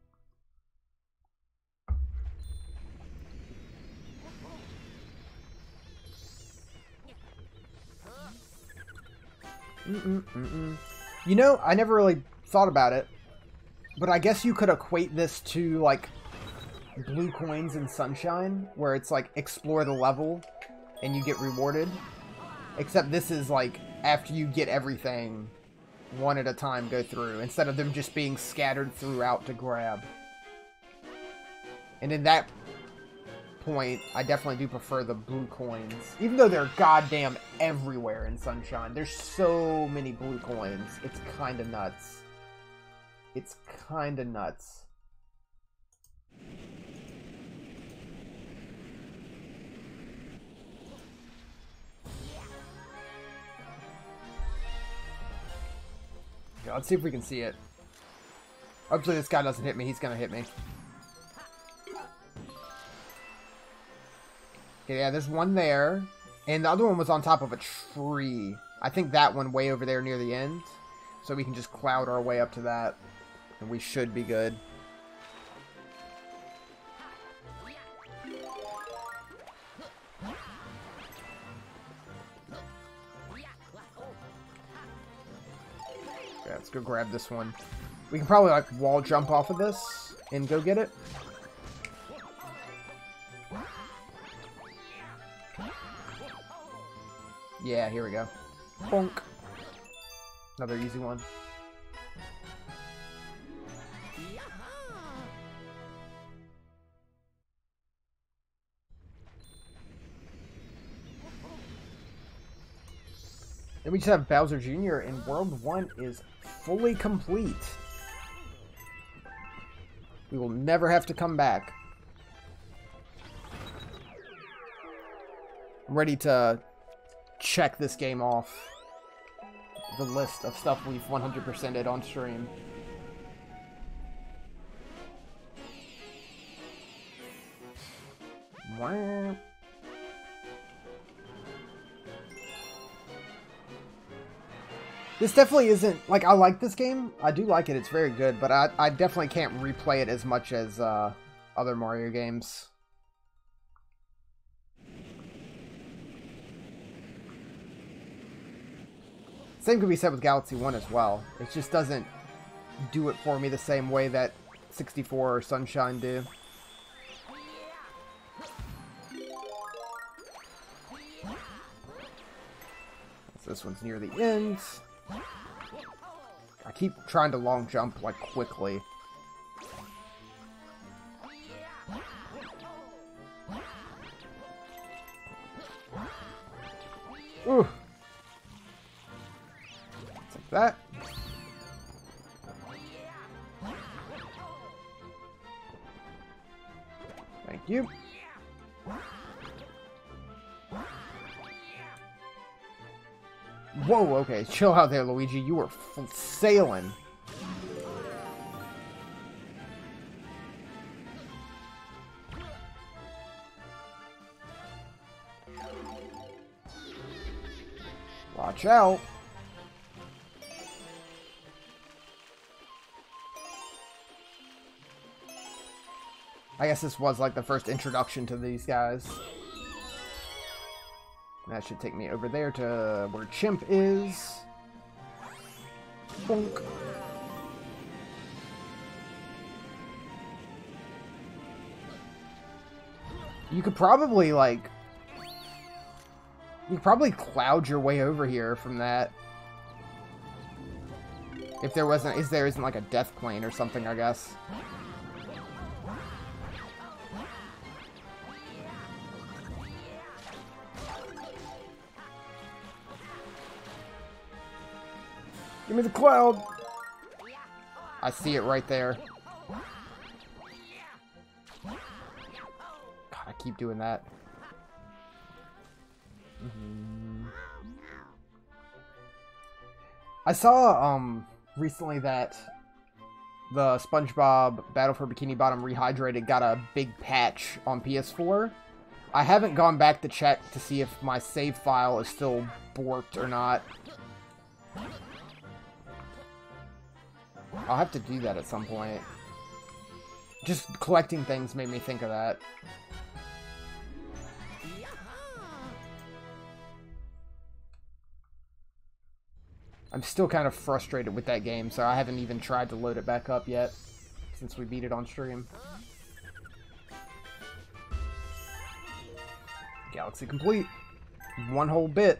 You know, I never really thought about it, but I guess you could equate this to, like, blue coins in Sunshine, where it's like, explore the level, and you get rewarded. Except this is like, after you get everything, one at a time go through, instead of them just being scattered throughout to grab. And in that point, I definitely do prefer the blue coins. Even though they're goddamn everywhere in Sunshine. There's so many blue coins. It's kinda nuts. It's kinda nuts. Yeah, let's see if we can see it. Hopefully this guy doesn't hit me. He's gonna hit me. Okay, yeah, there's one there. And the other one was on top of a tree. I think that one way over there near the end. So we can just cloud our way up to that. And we should be good. Okay, let's go grab this one. We can probably, like, wall jump off of this and go get it. Yeah, here we go. Bonk. Another easy one. Then we just have Bowser Jr. and World 1 is fully complete. We will never have to come back. I'm ready to check this game off the list of stuff we've 100%ed on stream. Wow. This definitely isn't, like, I like this game. I do like it. It's very good, but I definitely can't replay it as much as other Mario games. Same could be said with Galaxy 1 as well. It just doesn't do it for me the same way that 64 or Sunshine do. So this one's near the end. I keep trying to long jump, like, quickly. Ooh. Like that. Thank you. Whoa, okay, chill out there, Luigi. You were sailing. Watch out. I guess this was like the first introduction to these guys. That should take me over there to where Chimp is. Bonk. You could probably, like... You could probably cloud your way over here from that. If there wasn't... If there isn't, like, a death plane or something, I guess. Give me the cloud! I see it right there. God, I keep doing that. I saw, recently that the SpongeBob Battle for Bikini Bottom Rehydrated got a big patch on PS4. I haven't gone back to check to see if my save file is still borked or not. I'll have to do that at some point. Just collecting things made me think of that. I'm still kind of frustrated with that game, so I haven't even tried to load it back up yet, since we beat it on stream. Galaxy complete. One whole bit.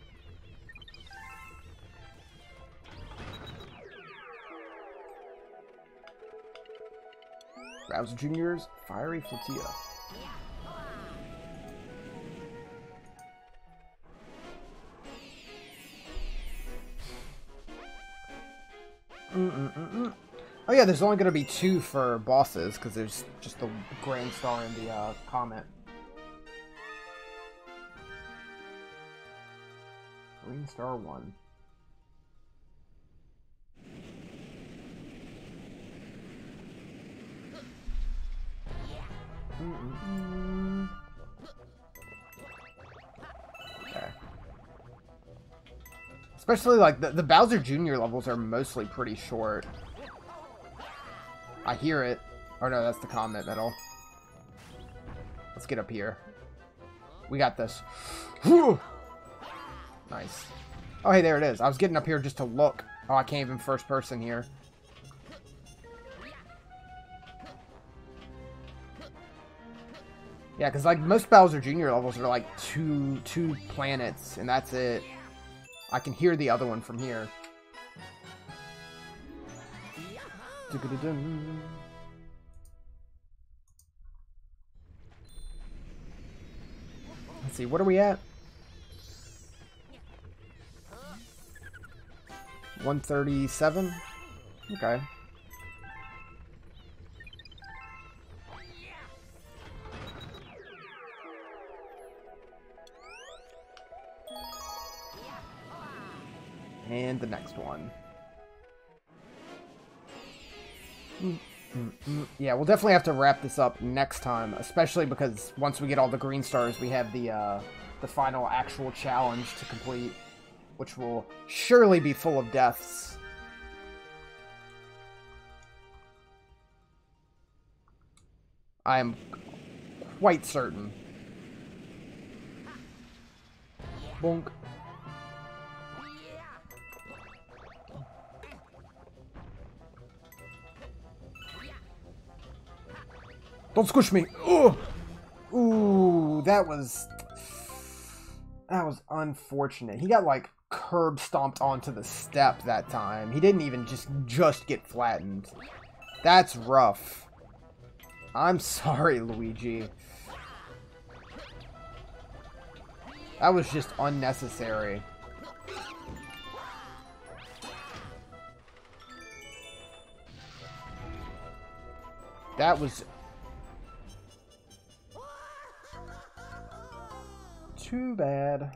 Bowser Jr.'s Fiery Flotilla. Oh yeah, there's only going to be 2 for bosses, because there's just the Grand Star and the Comet. Green Star 1. Especially, like, the Bowser Jr. levels are mostly pretty short. I hear it. Or no, that's the comment medal. Let's get up here. We got this. Whew. Nice. Oh, hey, there it is. I was getting up here just to look. Oh, I can't even first person here. Yeah, because, like, most Bowser Jr. levels are, like, two planets, and that's it. I can hear the other one from here. Let's see, what are we at? 137? Okay. And the next one. Yeah, we'll definitely have to wrap this up next time, especially because once we get all the green stars, we have the final actual challenge to complete, which will surely be full of deaths. I am quite certain. Bonk. Don't squish me. Ooh. Ooh, that was unfortunate. He got like curb stomped onto the step that time. He didn't even just get flattened. That's rough. I'm sorry, Luigi. That was just unnecessary. That was too bad.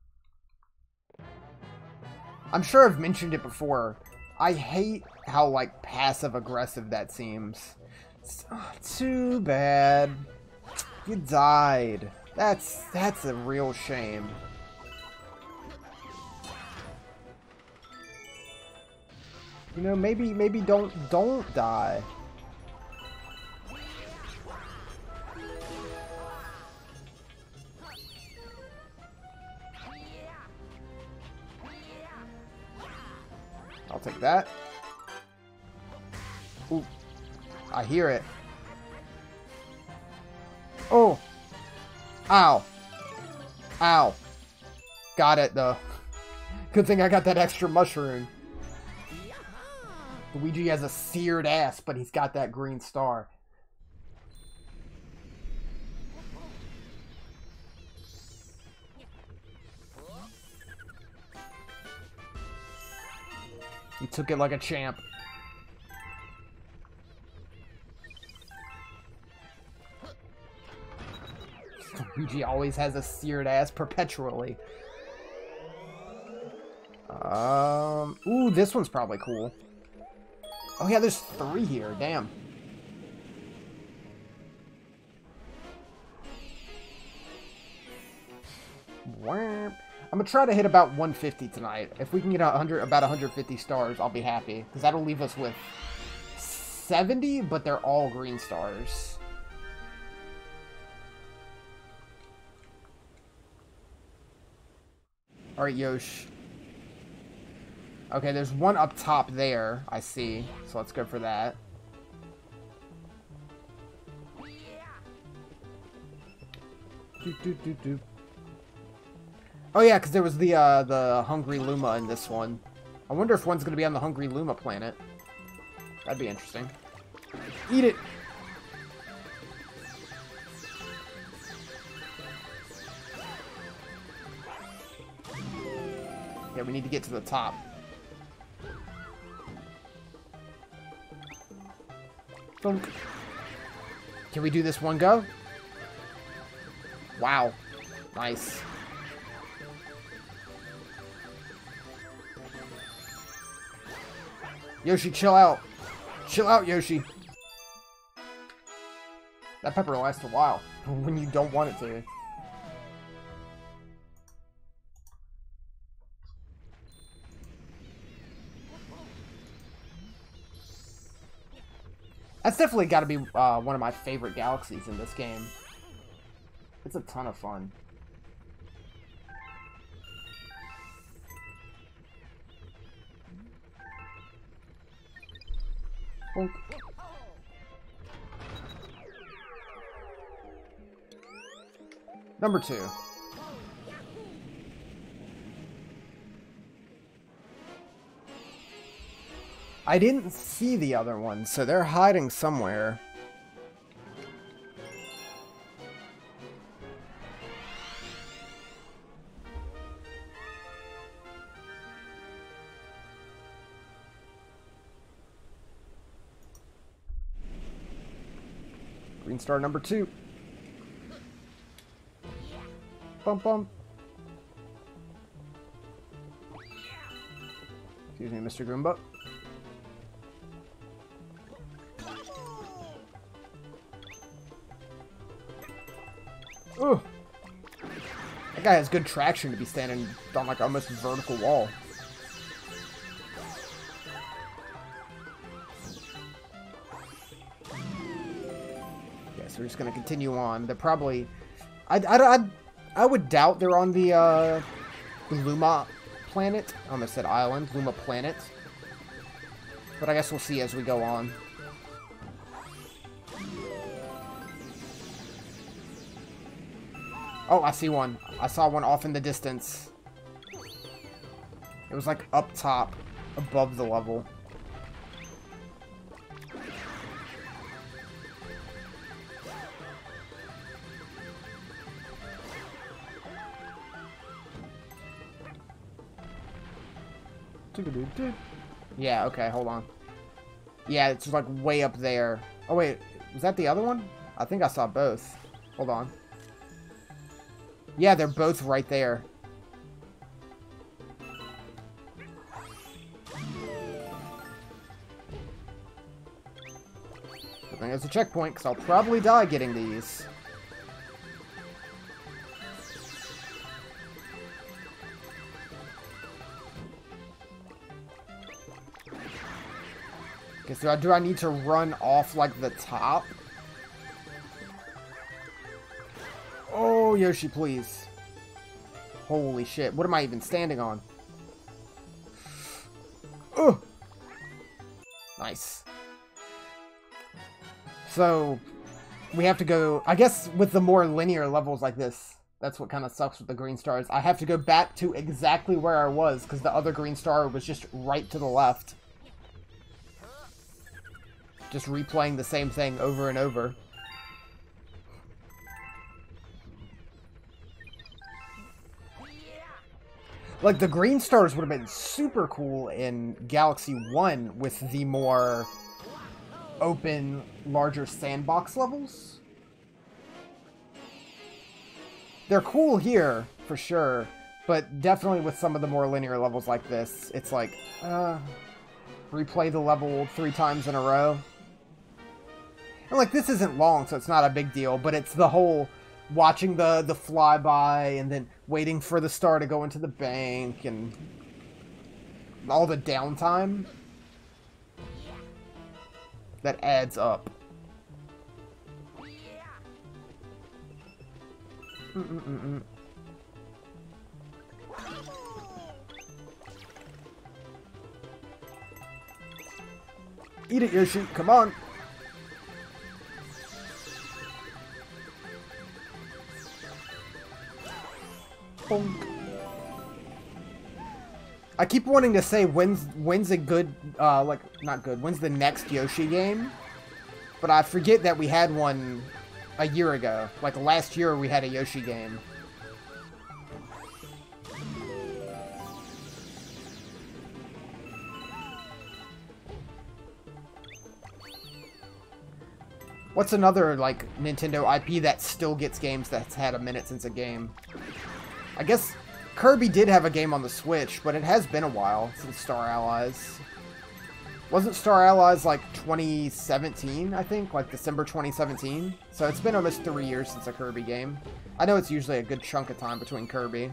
I'm sure I've mentioned it before. I hate how, like, passive-aggressive that seems. Too bad. You died. That's a real shame. You know, maybe don't die. I'll take that. Ooh. I hear it. Oh. Ow. Ow. Got it, though. Good thing I got that extra mushroom. Luigi has a seared ass, but he's got that green star. He took it like a champ. Luigi always has a seared ass perpetually. Ooh, this one's probably cool. Oh yeah, there's 3 here. Damn. I'm gonna try to hit about 150 tonight. If we can get about 150 stars, I'll be happy. Because that'll leave us with 70, but they're all green stars. Alright, Yosh. Okay, there's one up top there, I see. So let's go for that. Oh yeah, because there was the Hungry Luma in this one. I wonder if one's going to be on the Hungry Luma planet. That'd be interesting. Eat it! Yeah, we need to get to the top. Thunk. Can we do this one go? Wow. Nice. Yoshi, chill out. Chill out, Yoshi. That pepper lasts a while when you don't want it to. That's definitely got to be one of my favorite galaxies in this game. It's a ton of fun. Bonk. Number 2. I didn't see the other ones, so they're hiding somewhere. Green star number 2. Bump bump. Excuse me, Mr. Goomba. Ooh. That guy has good traction to be standing on like almost a vertical wall. Yeah, so we're just gonna continue on. They're probably... I would doubt they're on the Luma planet. I almost said island. Luma planet. But I guess we'll see as we go on. Oh, I see one. I saw one off in the distance. It was like up top, above the level. Yeah, okay, hold on. Yeah, it's like way up there. Oh wait, was that the other one? I think I saw both. Hold on. Yeah, they're both right there. I think it's a checkpoint, because I'll probably die getting these. Okay, so do I need to run off, like, the top? Oh, Yoshi, please. Holy shit. What am I even standing on? Ugh. Nice. So, we have to go... I guess with the more linear levels like this, that's what kind of sucks with the green stars. I have to go back to exactly where I was, because the other green star was just right to the left. Just replaying the same thing over and over. Like, the green stars would have been super cool in Galaxy 1 with the more open, larger sandbox levels. They're cool here, for sure, but definitely with some of the more linear levels like this, it's like, replay the level 3 times in a row. And, like, this isn't long, so it's not a big deal, but it's the whole... watching the flyby and then waiting for the star to go into the bank and all the downtime that adds up. Eat it, Yoshi. Come on. I keep wanting to say when's a good like not good, when's the next Yoshi game? But I forget that we had one a year ago. Like last year we had a Yoshi game. What's another like Nintendo IP that still gets games that's had a minute since a game? I guess Kirby did have a game on the Switch, but it has been a while since Star Allies. Wasn't Star Allies like 2017, I think? Like December 2017? So it's been almost 3 years since a Kirby game. I know it's usually a good chunk of time between Kirby.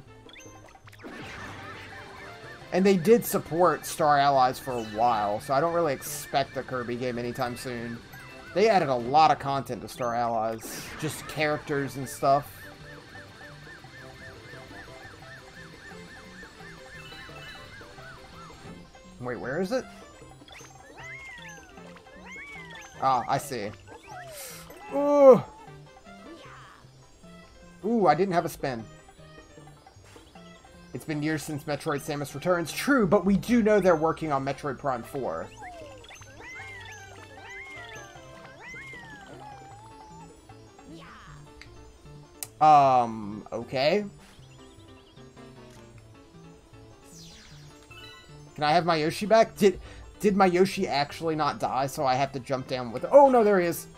And they did support Star Allies for a while, so I don't really expect a Kirby game anytime soon. They added a lot of content to Star Allies. Just characters and stuff. Wait, where is it? Ah, I see. Ooh! Ooh, I didn't have a spin. It's been years since Metroid Samus Returns. True, but we do know they're working on Metroid Prime 4. Okay. Can I have my Yoshi back? Did my Yoshi actually not die, so I have to jump down with it? Oh, no, there he is.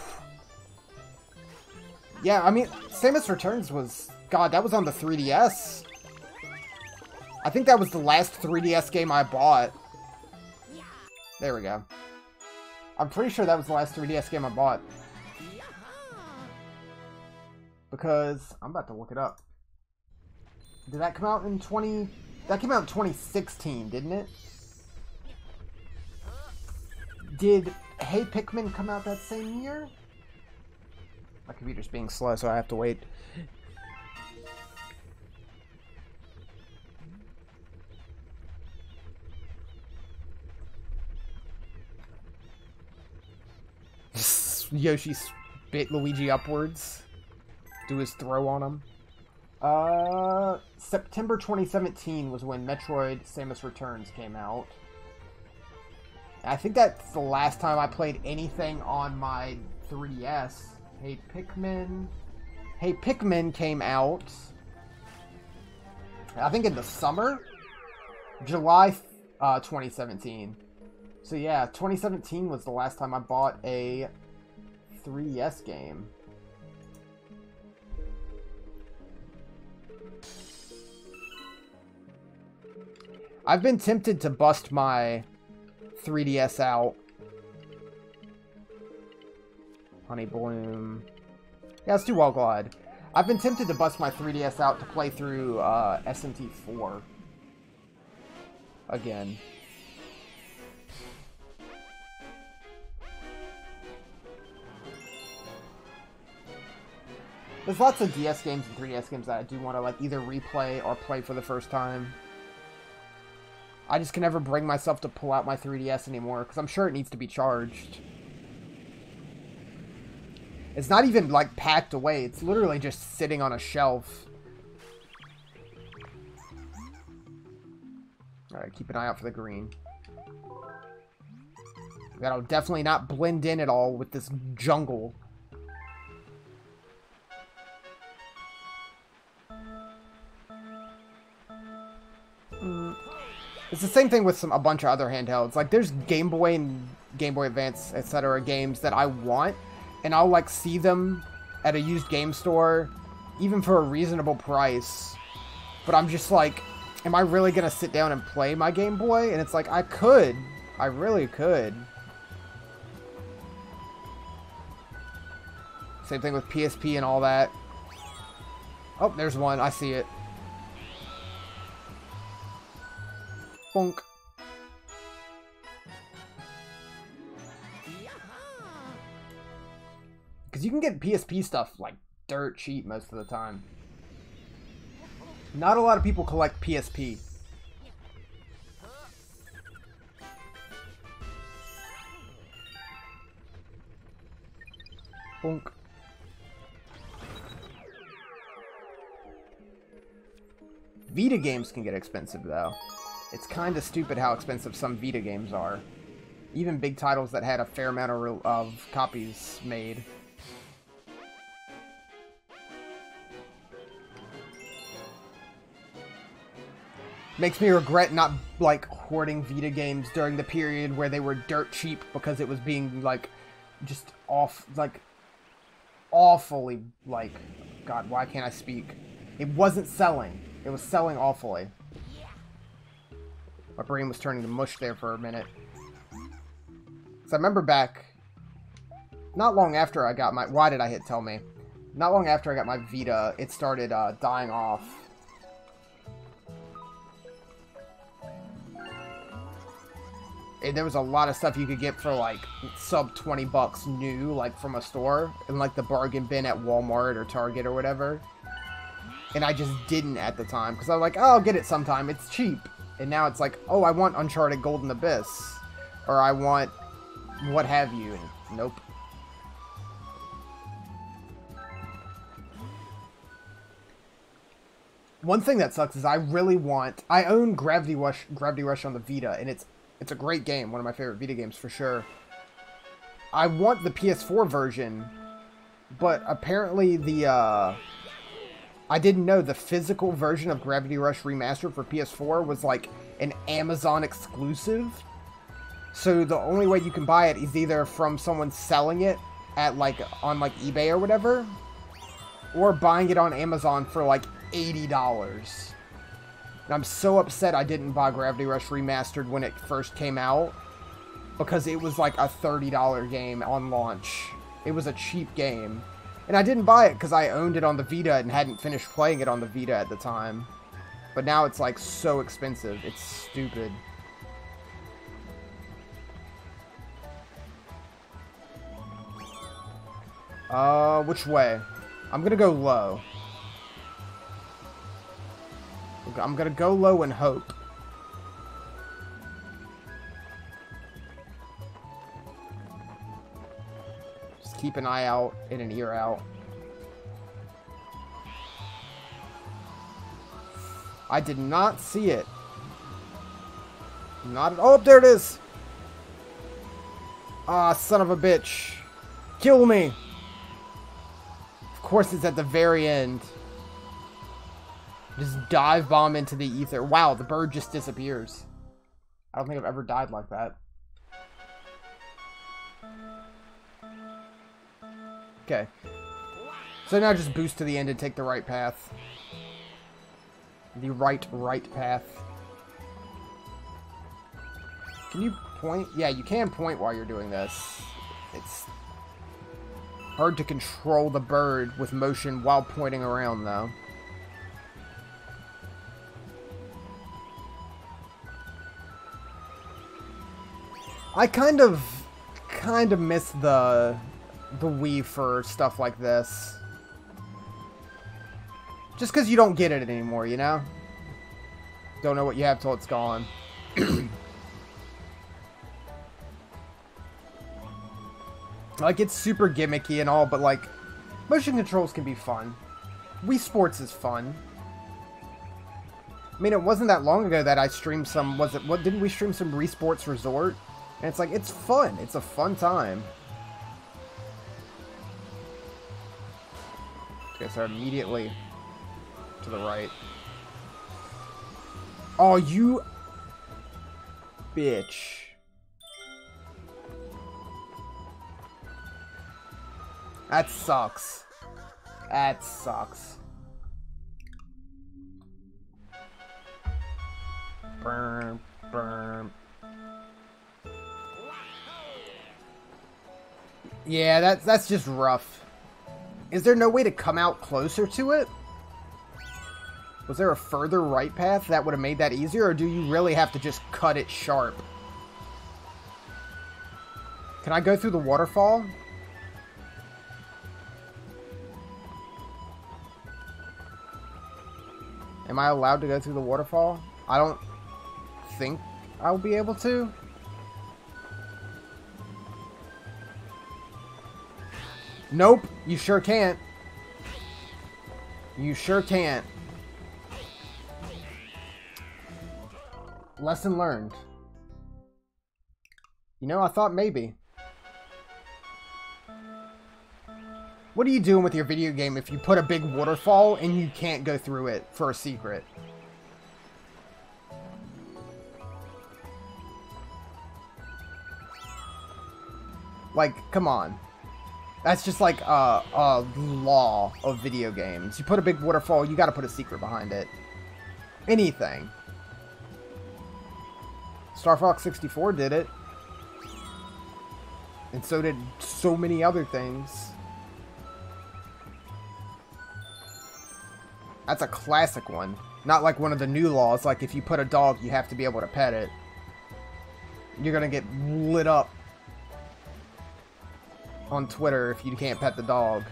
Yeah, I mean, Samus Returns was... God, that was on the 3DS. I think that was the last 3DS game I bought. There we go. I'm pretty sure that was the last 3DS game I bought. Because... I'm about to look it up. Did that come out in 20... That came out in 2016, didn't it? Did Hey Pikmin come out that same year? My computer's being slow, so I have to wait. Yoshi spit Luigi upwards. Do his throw on him. September 2017 was when Metroid Samus Returns came out. I think that's the last time I played anything on my 3DS. Hey Pikmin. Hey Pikmin came out, I think in the summer? July 2017. So yeah, 2017 was the last time I bought a 3DS game. I've been tempted to bust my 3DS out. Honey Bloom. Yeah, let's do Wall Glide. I've been tempted to bust my 3DS out to play through SMT4 again. There's lots of DS games and 3DS games that I do want to like either replay or play for the first time. I just can never bring myself to pull out my 3DS anymore, because I'm sure it needs to be charged. It's not even, like, packed away. It's literally just sitting on a shelf. Alright, keep an eye out for the green. That'll definitely not blend in at all with this jungle. It's the same thing with a bunch of other handhelds. Like, there's Game Boy and Game Boy Advance, etc. games that I want, and I'll, like, see them at a used game store, even for a reasonable price. But I'm just like, am I really gonna sit down and play my Game Boy? And it's like, I could. I really could. Same thing with PSP and all that. Oh, there's one. I see it. Bonk. Because you can get PSP stuff, like, dirt cheap most of the time. Not a lot of people collect PSP. Bonk. Vita games can get expensive, though. It's kind of stupid how expensive some Vita games are. Even big titles that had a fair amount of copies made. Makes me regret not, like, hoarding Vita games during the period where they were dirt cheap because it was being, like, just awfully, like, God, why can't I speak? It wasn't selling. It was selling awfully. My brain was turning to mush there for a minute. So I remember back, not long after I got my... Why did I hit tell me? Not long after I got my Vita, it started dying off. And there was a lot of stuff you could get for like sub 20 bucks new, like from a store, in like the bargain bin at Walmart or Target or whatever. And I just didn't at the time because I was like, oh, I'll get it sometime. It's cheap. And now it's like, oh, I want Uncharted Golden Abyss, or I want what have you. And nope. One thing that sucks is I own Gravity Rush on the Vita, and it's a great game, one of my favorite Vita games for sure. I want the PS4 version, but apparently I didn't know the physical version of Gravity Rush Remastered for PS4 was like an Amazon exclusive. So the only way you can buy it is either from someone selling it at like on like eBay or whatever, or buying it on Amazon for like $80. And I'm so upset I didn't buy Gravity Rush Remastered when it first came out, because it was like a $30 game on launch. It was a cheap game. And I didn't buy it because I owned it on the Vita and hadn't finished playing it on the Vita at the time. But now it's like so expensive. It's stupid. Which way? I'm gonna go low. I'm gonna go low and hope. Just keep an eye out and an ear out. I did not see it. Not at— oh, there it is! Ah, son of a bitch. Kill me! Of course it's at the very end. Just dive bomb into the ether. Wow, the bird just disappears. I don't think I've ever died like that. Okay. So now just boost to the end and take the right path. The right path. Can you point? Yeah, you can point while you're doing this. It's hard to control the bird with motion while pointing around, though. I kind of miss the Wii for stuff like this. Just because you don't get it anymore, you know? Don't know what you have till it's gone. Like, it's super gimmicky and all, but like, motion controls can be fun. Wii Sports is fun. I mean, it wasn't that long ago that I streamed some, didn't we stream some Wii Sports Resort? And it's like, it's fun. It's a fun time. Okay, so immediately to the right. Oh, you bitch. That sucks. That sucks. Burn, burn. Yeah, that's just rough. Is there no way to come out closer to it? Was there a further right path that would have made that easier, or do you really have to just cut it sharp? Can I go through the waterfall? Am I allowed to go through the waterfall? I don't think I'll be able to. Nope, you sure can't. You sure can't. Lesson learned. You know, I thought maybe. What are you doing with your video game if you put a big waterfall and you can't go through it for a secret? Like, come on. That's just like a law of video games. You put a big waterfall, you gotta put a secret behind it. Anything. Star Fox 64 did it. And so did so many other things. That's a classic one. Not like one of the new laws, like if you put a dog, you have to be able to pet it. You're gonna get lit up on Twitter if you can't pet the dog.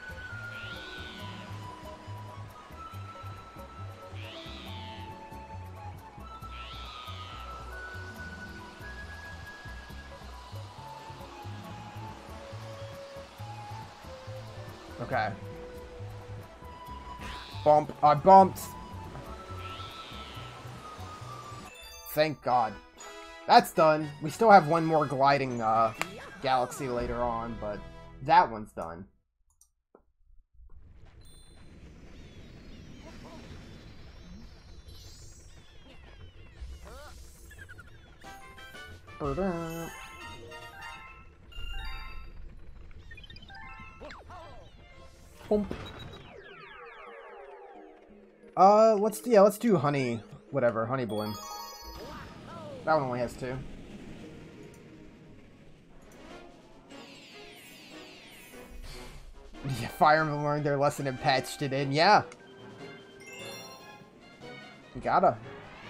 Okay. Bump. I bumped. Thank God. That's done. We still have one more gliding galaxy later on, but that one's done. Pump. Let's do honey, whatever, honey balloon. That one only has 2. Yeah, Fire Emblem learned their lesson and patched it in. Yeah. You gotta.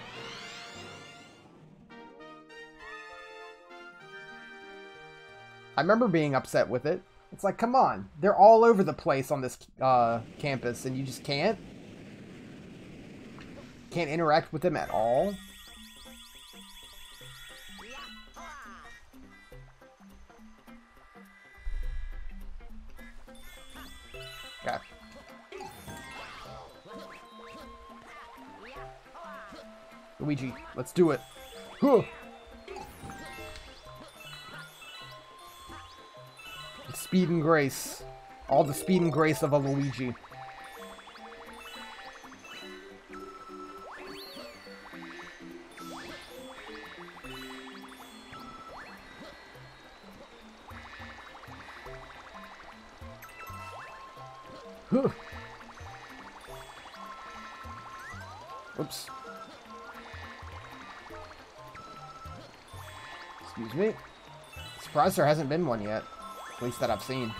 I remember being upset with it. It's like, come on. They're all over the place on this campus, and you just can't? Can't interact with them at all? Okay. Luigi, let's do it. Huh. Speed and grace. All the speed and grace of a Luigi. Huh. Oops. Excuse me. Surprised there hasn't been one yet. At least that I've seen.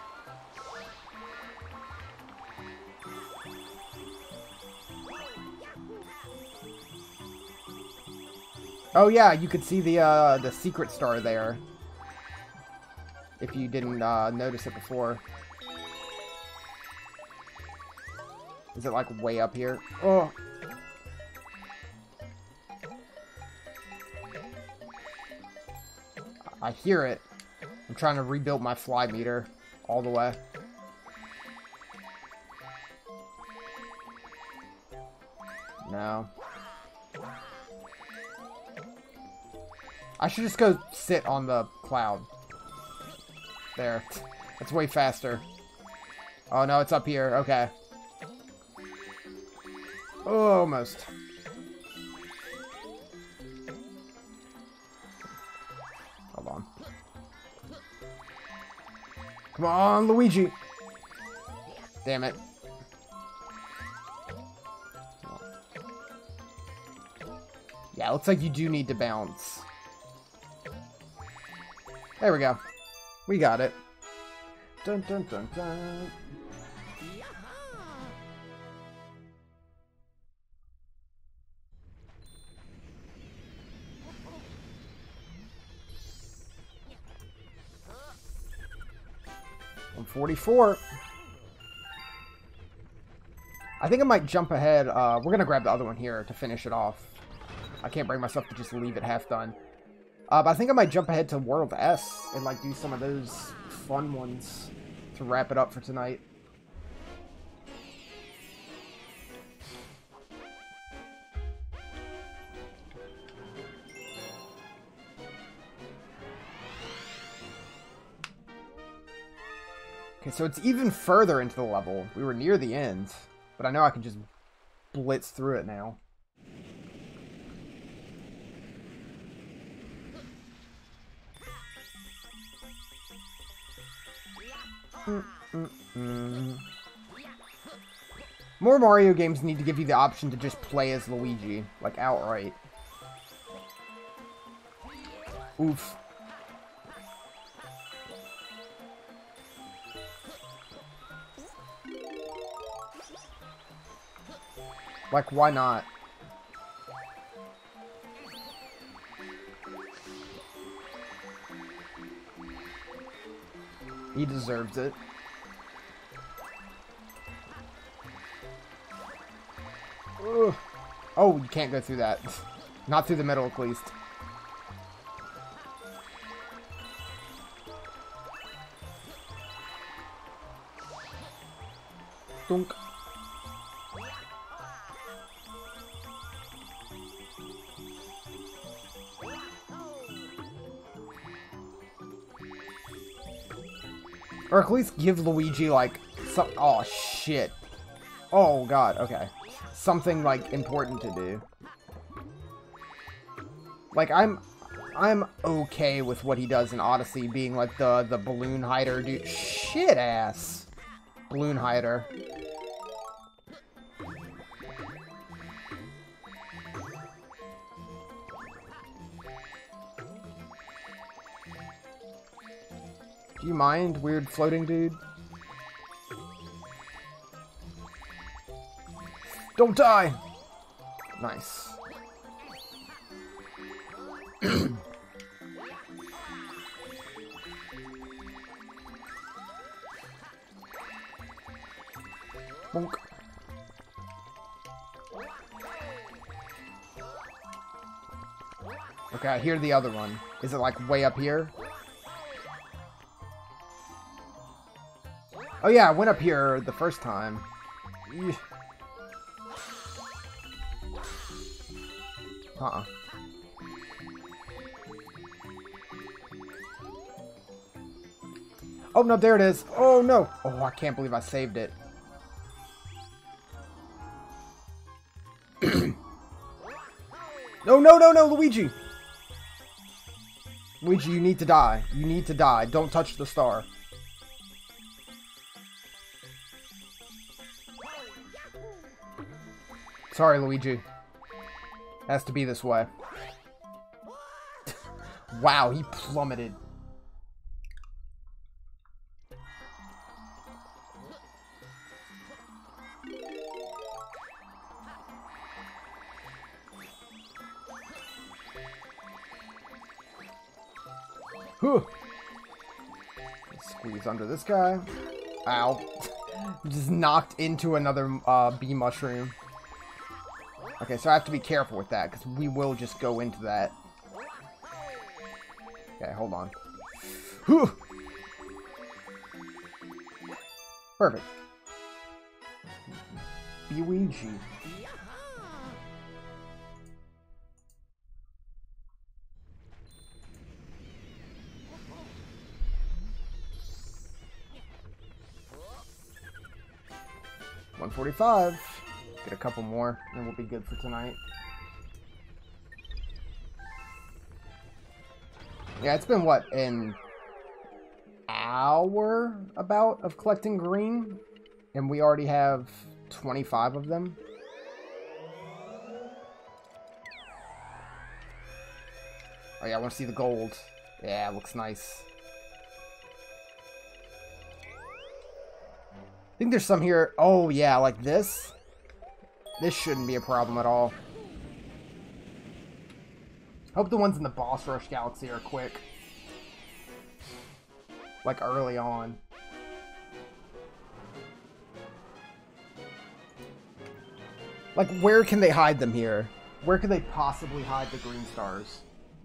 Oh yeah, you could see the secret star there. If you didn't notice it before. Is it like way up here? Oh. I hear it. I'm trying to rebuild my fly meter all the way. No. I should just go sit on the cloud. There. That's way faster. Oh no, it's up here. Okay. Oh, almost. Hold on. Come on, Luigi. Damn it. Yeah, looks like you do need to bounce. There we go. We got it. Dun dun dun dun. I'm 44. I think I might jump ahead. We're going to grab the other one here to finish it off. I can't bring myself to just leave it half done. But I think I might jump ahead to World S and like do some of those fun ones to wrap it up for tonight. Okay, so it's even further into the level. We were near the end, but I know I can just blitz through it now. More Mario games need to give you the option to just play as Luigi, like outright. Oof. Like, why not? He deserves it. Ugh. Oh, you can't go through that. Not through the middle, at least. Dunk. Or at least give Luigi, like, some... Oh, shit. Oh, God. Okay. Something, like, important to do. Like, I'm okay with what he does in Odyssey, being, like, the balloon hider dude. Shit ass. Balloon hider. Do you mind, weird floating dude? Don't die! Nice. Bonk. Okay, I hear the other one. Is it like way up here? Oh yeah, I went up here the first time. Eesh. Uh-uh. Oh no, there it is. Oh no. Oh, I can't believe I saved it. No, no, no, no, Luigi. Luigi, you need to die. You need to die. Don't touch the star. Sorry, Luigi. Has to be this way. Wow, he plummeted. Whew. Squeeze under this guy. Ow. Just knocked into another bee mushroom. Okay, so I have to be careful with that, because we will just go into that. Okay, hold on. Whew. Perfect. Luigi. $145. Get a couple more, and we'll be good for tonight. Yeah, it's been, what, an hour about of collecting green? And we already have 25 of them. Oh yeah, I want to see the gold. Yeah, it looks nice. I think there's some here. Oh yeah, like this. This shouldn't be a problem at all. Hope the ones in the Boss Rush Galaxy are quick. Like early on. Like, where can they hide them here? Where could they possibly hide the green stars?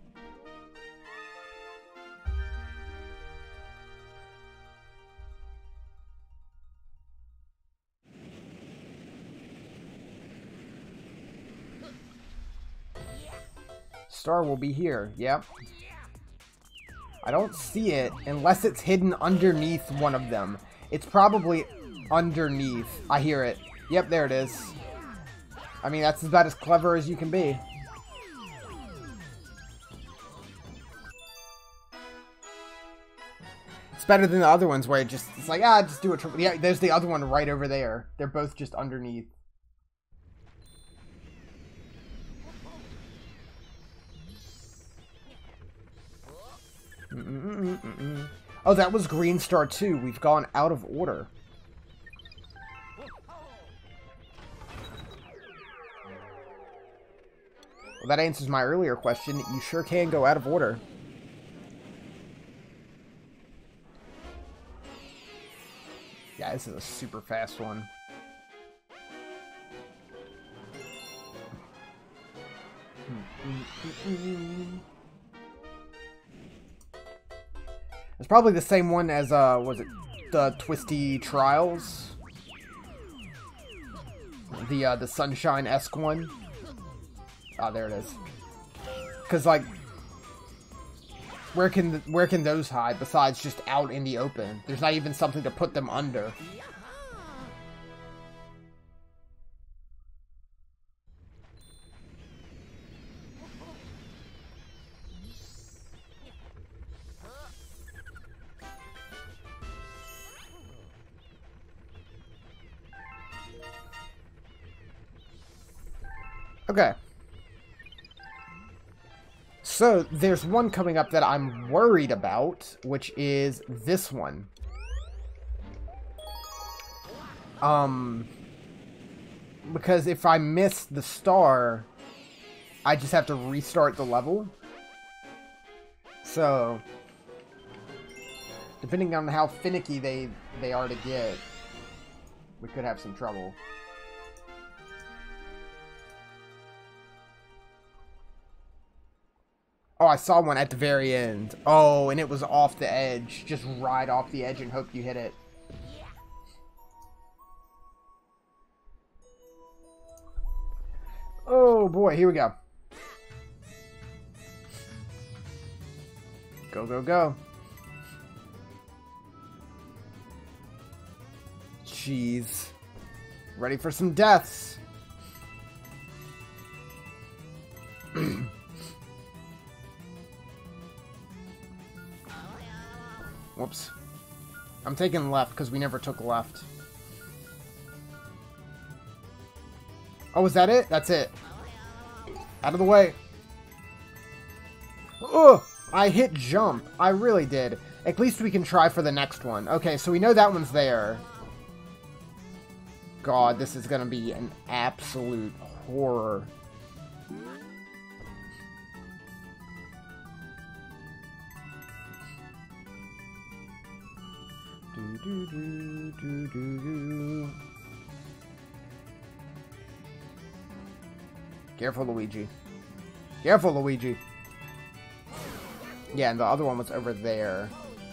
Star will be here. Yep. I don't see it unless it's hidden underneath one of them. It's probably underneath. I hear it. Yep, there it is. I mean, that's about as clever as you can be. It's better than the other ones where it's like, ah, just do it. Yeah, there's the other one right over there. They're both just underneath. Oh, that was Green Star 2. We've gone out of order. Well, that answers my earlier question. You sure can go out of order. Yeah, this is a super fast one. It's probably the same one as, was it the Twisty Trials? The Sunshine-esque one? Ah, there it is. Because, like, where can those hide besides just out in the open? There's not even something to put them under. Okay. So, there's one coming up that I'm worried about, which is this one. Because if I miss the star, I just have to restart the level. So, depending on how finicky they are to get, we could have some trouble. Oh, I saw one at the very end. Oh, and it was off the edge. Just right off the edge and hope you hit it. Oh boy, here we go. Go, go, go. Jeez. Ready for some deaths. Whoops. I'm taking left because we never took left. Oh, is that it? That's it. Out of the way. Oh, I hit jump. I really did. At least we can try for the next one. Okay, so we know that one's there. God, this is going to be an absolute horror. Careful, Luigi. Careful, Luigi. Yeah, and the other one was over there.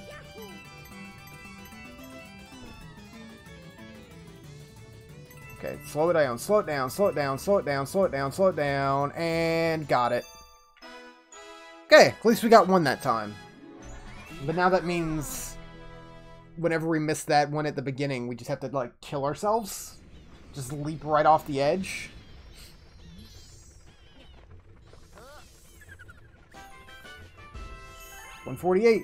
Okay, slow it down, slow it down, slow it down, slow it down, slow it down, slow it down, and got it. Okay, at least we got one that time. But now that means whenever we miss that one at the beginning, we just have to, like, kill ourselves. Just leap right off the edge. $148.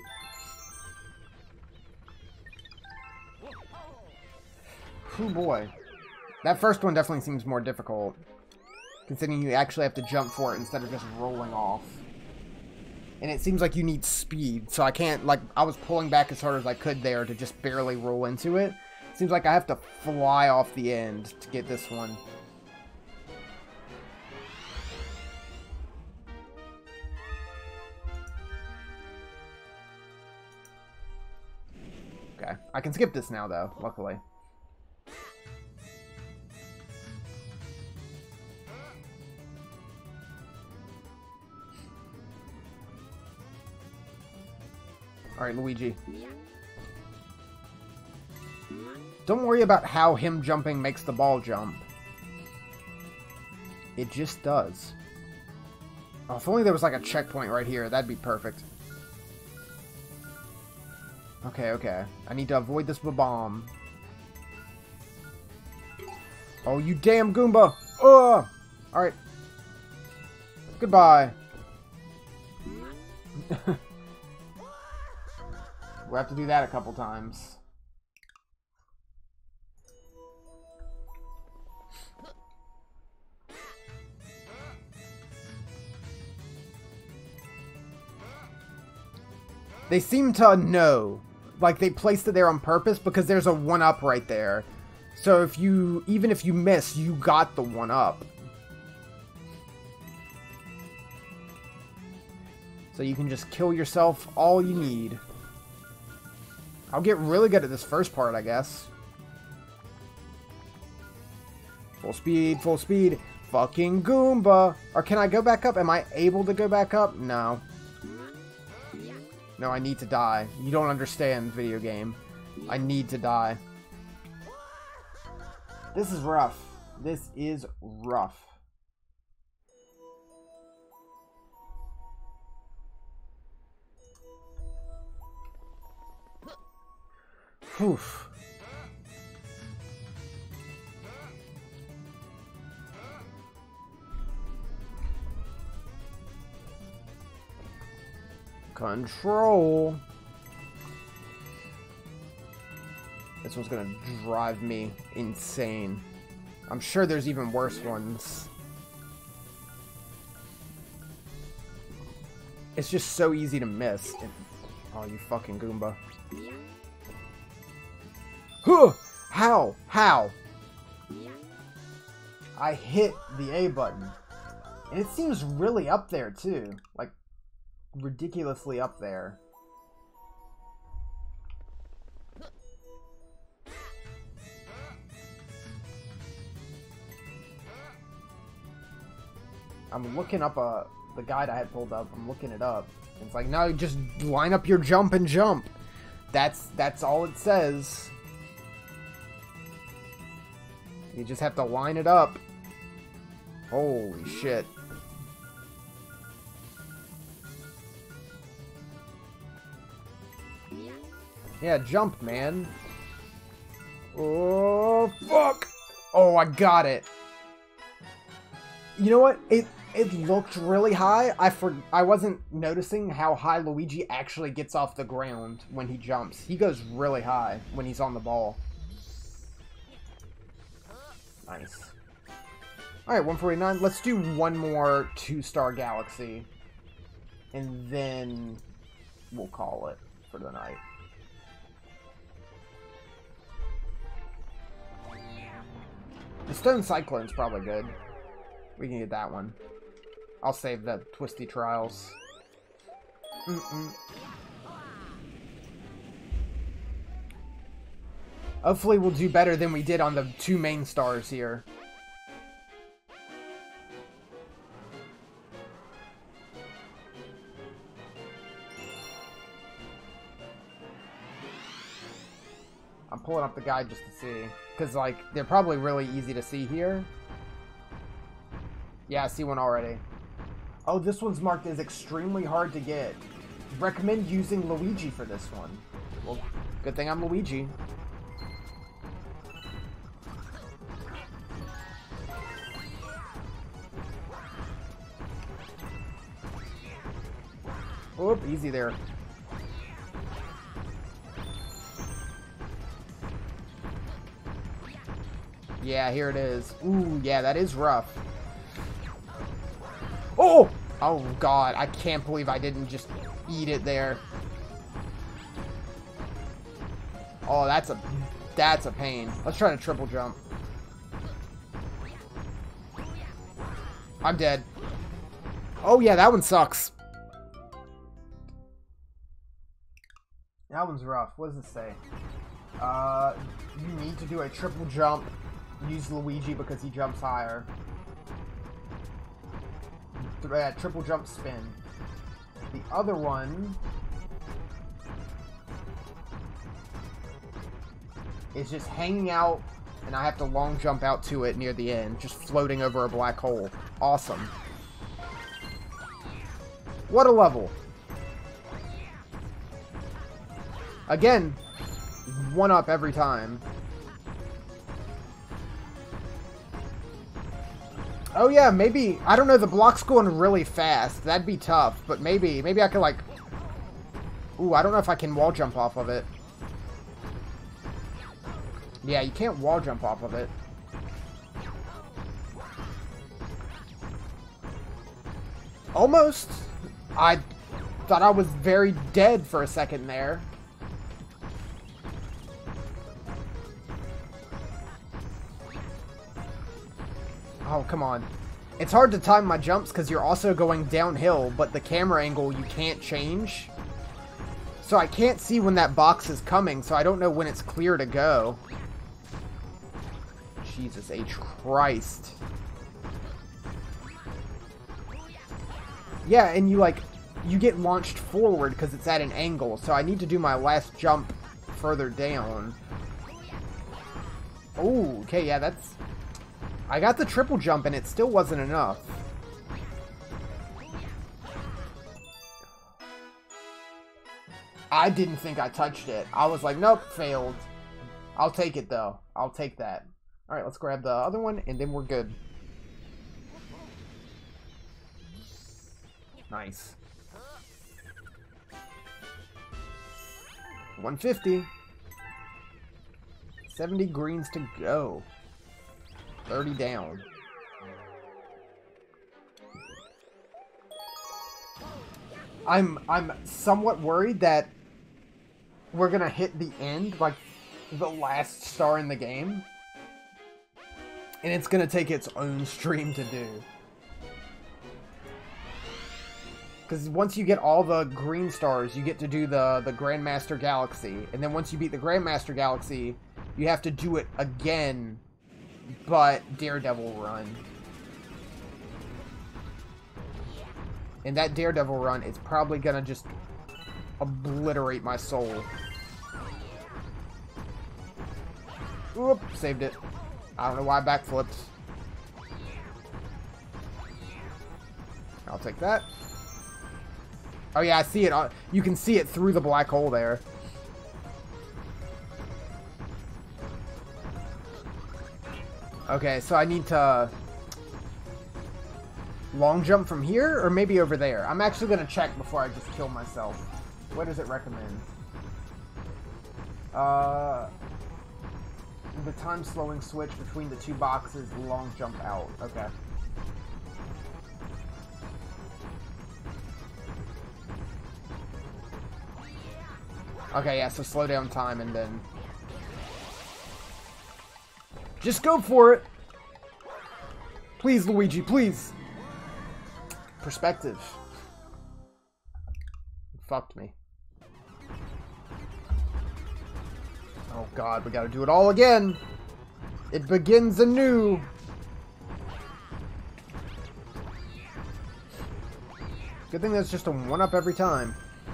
Oh boy. That first one definitely seems more difficult, considering you actually have to jump for it instead of just rolling off. And it seems like you need speed, so I can't, like, I was pulling back as hard as I could there to just barely roll into it. Seems like I have to fly off the end to get this one. Okay, I can skip this now, though, luckily. Alright, Luigi. Don't worry about how him jumping makes the ball jump. It just does. Oh, if only there was like a checkpoint right here, that'd be perfect. Okay, okay. I need to avoid this bomb. Oh, you damn Goomba! Oh! Alright. Goodbye. We'll have to do that a couple times. They seem to know. Like, they placed it there on purpose because there's a 1-up right there. So if you, even if you miss, you got the 1-up. So you can just kill yourself all you need. I'll get really good at this first part, I guess. Full speed, full speed. Fucking Goomba. Or can I go back up? Am I able to go back up? No. No, I need to die. You don't understand, video game. I need to die. This is rough. This is rough. Oof. Control. This one's gonna drive me insane. I'm sure there's even worse ones. It's just so easy to miss. Oh, you fucking Goomba. Huh! How? How? I hit the A button. And it seems really up there, too. Like, ridiculously up there. I'm looking up the guide I had pulled up. I'm looking it up. It's like, no, just line up your jump and jump. That's all it says. You just have to line it up. Holy shit. Yeah, jump, man. Oh, fuck! Oh, I got it. You know what? It looked really high. I wasn't noticing how high Luigi actually gets off the ground when he jumps. He goes really high when he's on the ball. Nice. Alright, 149. Let's do one more 2-star galaxy. And then we'll call it for the night. The Stone Cyclone's probably good. We can get that one. I'll save the Twisty Trials. Hopefully we'll do better than we did on the 2 main stars here. I'm pulling up the guide just to see. Because, like, they're probably really easy to see here. Yeah, I see one already. Oh, this one's marked as extremely hard to get. Recommend using Luigi for this one. Well, good thing I'm Luigi. Oop, easy there. Yeah, here it is. Ooh, yeah, that is rough. Oh! Oh, God. I can't believe I didn't just eat it there. Oh, that's a pain. Let's try to triple jump. I'm dead. Oh, yeah, that one sucks. That one's rough. What does it say? You need to do a triple jump. Use Luigi because he jumps higher. Triple jump spin. The other one is just hanging out, and I have to long jump out to it near the end, just floating over a black hole. Awesome. What a level. Again, 1-up every time. Oh yeah, maybe, I don't know, the block's going really fast. That'd be tough, but maybe I could like... Ooh, I don't know if I can wall jump off of it. Yeah, you can't wall jump off of it. Almost. I thought I was very dead for a second there. Oh, come on. It's hard to time my jumps because you're also going downhill, but the camera angle you can't change. So I can't see when that box is coming, so I don't know when it's clear to go. Jesus H. Christ. Yeah, and you get launched forward because it's at an angle, so I need to do my last jump further down. Oh, okay, yeah, that's... I got the triple jump and it still wasn't enough. I didn't think I touched it. I was like, nope, failed. I'll take it, though. I'll take that. Alright, let's grab the other one, and then we're good. Nice. 150. 70 greens to go. 30 down. I'm somewhat worried that we're gonna hit the end, like the last star in the game, and it's gonna take its own stream to do. Because once you get all the green stars, you get to do the Grandmaster Galaxy. And then once you beat the Grandmaster Galaxy, you have to do it again, but Daredevil run. And that Daredevil run is probably going to just obliterate my soul. Oop, saved it. I don't know why I backflipped. I'll take that. Oh yeah, I see it. You can see it through the black hole there. Okay, so I need to long jump from here, or maybe over there. I'm actually going to check before I just kill myself. What does it recommend? The time slowing switch between the two boxes, long jump out. Okay. Okay, yeah, so slow down time and then... Just go for it! Please, Luigi, please! Perspective. It fucked me. Oh god, we gotta do it all again! It begins anew! Good thing that's just a 1-up every time.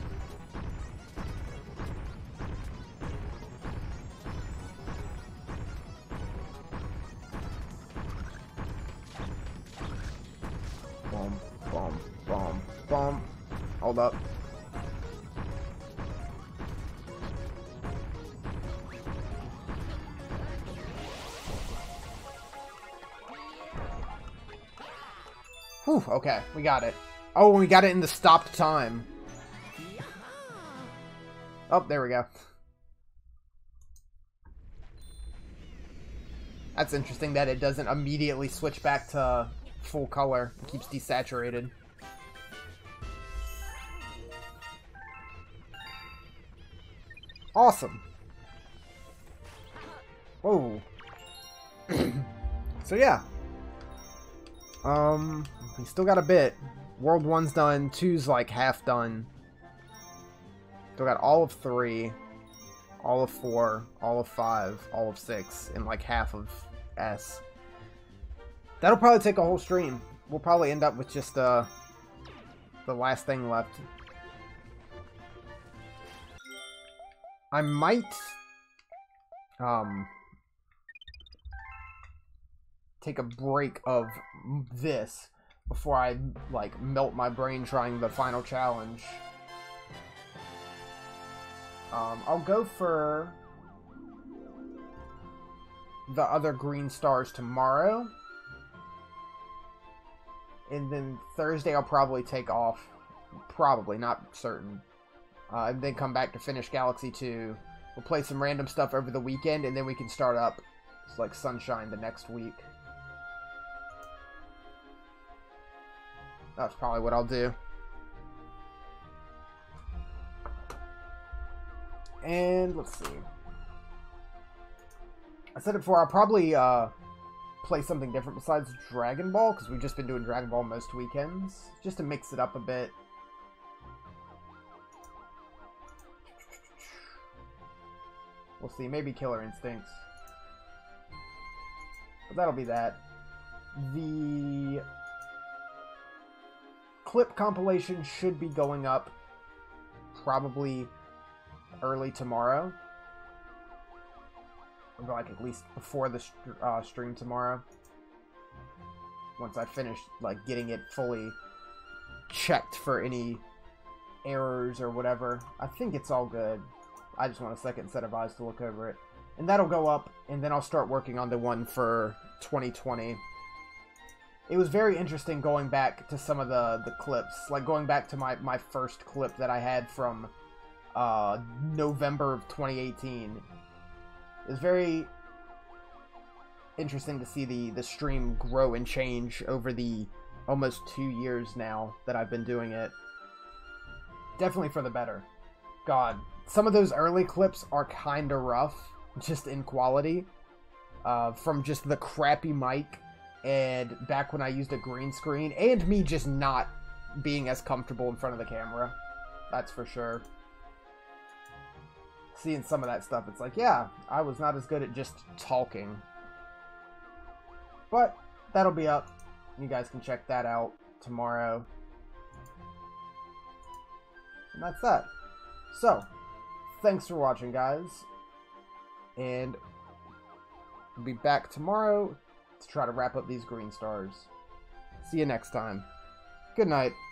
Hold up. Whew, okay, we got it. Oh, we got it in the stopped time. Oh, there we go. That's interesting that it doesn't immediately switch back to full color. It keeps desaturated. Awesome. Whoa. So yeah. We still got a bit. World 1's done. 2's like half done. Still got all of 3, all of 4, all of 5, all of 6, and like half of S. That'll probably take a whole stream. We'll probably end up with just the last thing left. I might take a break of this before I like melt my brain trying the final challenge. I'll go for the other green stars tomorrow, and then Thursday I'll probably take off. Probably, not certain. And then come back to finish Galaxy 2. We'll play some random stuff over the weekend, and then we can start up like Sunshine the next week. That's probably what I'll do. And let's see. I said it before, I'll probably play something different besides Dragon Ball, because we've just been doing Dragon Ball most weekends, just to mix it up a bit. We'll see, maybe Killer Instincts. But that'll be that. The clip compilation should be going up probably early tomorrow. Or like at least before the stream tomorrow. Once I finish like getting it fully checked for any errors or whatever. I think it's all good. I just want a second set of eyes to look over it. And that'll go up, and then I'll start working on the one for 2020. It was very interesting going back to some of the clips. Like going back to my first clip that I had from November of 2018. It was very interesting to see the stream grow and change over the almost 2 years now that I've been doing it. Definitely for the better. God, some of those early clips are kind of rough, just in quality. From just the crappy mic, and back when I used a green screen, and me just not being as comfortable in front of the camera. That's for sure. Seeing some of that stuff, it's like, yeah, I was not as good at just talking. But that'll be up. You guys can check that out tomorrow. And that's that. So, thanks for watching, guys. And we'll be back tomorrow to try to wrap up these green stars. See you next time. Good night.